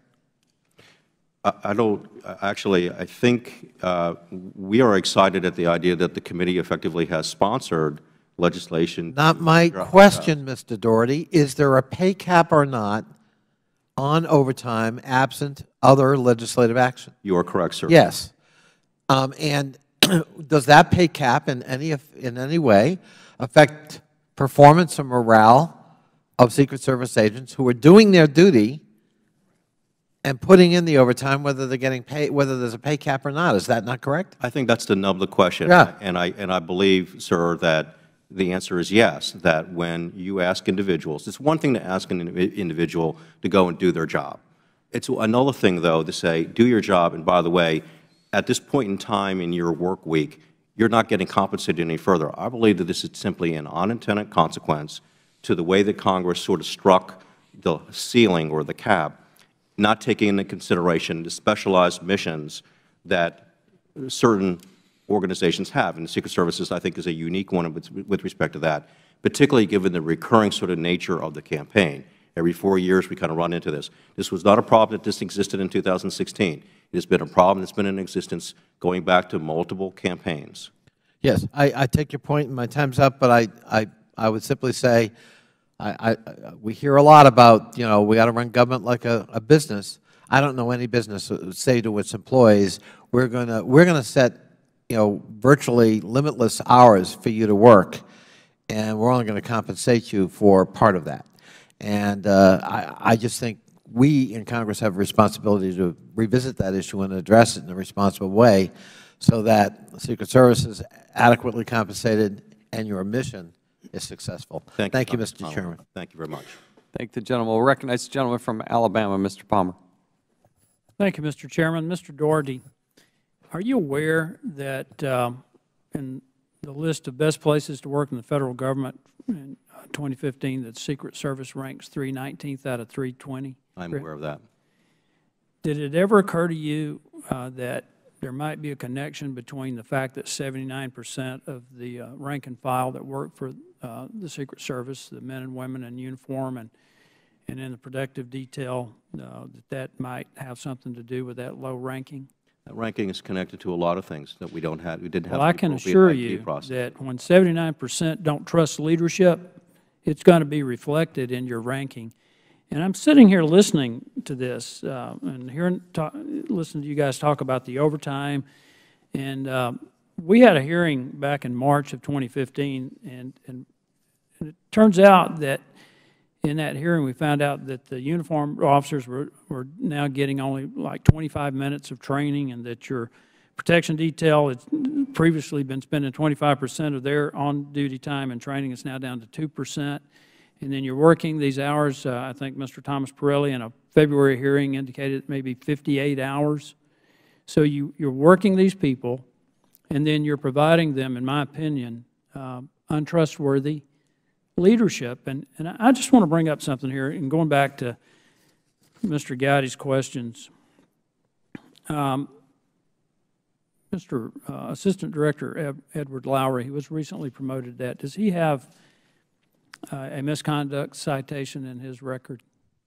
I, I don't, actually, I think uh, we are excited at the idea that the committee effectively has sponsored legislation. Not my question, Mister Doherty. Is there a pay cap or not on overtime absent other legislative action? You are correct, sir. Yes. Um, and does that pay cap in any, in any way affect performance or morale of Secret Service agents who are doing their duty and putting in the overtime, whether they're getting paid, whether there's a pay cap or not? Is that not correct? I think that's the nub of the question. Yeah. And I, and I believe, sir, that the answer is yes, that when you ask individuals, it's one thing to ask an individual to go and do their job. It's another thing, though, to say, do your job, and by the way, at this point in time in your work week, you're not getting compensated any further. I believe that this is simply an unintended consequence to the way that Congress sort of struck the ceiling or the cap, not taking into consideration the specialized missions that certain organizations have. And the Secret Services, I think, is a unique one with, with respect to that, particularly given the recurring sort of nature of the campaign. Every four years we kind of run into this. This was not a problem that this existed in two thousand sixteen. It has been a problem that's been in existence going back to multiple campaigns. Yes, I, I take your point, and my time's up, but I, I, I would simply say, I, I, we hear a lot about, you know, we got to run government like a, a business. I don't know any business that would say to its employees, we're going to, we're going to set, you know, virtually limitless hours for you to work, and we're only going to compensate you for part of that. And uh, I, I just think we in Congress have a responsibility to revisit that issue and address it in a responsible way so that the Secret Service is adequately compensated and your mission is successful. Thank, Thank you, you Mister Chairman. Thank you very much. Thank the gentleman. We'll recognize the gentleman from Alabama, Mister Palmer. Thank you, Mister Chairman. Mister Doherty, are you aware that um, in the list of best places to work in the federal government in uh, twenty fifteen, that Secret Service ranks three nineteenth out of three twenty? I'm aware of that. Did it ever occur to you uh, that there might be a connection between the fact that seventy-nine percent of the uh, rank and file that work for uh, the Secret Service, the men and women in uniform and, and in the protective detail, uh, that that might have something to do with that low ranking? That ranking is connected to a lot of things that we don't have. We didn't have. Well, I can assure you that when seventy-nine percent don't trust leadership, it's going to be reflected in your ranking. And I'm sitting here listening to this uh, and hearing, talk, listening to you guys talk about the overtime. And uh, we had a hearing back in March of twenty fifteen, and, and, and it turns out that in that hearing we found out that the uniformed officers were, were now getting only like twenty-five minutes of training, and that your protection detail had previously been spending twenty-five percent of their on-duty time in training. It's now down to two percent. And then you're working these hours, uh, I think Mister Thomas Pirelli in a February hearing indicated maybe fifty-eight hours. So you, you're working these people, and then you're providing them, in my opinion, uh, untrustworthy leadership. And, and I just want to bring up something here, and going back to Mister Gowdy's questions. Um, Mister Uh, Assistant Director Ed, Edward Lorri, he was recently promoted to that. Does he have Uh, a misconduct citation in his record?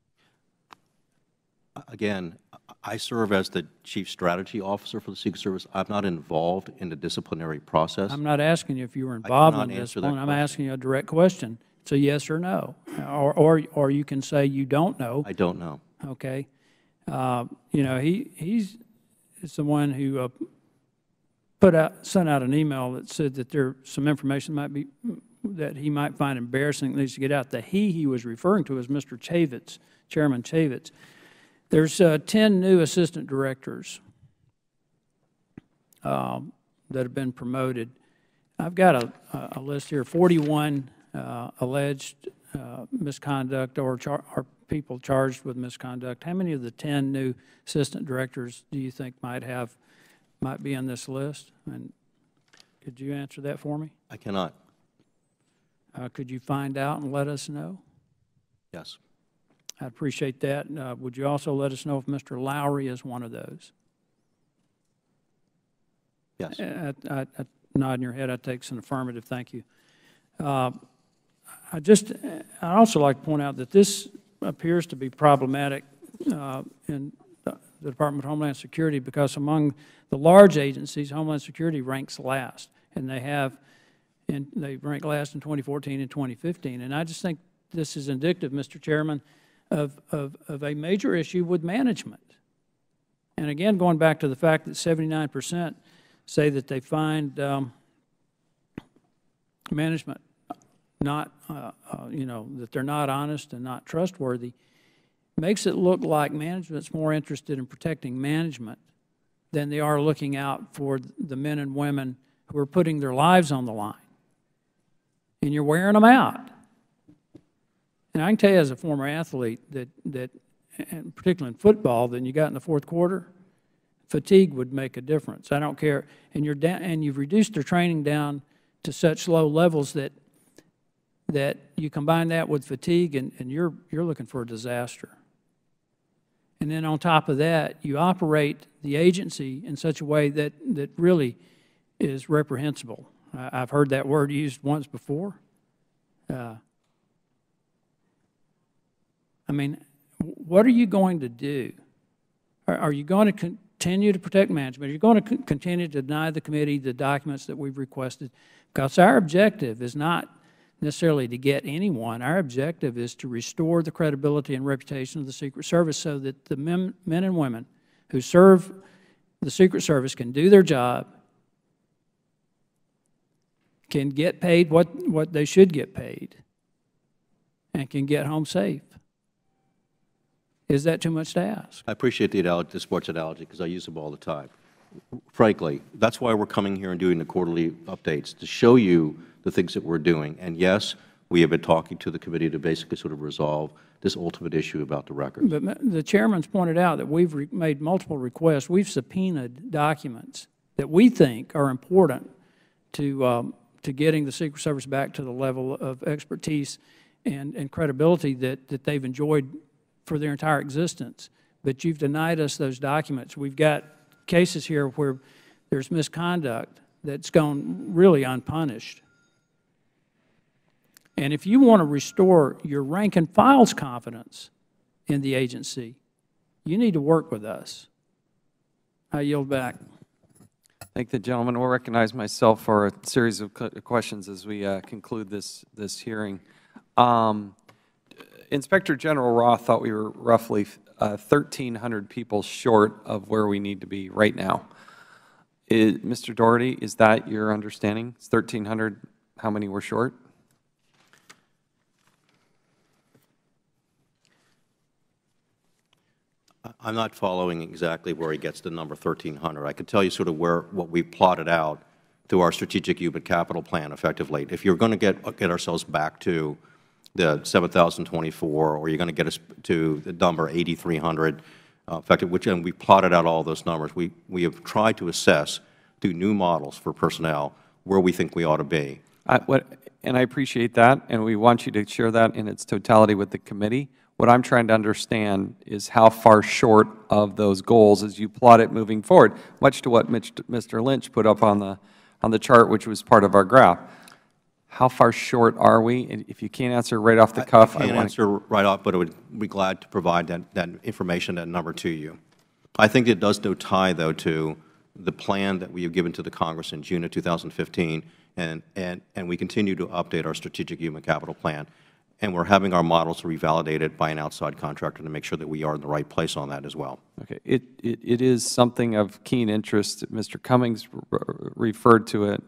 Again, I serve as the Chief Strategy Officer for the Secret Service. I'm not involved in the disciplinary process. I'm not asking you if you were involved in this. I'm question. asking you a direct question. It's a yes or no. Or, or, or you can say you don't know. I don't know. Okay. Uh, you know, he, he's is the one who uh, put out, sent out an email that said that there some information might be that he might find embarrassing that needs to get out. The he he was referring to is Mister Chaffetz, Chairman Chaffetz. There's uh, ten new assistant directors uh, that have been promoted. I've got a, a list here, forty-one uh, alleged uh, misconduct or, char or people charged with misconduct. How many of the ten new assistant directors do you think might have, might be on this list? And could you answer that for me? I cannot. Uh, could you find out and let us know? Yes. I'd appreciate that. Uh, would you also let us know if Mister Lorri is one of those? Yes. I, I, I nod in your head. I take an affirmative. Thank you. Uh, I just, I also like to point out that this appears to be problematic uh, in the Department of Homeland Security, because among the large agencies, Homeland Security ranks last, and they have. And they ranked last in twenty fourteen and twenty fifteen. And I just think this is indicative, Mister Chairman, of, of, of a major issue with management. And again, going back to the fact that seventy-nine percent say that they find um, management not, uh, uh, you know, that they're not honest and not trustworthy, makes it look like management's more interested in protecting management than they are looking out for the men and women who are putting their lives on the line. And you're wearing them out. And I can tell you as a former athlete that, that and particularly in football, that you got in the fourth quarter, fatigue would make a difference. I don't care. And, you're down, and you've reduced their training down to such low levels that, that you combine that with fatigue, and, and you're, you're looking for a disaster. And then on top of that, you operate the agency in such a way that, that really is reprehensible. I've heard that word used once before. Uh, I mean, what are you going to do? Are, are you going to continue to protect management? Are you going to continue to deny the committee the documents that we've requested? Because our objective is not necessarily to get anyone. Our objective is to restore the credibility and reputation of the Secret Service so that the men, men and women who serve the Secret Service can do their job, can get paid what, what they should get paid and can get home safe. Is that too much to ask? I appreciate the, analogy, the sports analogy because I use them all the time. Frankly, that's why we're coming here and doing the quarterly updates, to show you the things that we're doing. And yes, we have been talking to the committee to basically sort of resolve this ultimate issue about the records. But the Chairman's pointed out that we've re made multiple requests. We've subpoenaed documents that we think are important to, um, to getting the Secret Service back to the level of expertise and, and credibility that, that they've enjoyed for their entire existence. But you've denied us those documents. We've got cases here where there's misconduct that's gone really unpunished. And if you want to restore your rank and file's confidence in the agency, you need to work with us. I yield back. Thank the gentleman. We'll recognize myself for a series of questions as we uh, conclude this, this hearing. Um, Inspector General Roth thought we were roughly uh, thirteen hundred people short of where we need to be right now. Is, Mister Doherty, is that your understanding? It's thirteen hundred, how many we're short? I'm not following exactly where he gets the number thirteen hundred. I can tell you sort of where what we plotted out through our strategic human capital plan effectively. If you're going to get, get ourselves back to the seven thousand twenty-four, or you're going to get us to the number eighty-three hundred, uh, effective, which, and we plotted out all those numbers. We, we have tried to assess through new models for personnel where we think we ought to be. I, what, and I appreciate that, and we want you to share that in its totality with the committee. What I'm trying to understand is how far short of those goals as you plot it moving forward, much to what Mister Lynch put up on the, on the chart, which was part of our graph. How far short are we? And if you can't answer right off the cuff, I can't I want answer right off, but I would be glad to provide that, that information, that number to you. I think it does no tie, though, to the plan that we have given to the Congress in June of two thousand fifteen, and, and, and we continue to update our strategic human capital plan. And we're having our models revalidated by an outside contractor to make sure that we are in the right place on that as well. Okay. It, it, it is something of keen interest. Mister Cummings referred to it.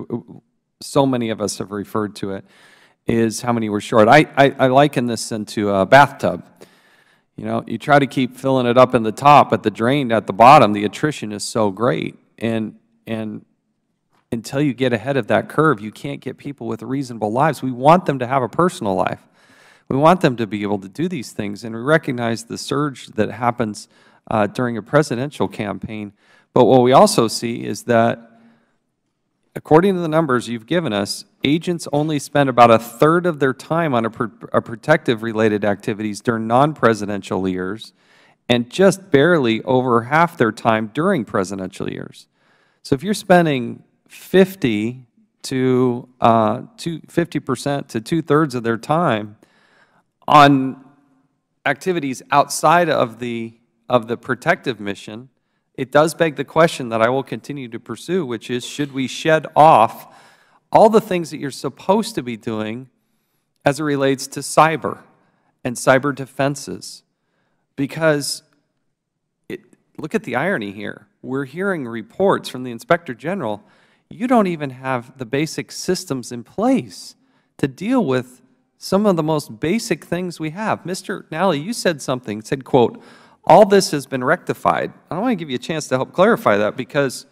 So many of us have referred to it, is how many were short. I, I, I liken this into a bathtub. You know, you try to keep filling it up in the top, but the drain at the bottom, the attrition is so great. And, and until you get ahead of that curve, you can't get people with reasonable lives. We want them to have a personal life. We want them to be able to do these things. And we recognize the surge that happens uh, during a presidential campaign. But what we also see is that according to the numbers you've given us, agents only spend about a third of their time on a, pr a protective-related activities during non-presidential years, and just barely over half their time during presidential years. So if you're spending fifty to uh, fifty percent to two-thirds of their time on activities outside of the of the protective mission, it does beg the question that I will continue to pursue, which is, should we shed off all the things that you're supposed to be doing as it relates to cyber and cyber defenses? Because it, look at the irony here. We're hearing reports from the Inspector General, you don't even have the basic systems in place to deal with some of the most basic things we have. Mister Nally, you said something, said, quote, all this has been rectified. I want to give you a chance to help clarify that, because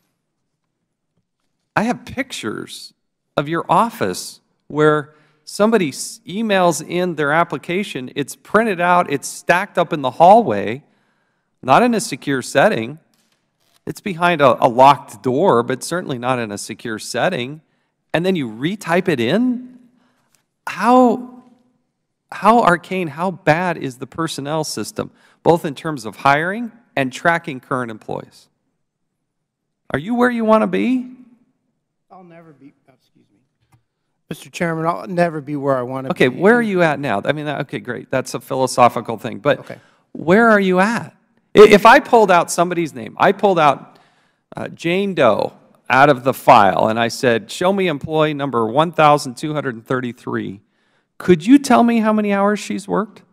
I have pictures of your office where somebody emails in their application, it's printed out, it's stacked up in the hallway, not in a secure setting. It's behind a, a locked door, but certainly not in a secure setting. And then you retype it in? How, how arcane, how bad is the personnel system, both in terms of hiring and tracking current employees? Are you where you want to be? I'll never be, excuse me. Mister Chairman, I'll never be where I want to okay, be. Okay, where are you at now? I mean, okay, great. That's a philosophical thing. But okay. Where are you at? If I pulled out somebody's name, I pulled out uh, Jane Doe out of the file, and I said, show me employee number one thousand two hundred thirty-three, could you tell me how many hours she's worked?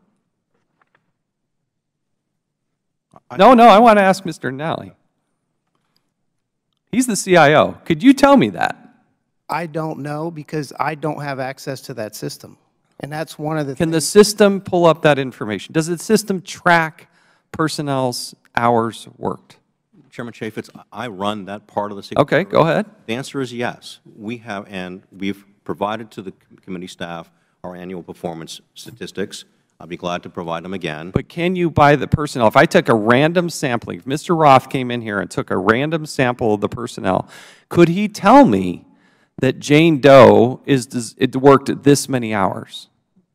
No, no, I want to ask Mister Nally. He's the C I O. Could you tell me that? I don't know because I don't have access to that system. And that's one of the Can things. the system pull up that information? Does the system track personnel's hours worked? Chairman Chaffetz, I run that part of the Secret Okay, Service. go ahead. The answer is yes. We have, and we've provided to the committee staff our annual performance statistics. I'll be glad to provide them again. But can you buy the personnel? If I took a random sampling, if Mister Roth came in here and took a random sample of the personnel, could he tell me that Jane Doe is it worked this many hours?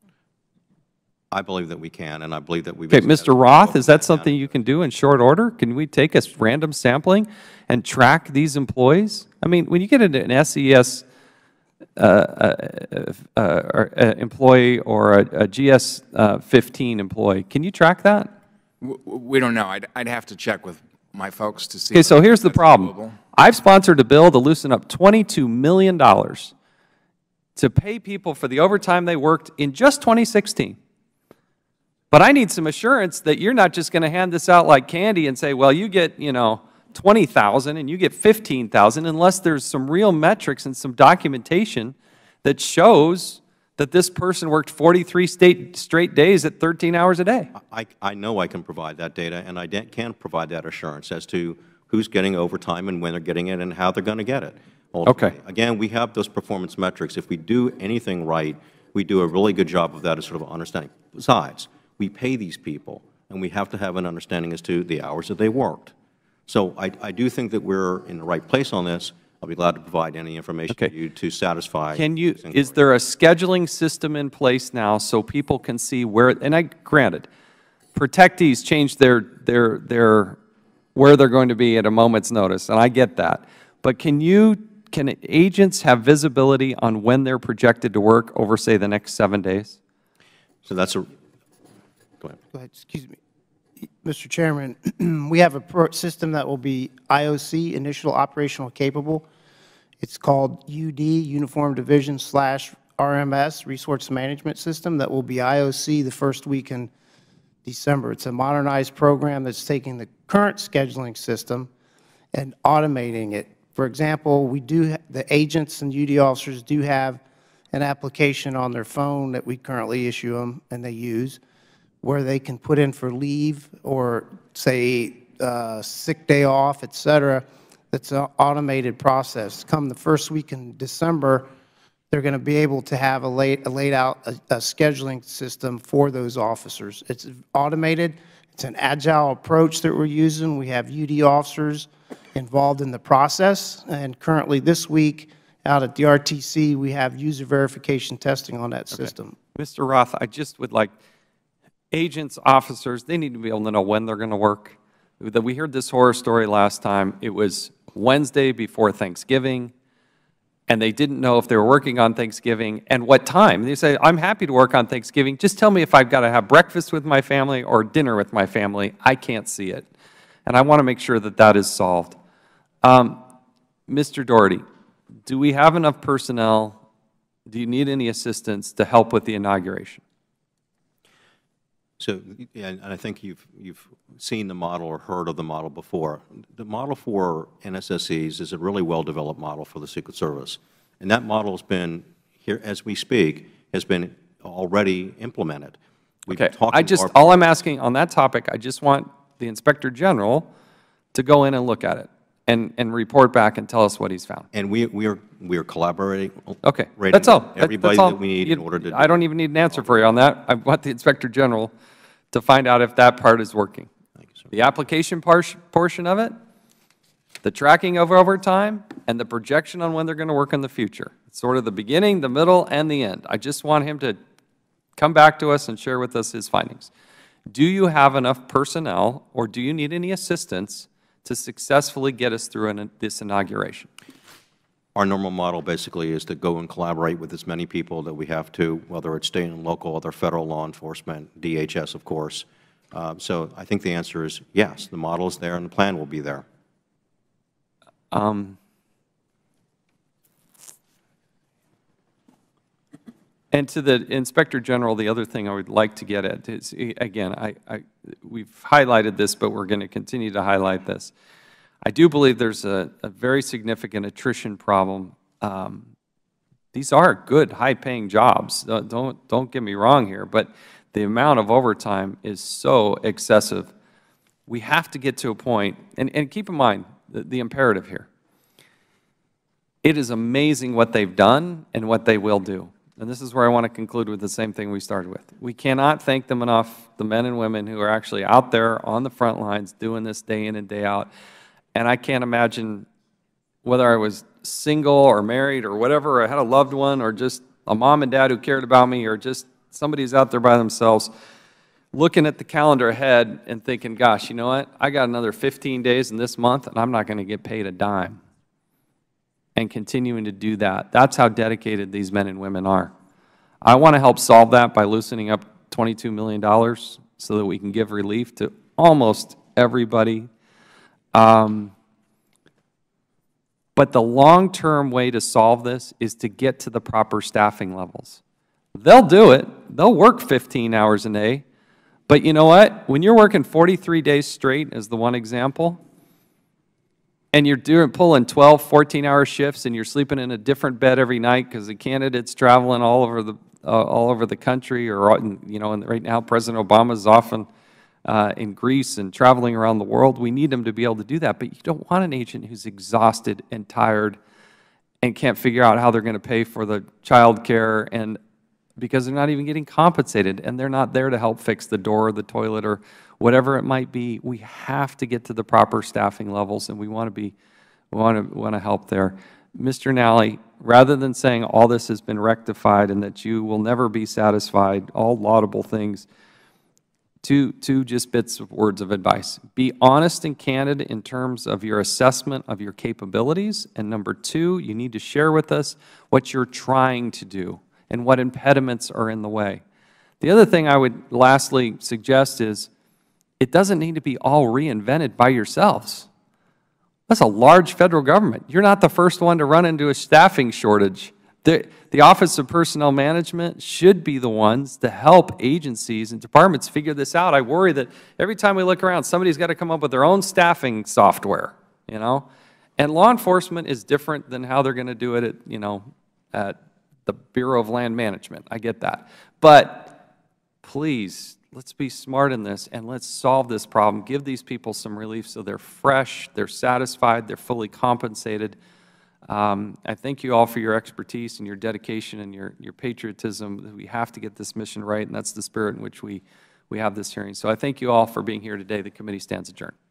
I believe that we can, and I believe that we've... Okay, Mister Roth, is that something you can do in short order? Can we take a random sampling and track these employees? I mean, when you get into an S E S uh, uh, uh, uh, employee or a, a G S fifteen employee, can you track that? We don't know. I'd, I'd have to check with my folks to see. Okay, so here's the problem. I've sponsored a bill to loosen up twenty-two million dollars to pay people for the overtime they worked in just twenty sixteen. But I need some assurance that you're not just going to hand this out like candy and say, well, you get, you know, twenty thousand and you get fifteen thousand, unless there's some real metrics and some documentation that shows that this person worked forty-three state, straight days at thirteen hours a day. I, I know I can provide that data, and I can provide that assurance as to who's getting overtime and when they're getting it and how they're going to get it. Ultimately. Okay. Again, we have those performance metrics. If we do anything right, we do a really good job of that as sort of understanding. Besides, we pay these people, and we have to have an understanding as to the hours that they worked. So I, I do think that we're in the right place on this. I'll be glad to provide any information Okay. to you to satisfy. Can you, is there a scheduling system in place now so people can see where, and I, granted, protectees change their, their, their, where they're going to be at a moment's notice, and I get that. But can you, can agents have visibility on when they're projected to work over, say, the next seven days? So that's a, go ahead. Go ahead, excuse me. Mister Chairman, we have a pro system that will be I O C, initial operational capable. It's called U D, Uniform Division slash R M S, Resource Management System, that will be I O C the first week in December. It's a modernized program that's taking the current scheduling system and automating it. For example, we do, the agents and U D officers do have an application on their phone that we currently issue them and they use, where they can put in for leave or, say, uh, sick day off, et cetera. That's an automated process. Come the first week in December, they're going to be able to have a laid, a laid out a, a scheduling system for those officers. It's automated. It's an agile approach that we're using. We have U D officers involved in the process, and currently this week out at the R T C, we have user verification testing on that Okay. system. Mister Roth, I just would like, agents, officers, they need to be able to know when they're going to work. We heard this horror story last time. It was Wednesday before Thanksgiving, and they didn't know if they were working on Thanksgiving and what time. They say, I'm happy to work on Thanksgiving. Just tell me if I've got to have breakfast with my family or dinner with my family. I can't see it. And I want to make sure that that is solved. Um, Mister Doherty, do we have enough personnel? Do you need any assistance to help with the inauguration? So, yeah, and I think you've, you've seen the model or heard of the model before. The model for N S S Es is a really well-developed model for the Secret Service. And that model has been, here as we speak, has been already implemented. We've Okay, been talking I to just, our- all I'm asking on that topic, I just want the Inspector General to go in and look at it and, and report back and tell us what he's found. And we, we are, we are collaborating. Okay, rating that's all. That- Everybody that's all. that we need You- in order to. I don't even need an answer for you on that. I want the Inspector General to find out if that part is working. Thank you, sir. The application par portion of it, the tracking of overtime, and the projection on when they're going to work in the future. It's sort of the beginning, the middle, and the end. I just want him to come back to us and share with us his findings. Do you have enough personnel, or do you need any assistance to successfully get us through an, this inauguration? Our normal model basically is to go and collaborate with as many people that we have to, whether it's state and local, other federal law enforcement, D H S, of course. Uh, so I think the answer is yes, the model is there and the plan will be there. Um, and to the Inspector General, the other thing I would like to get at is, again, I, I, we've highlighted this, but we're going to continue to highlight this. I do believe there's a, a very significant attrition problem um, These are good, high-paying jobs. Don't, don't, don't get me wrong here, but the amount of overtime is so excessive. We have to get to a point, and, and keep in mind the, the imperative here. It is amazing what they've done and what they will do. And this is where I want to conclude with the same thing we started with. We cannot thank them enough, the men and women who are actually out there on the front lines doing this day in and day out. And I can't imagine whether I was single or married or whatever, or I had a loved one or just a mom and dad who cared about me or just somebody's out there by themselves, looking at the calendar ahead and thinking, gosh, you know what, I got another fifteen days in this month and I'm not going to get paid a dime. And continuing to do that. That's how dedicated these men and women are. I want to help solve that by loosening up twenty-two million dollars so that we can give relief to almost everybody. Um, but the long-term way to solve this is to get to the proper staffing levels. They'll do it. They'll work fifteen hours a day. But you know what? When you're working forty-three days straight, as the one example, and you're doing, pulling twelve, fourteen hour shifts, and you're sleeping in a different bed every night because the candidate's traveling all over the, uh, all over the country, or, you know, and right now President Obama's often uh, in Greece and traveling around the world. We need them to be able to do that, but you don't want an agent who's exhausted and tired and can't figure out how they're going to pay for the child care, and because they're not even getting compensated, and they're not there to help fix the door or the toilet or whatever it might be. We have to get to the proper staffing levels, and we want to be, we want to want to help there. Mister Nally, rather than saying all this has been rectified and that you will never be satisfied, all laudable things, two, two just bits of words of advice. Be honest and candid in terms of your assessment of your capabilities, and number two, you need to share with us what you're trying to do and what impediments are in the way. The other thing I would lastly suggest is it doesn't need to be all reinvented by yourselves. That's a large federal government. You're not the first one to run into a staffing shortage. The, the Office of Personnel Management should be the ones to help agencies and departments figure this out. I worry that every time we look around, somebody's got to come up with their own staffing software, you know? And law enforcement is different than how they're going to do it at, you know, at the Bureau of Land Management. I get that. But please, let's be smart in this and let's solve this problem. Give these people some relief so they're fresh, they're satisfied, they're fully compensated. Um, I thank you all for your expertise and your dedication and your, your patriotism. We have to get this mission right, and that's the spirit in which we, we have this hearing. So I thank you all for being here today. The committee stands adjourned.